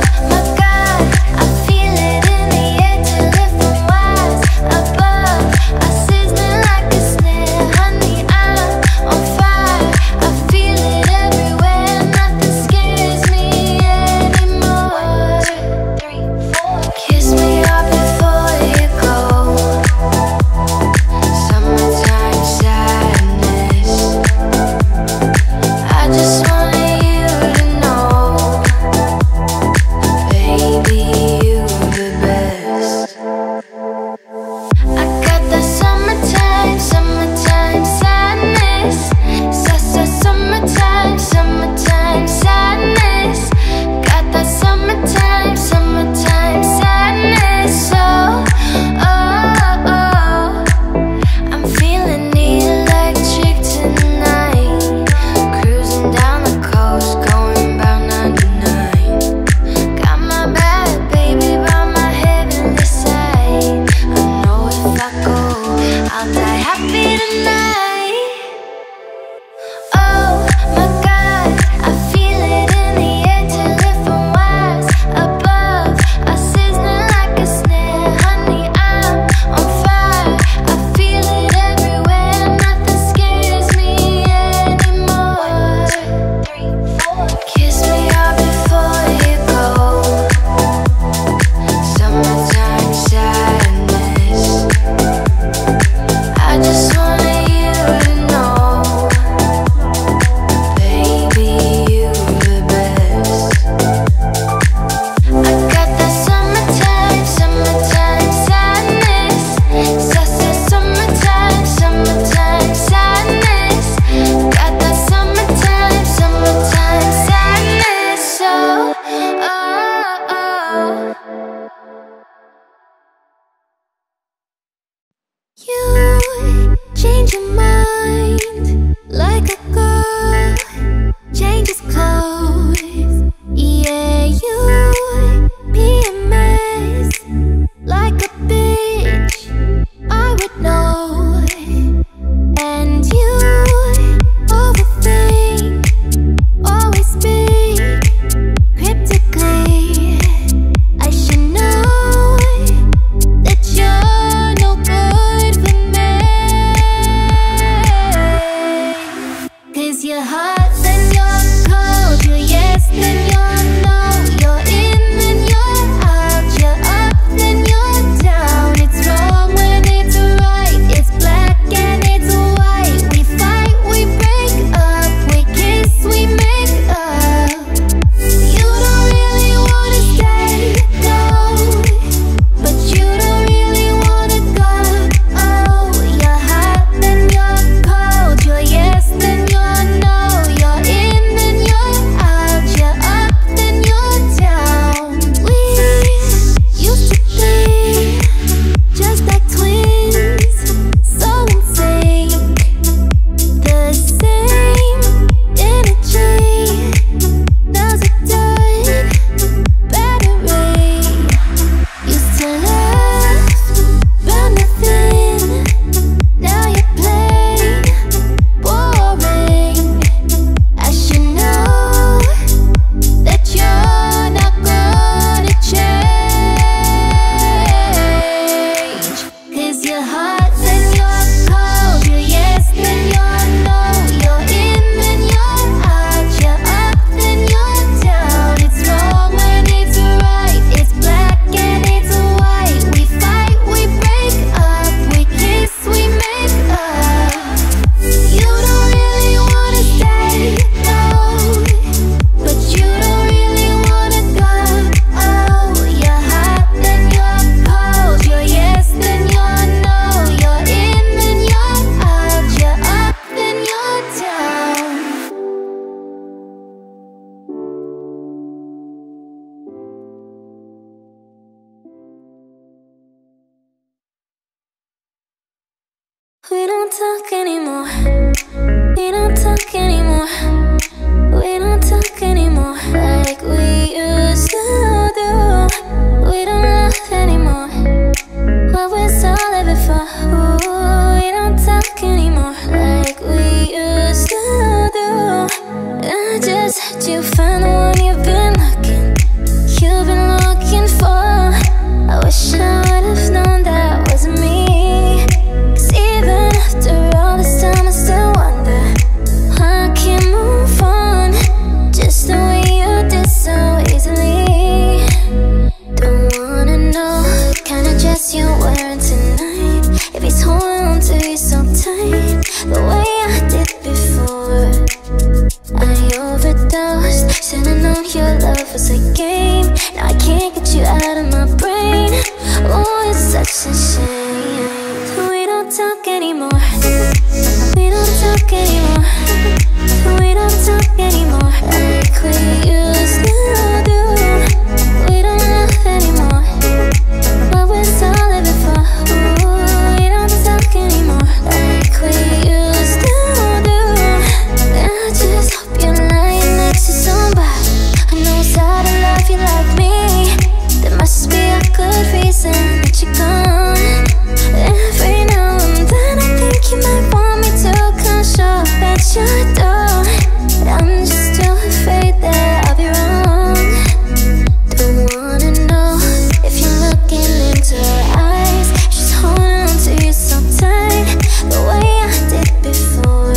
don't talk anymore. We don't talk anymore. We don't talk anymore like we used to do. We don't laugh anymore. What was all of it for? Ooh, we don't talk anymore like we used to do. I just had you find the one you've been looking, you've been looking for. I wish I would've known that wasn't me. Cause even after all this time I still wonder why I can't move on just the way you did so easily. Don't wanna know the kind of dress you're wearing tonight, if he's holding on to you so tight the way I did before. I overdosed, should've known your love was a game. Now I can't get you out of my brain. Oh, it's such a shame. We don't talk anymore. We don't talk anymore. We don't talk anymore like we used to do. We don't laugh anymore. What was all of it for? Ooh, we don't talk anymore like we used to do. I just hope you're lying next to somebody who knows how to love you like me. There must be a good reason that you're gone. Every now and then I think you might want me to come show up at your door, but I'm just too afraid that I'll be wrong. Don't wanna know if you're looking into her eyes, she's holding on to you so tight the way I did before.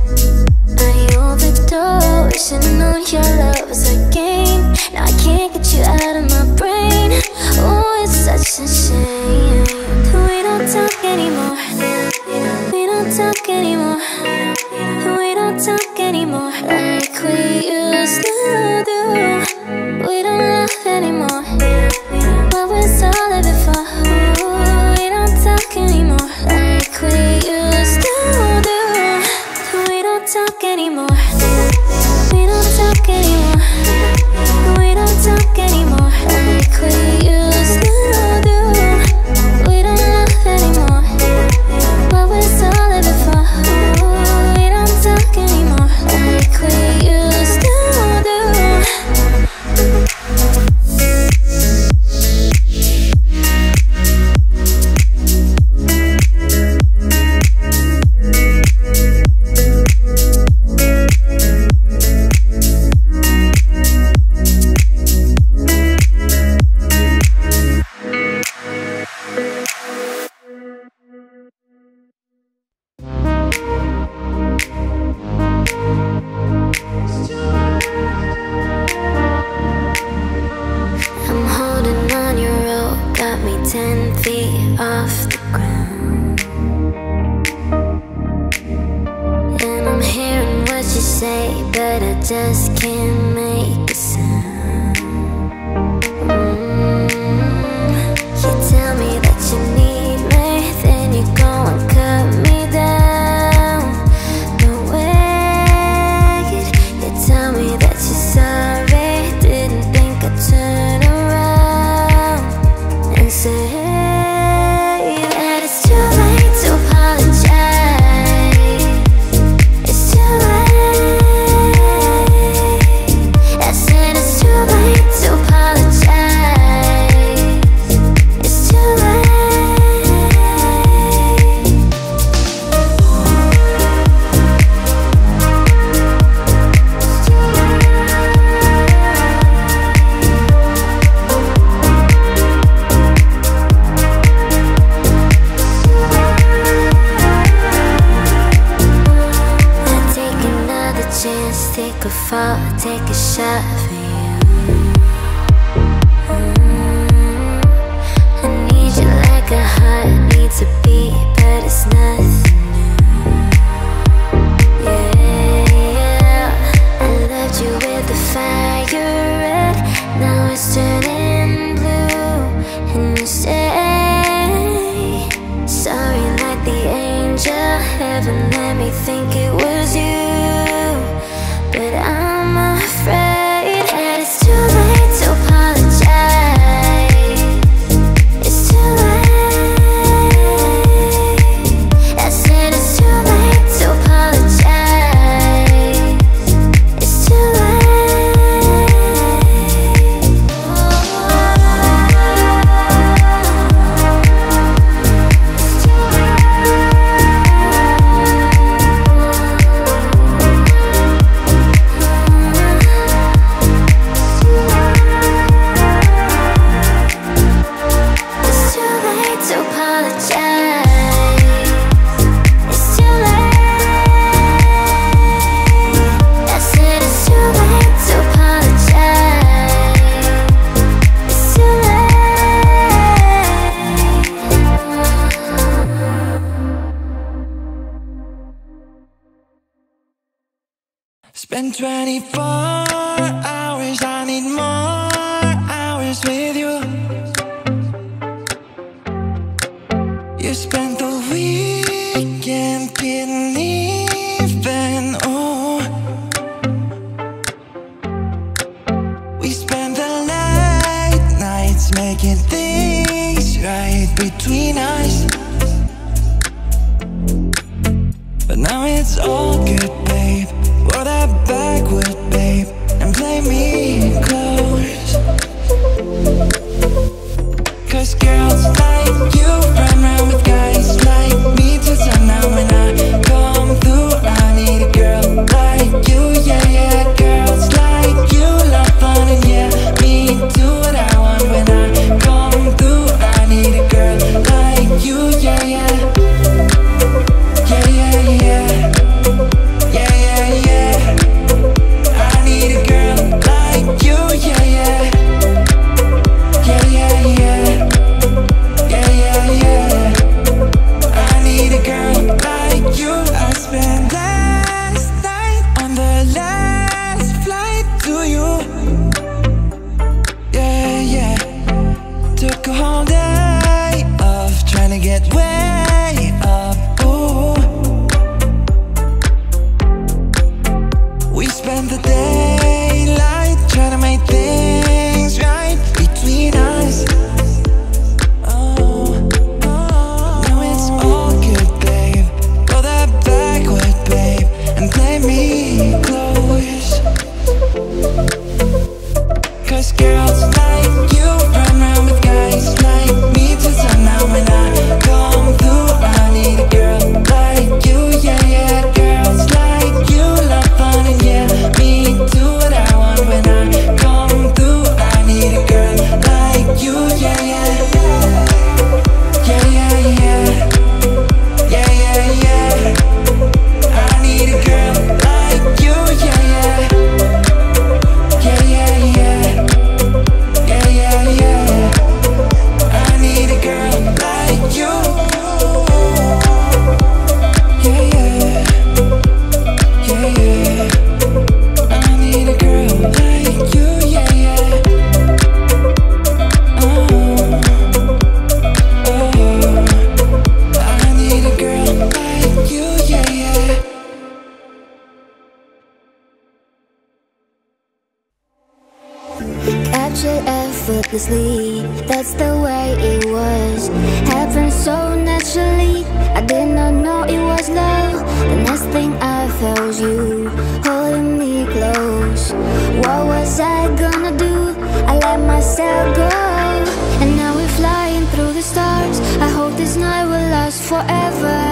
I overdosed, should've known your love was a game. Now I can't get you out of my brain. Oh, it's such a shame. We don't talk anymore. We don't talk anymore. We don't talk anymore like we used to do. We don't laugh anymore. What was all of it for? Ooh, we don't talk anymore like we used to do. We don't talk anymore. We don't talk anymore. We don't talk anymore like we used to do. We don't laugh anymore. What was all of it for? Ooh, we don't talk anymore like we used to do. I'm holding on your rope, got me ten feet off the ground. And I'm hearing what you say, but I just can't make a sound. Mm. You tell me that you need me, then you go and cut me down. No wait, you tell me that you're sorry, didn't think I'd turn around and say that it's too late to apologize. It's too late. I said it's too late to apologize. It's too late. I take another chance, take a fall, take a shot for you. Mm. I need you like a heart needs a beat, but it's nothing new. Yeah, I loved you with the fire red, now it's turning blue. And you say sorry like the angel, heaven let me think it was you, but I'm afraid that it's too late to apologize. It's too late. I said it's too spend twenty-four hours, I need more hours with you. You spent the weekend getting even, oh. We spent the late nights making things right between us. But now it's all good, babe. Roll that backward, babe, and play me close. Cause girls like you run around with guys like me till sundown. When I come through, I need a girl like you, yeah, yeah. Girls like you love fun and yeah, me do what I want. When I come through, I need a girl like you, yeah, yeah. Yeah, yeah, yeah. Yeah, yeah, yeah. I need a girl like you, yeah, yeah. Yeah, yeah, yeah. Yeah, yeah, yeah. I need a girl like you. I spent last night on the last flight to you. Yeah, yeah. Took a whole day of trying to get way up, ooh. We spent the daylight trying to make things right between us. Oh, oh. Now it's all good, babe. Roll that backward, babe, and play me close. Cause girls like you run around with guys like me till sundown. When I come through, I need a girl like you, yeah, yeah. Girls like you love fun and yeah, me do what I want. When I come through, I need a girl like you, yeah, yeah. Yeah, yeah, yeah. Yeah, yeah, yeah. I need a girl like you, yeah, yeah. Yeah, yeah, yeah. Yeah, yeah, yeah. I need a girl like you. Yeah, yeah. Yeah, yeah. I need a girl like you, yeah, yeah. Oh, oh. I need a girl like you, yeah, yeah. Captured effortlessly, that's the way it was. Happened so naturally, I did not know it was love. The next thing I felt was you holding me close. What was I gonna do? I let myself go, and now we're flying through the stars. I hope this night will last forever.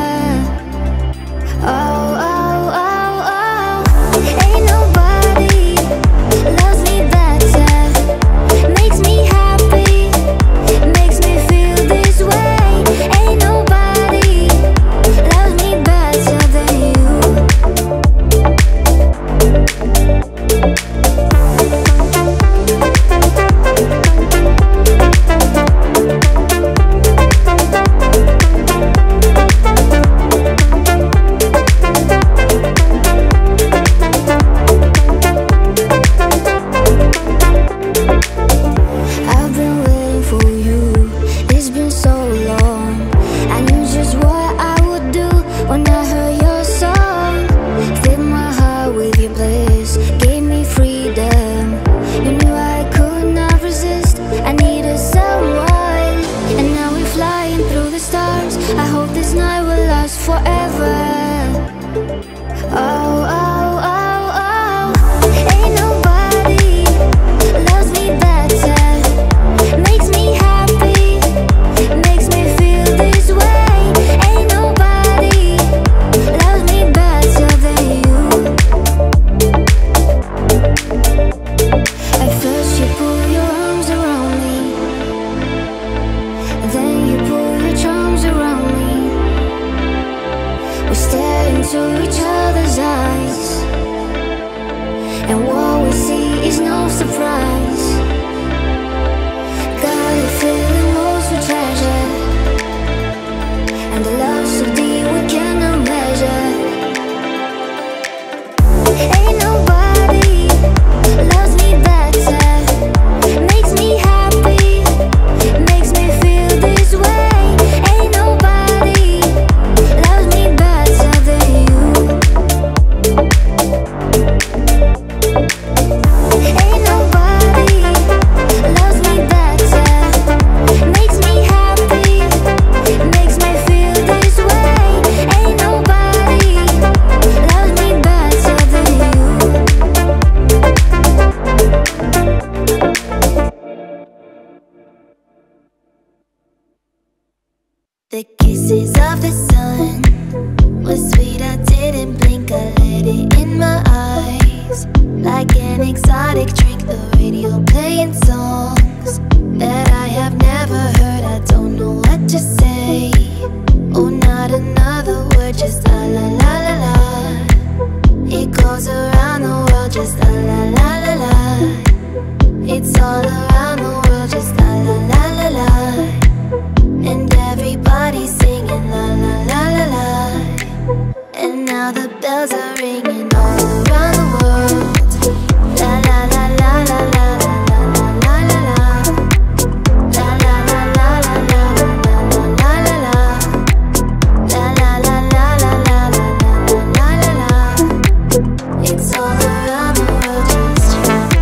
Oh, oh, oh, oh. Ain't nobody loves me better, makes me happy, makes me feel this way. Ain't nobody loves me better than you. I've been waiting for you, it's been so long. I knew just what I would do when I heard your song. Filled my heart with your bliss, gave me freedom. You knew I could not resist, I needed someone. And now we're flying through the stars. I hope this night will last forever. Oh, oh, oh, oh. Ain't nobody loves me better, makes me happy, makes me feel this way. Ain't nobody loves me better than you. At first you pull your arms around me, then you pull your charms around me. We stare into each other's eyes, and what we see is no surprise. Got a feeling most we treasure, and the love so deep we cannot measure. Ain't nobody The kisses of the sun was sweet, I didn't blink, I let it in my eyes. Like an exotic drink, the radio playing songs that I have never heard, I don't know what to say. Oh, not another word, just la la la la la. It goes around the world, just la la la la la. It's all around the world, just la la la la la. And everybody's singing la la la la la. And now the bells are ringing all around the world. La la la la la la la la la la la. La la la la la la la la la la la. La la la la la la la la la la. It's all around the world, just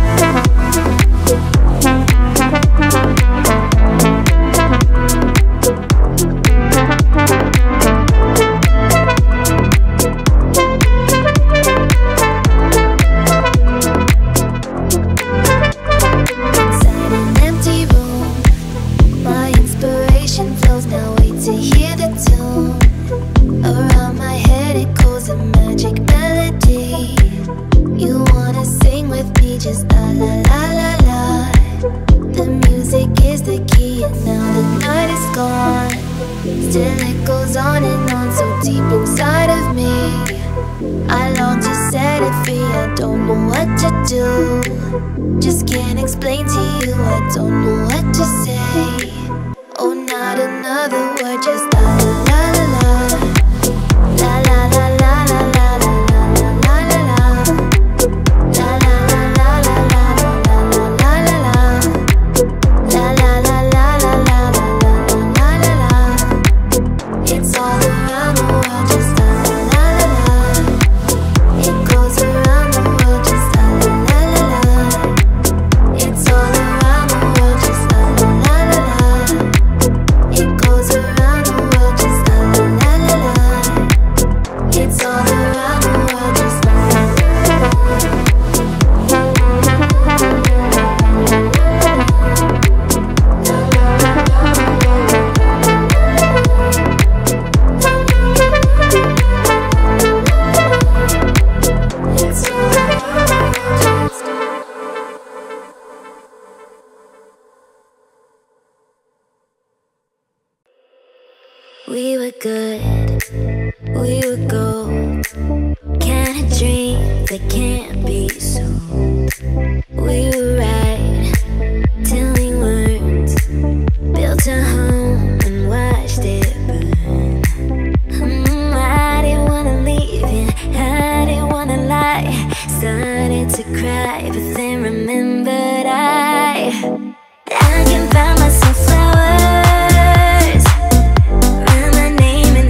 inside an empty room. My inspiration flows, now wait to hear the tune. Around my head it goes a magic melody. You wanna sing with me, just la la la la la. The music is the key and now the night is gone. Still it goes on and on, so deep inside of me. I long to set it free, I don't know what to do. Just can't explain to you, I don't know what to say. Oh, not another word, just la la la la la. La la la la la la la la la la la. La la la la la la la la la la la. La la la la la la la la la la. It's all around the world, just la la la la la. It goes around the world, just la la la la la. It's all around the world, just la la la la la. It goes around the world, just la la la la la. It's all around the world, just la la la We were good, we were gold. Kind of dream that can't be sold. We were right till we weren't. Built a home and watched it burn. Mm, I didn't wanna leave you, I didn't wanna lie. Started to cry, but then remembered I I can buy myself flowers, write my name in the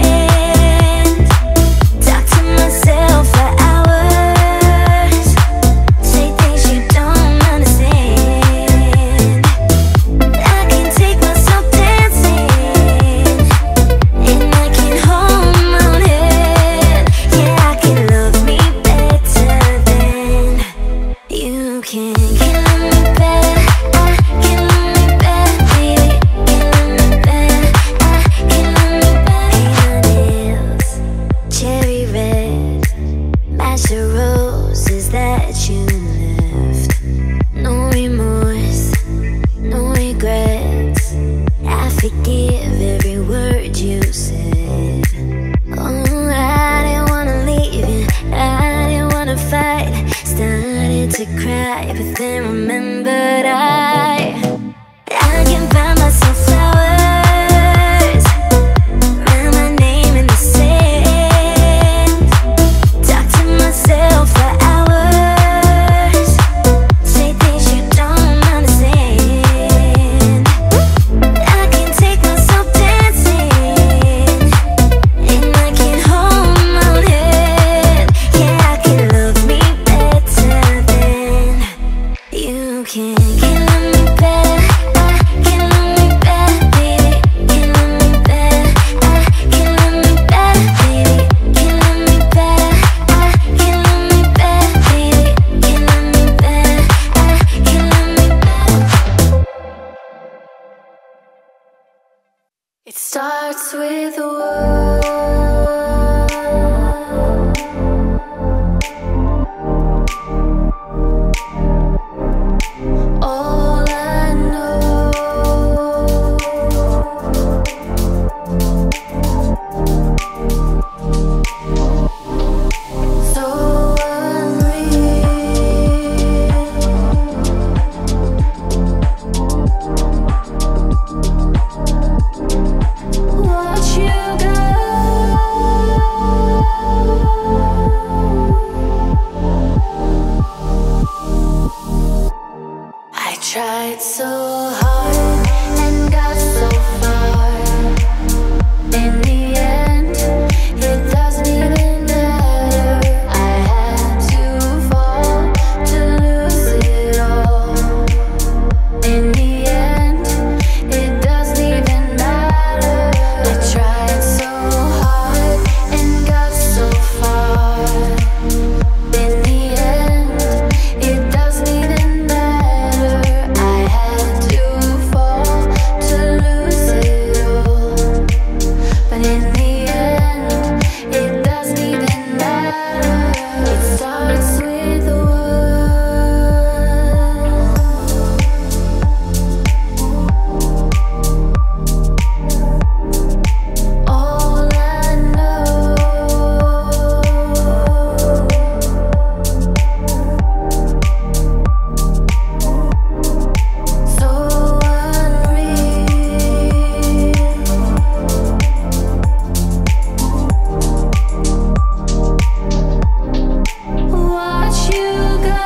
sand, talk to myself for hours. It starts with a word. All I know, so unreal. Watch you go. I tried so hard and got so far. In the end, it doesn't even matter. I had to fall to lose it all. In the end, it doesn't even matter. I tried so hard and got so far. In the end, it doesn't even matter. I had to fall to lose it all. But in the end, it doesn't even matter. It starts with a word. All I know, so unreal. Watch you go.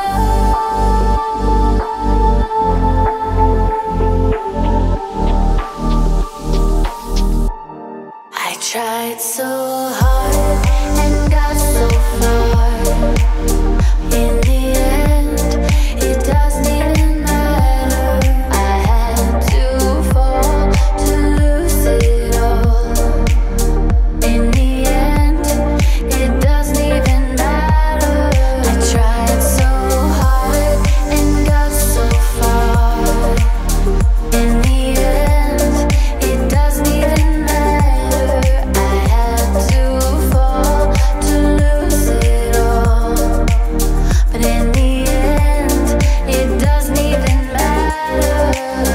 I tried so hard and got so far. In the end, it doesn't even matter. I had to fall to lose it all. In the end, it doesn't even matter. I tried so hard and got so far. In the end, it doesn't even matter. I had to fall to lose it all. But in the end, it doesn't even matter.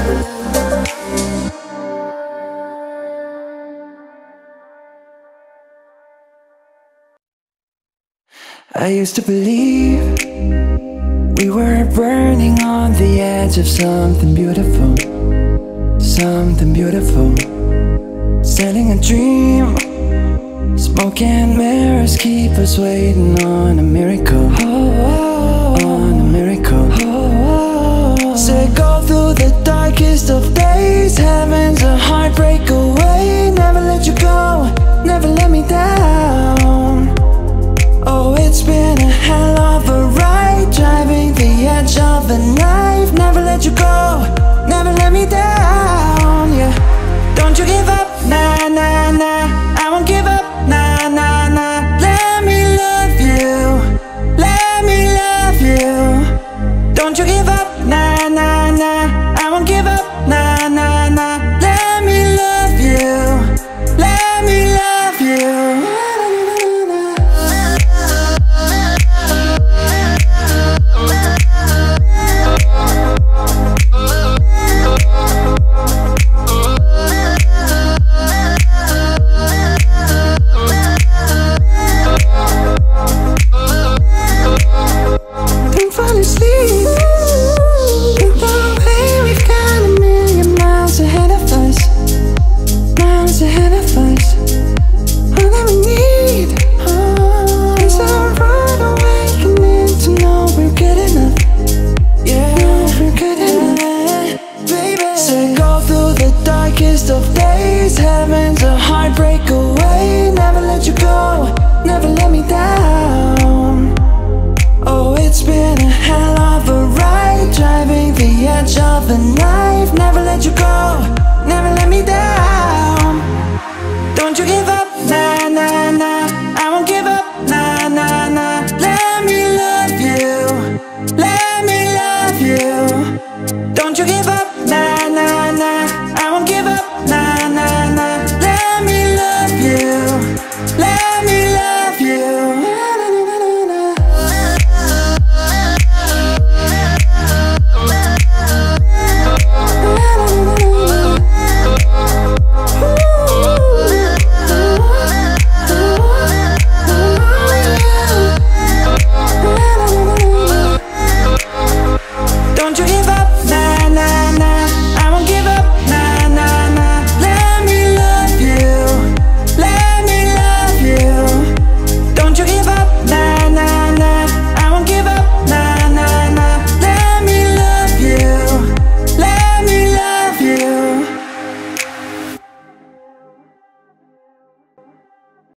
I used to believe we were burning on the edge of something beautiful, something beautiful. Selling a dream, smoke and mirrors keep us waiting on a miracle, on a miracle. Say go through the darkest of days, heaven's a heartbreak away. Never let you go, never let me down. Oh, it's been a hell of a ride, driving the edge of a knife. Never let you go, never let me down, yeah. Don't you give up, nah, nah, nah. I won't give up, nah, nah, nah. Let me love you, let me love you. Don't you give up, nah, nah, nah. I won't give up, nah, nah, nah. Let me love you, let me love you. Don't fall asleep. Look the way we've got a million miles ahead of us, miles ahead of us. All that we need is a rude awakening to know we're good enough. Yeah, know we're good enough, baby. Say go through the darkest of days, heaven's a heartbreak away. Never let you go, never let me down. Oh, it's been a hell of a ride, driving the edge of a knife. Never let you go, never let me down. Don't you give up, nah.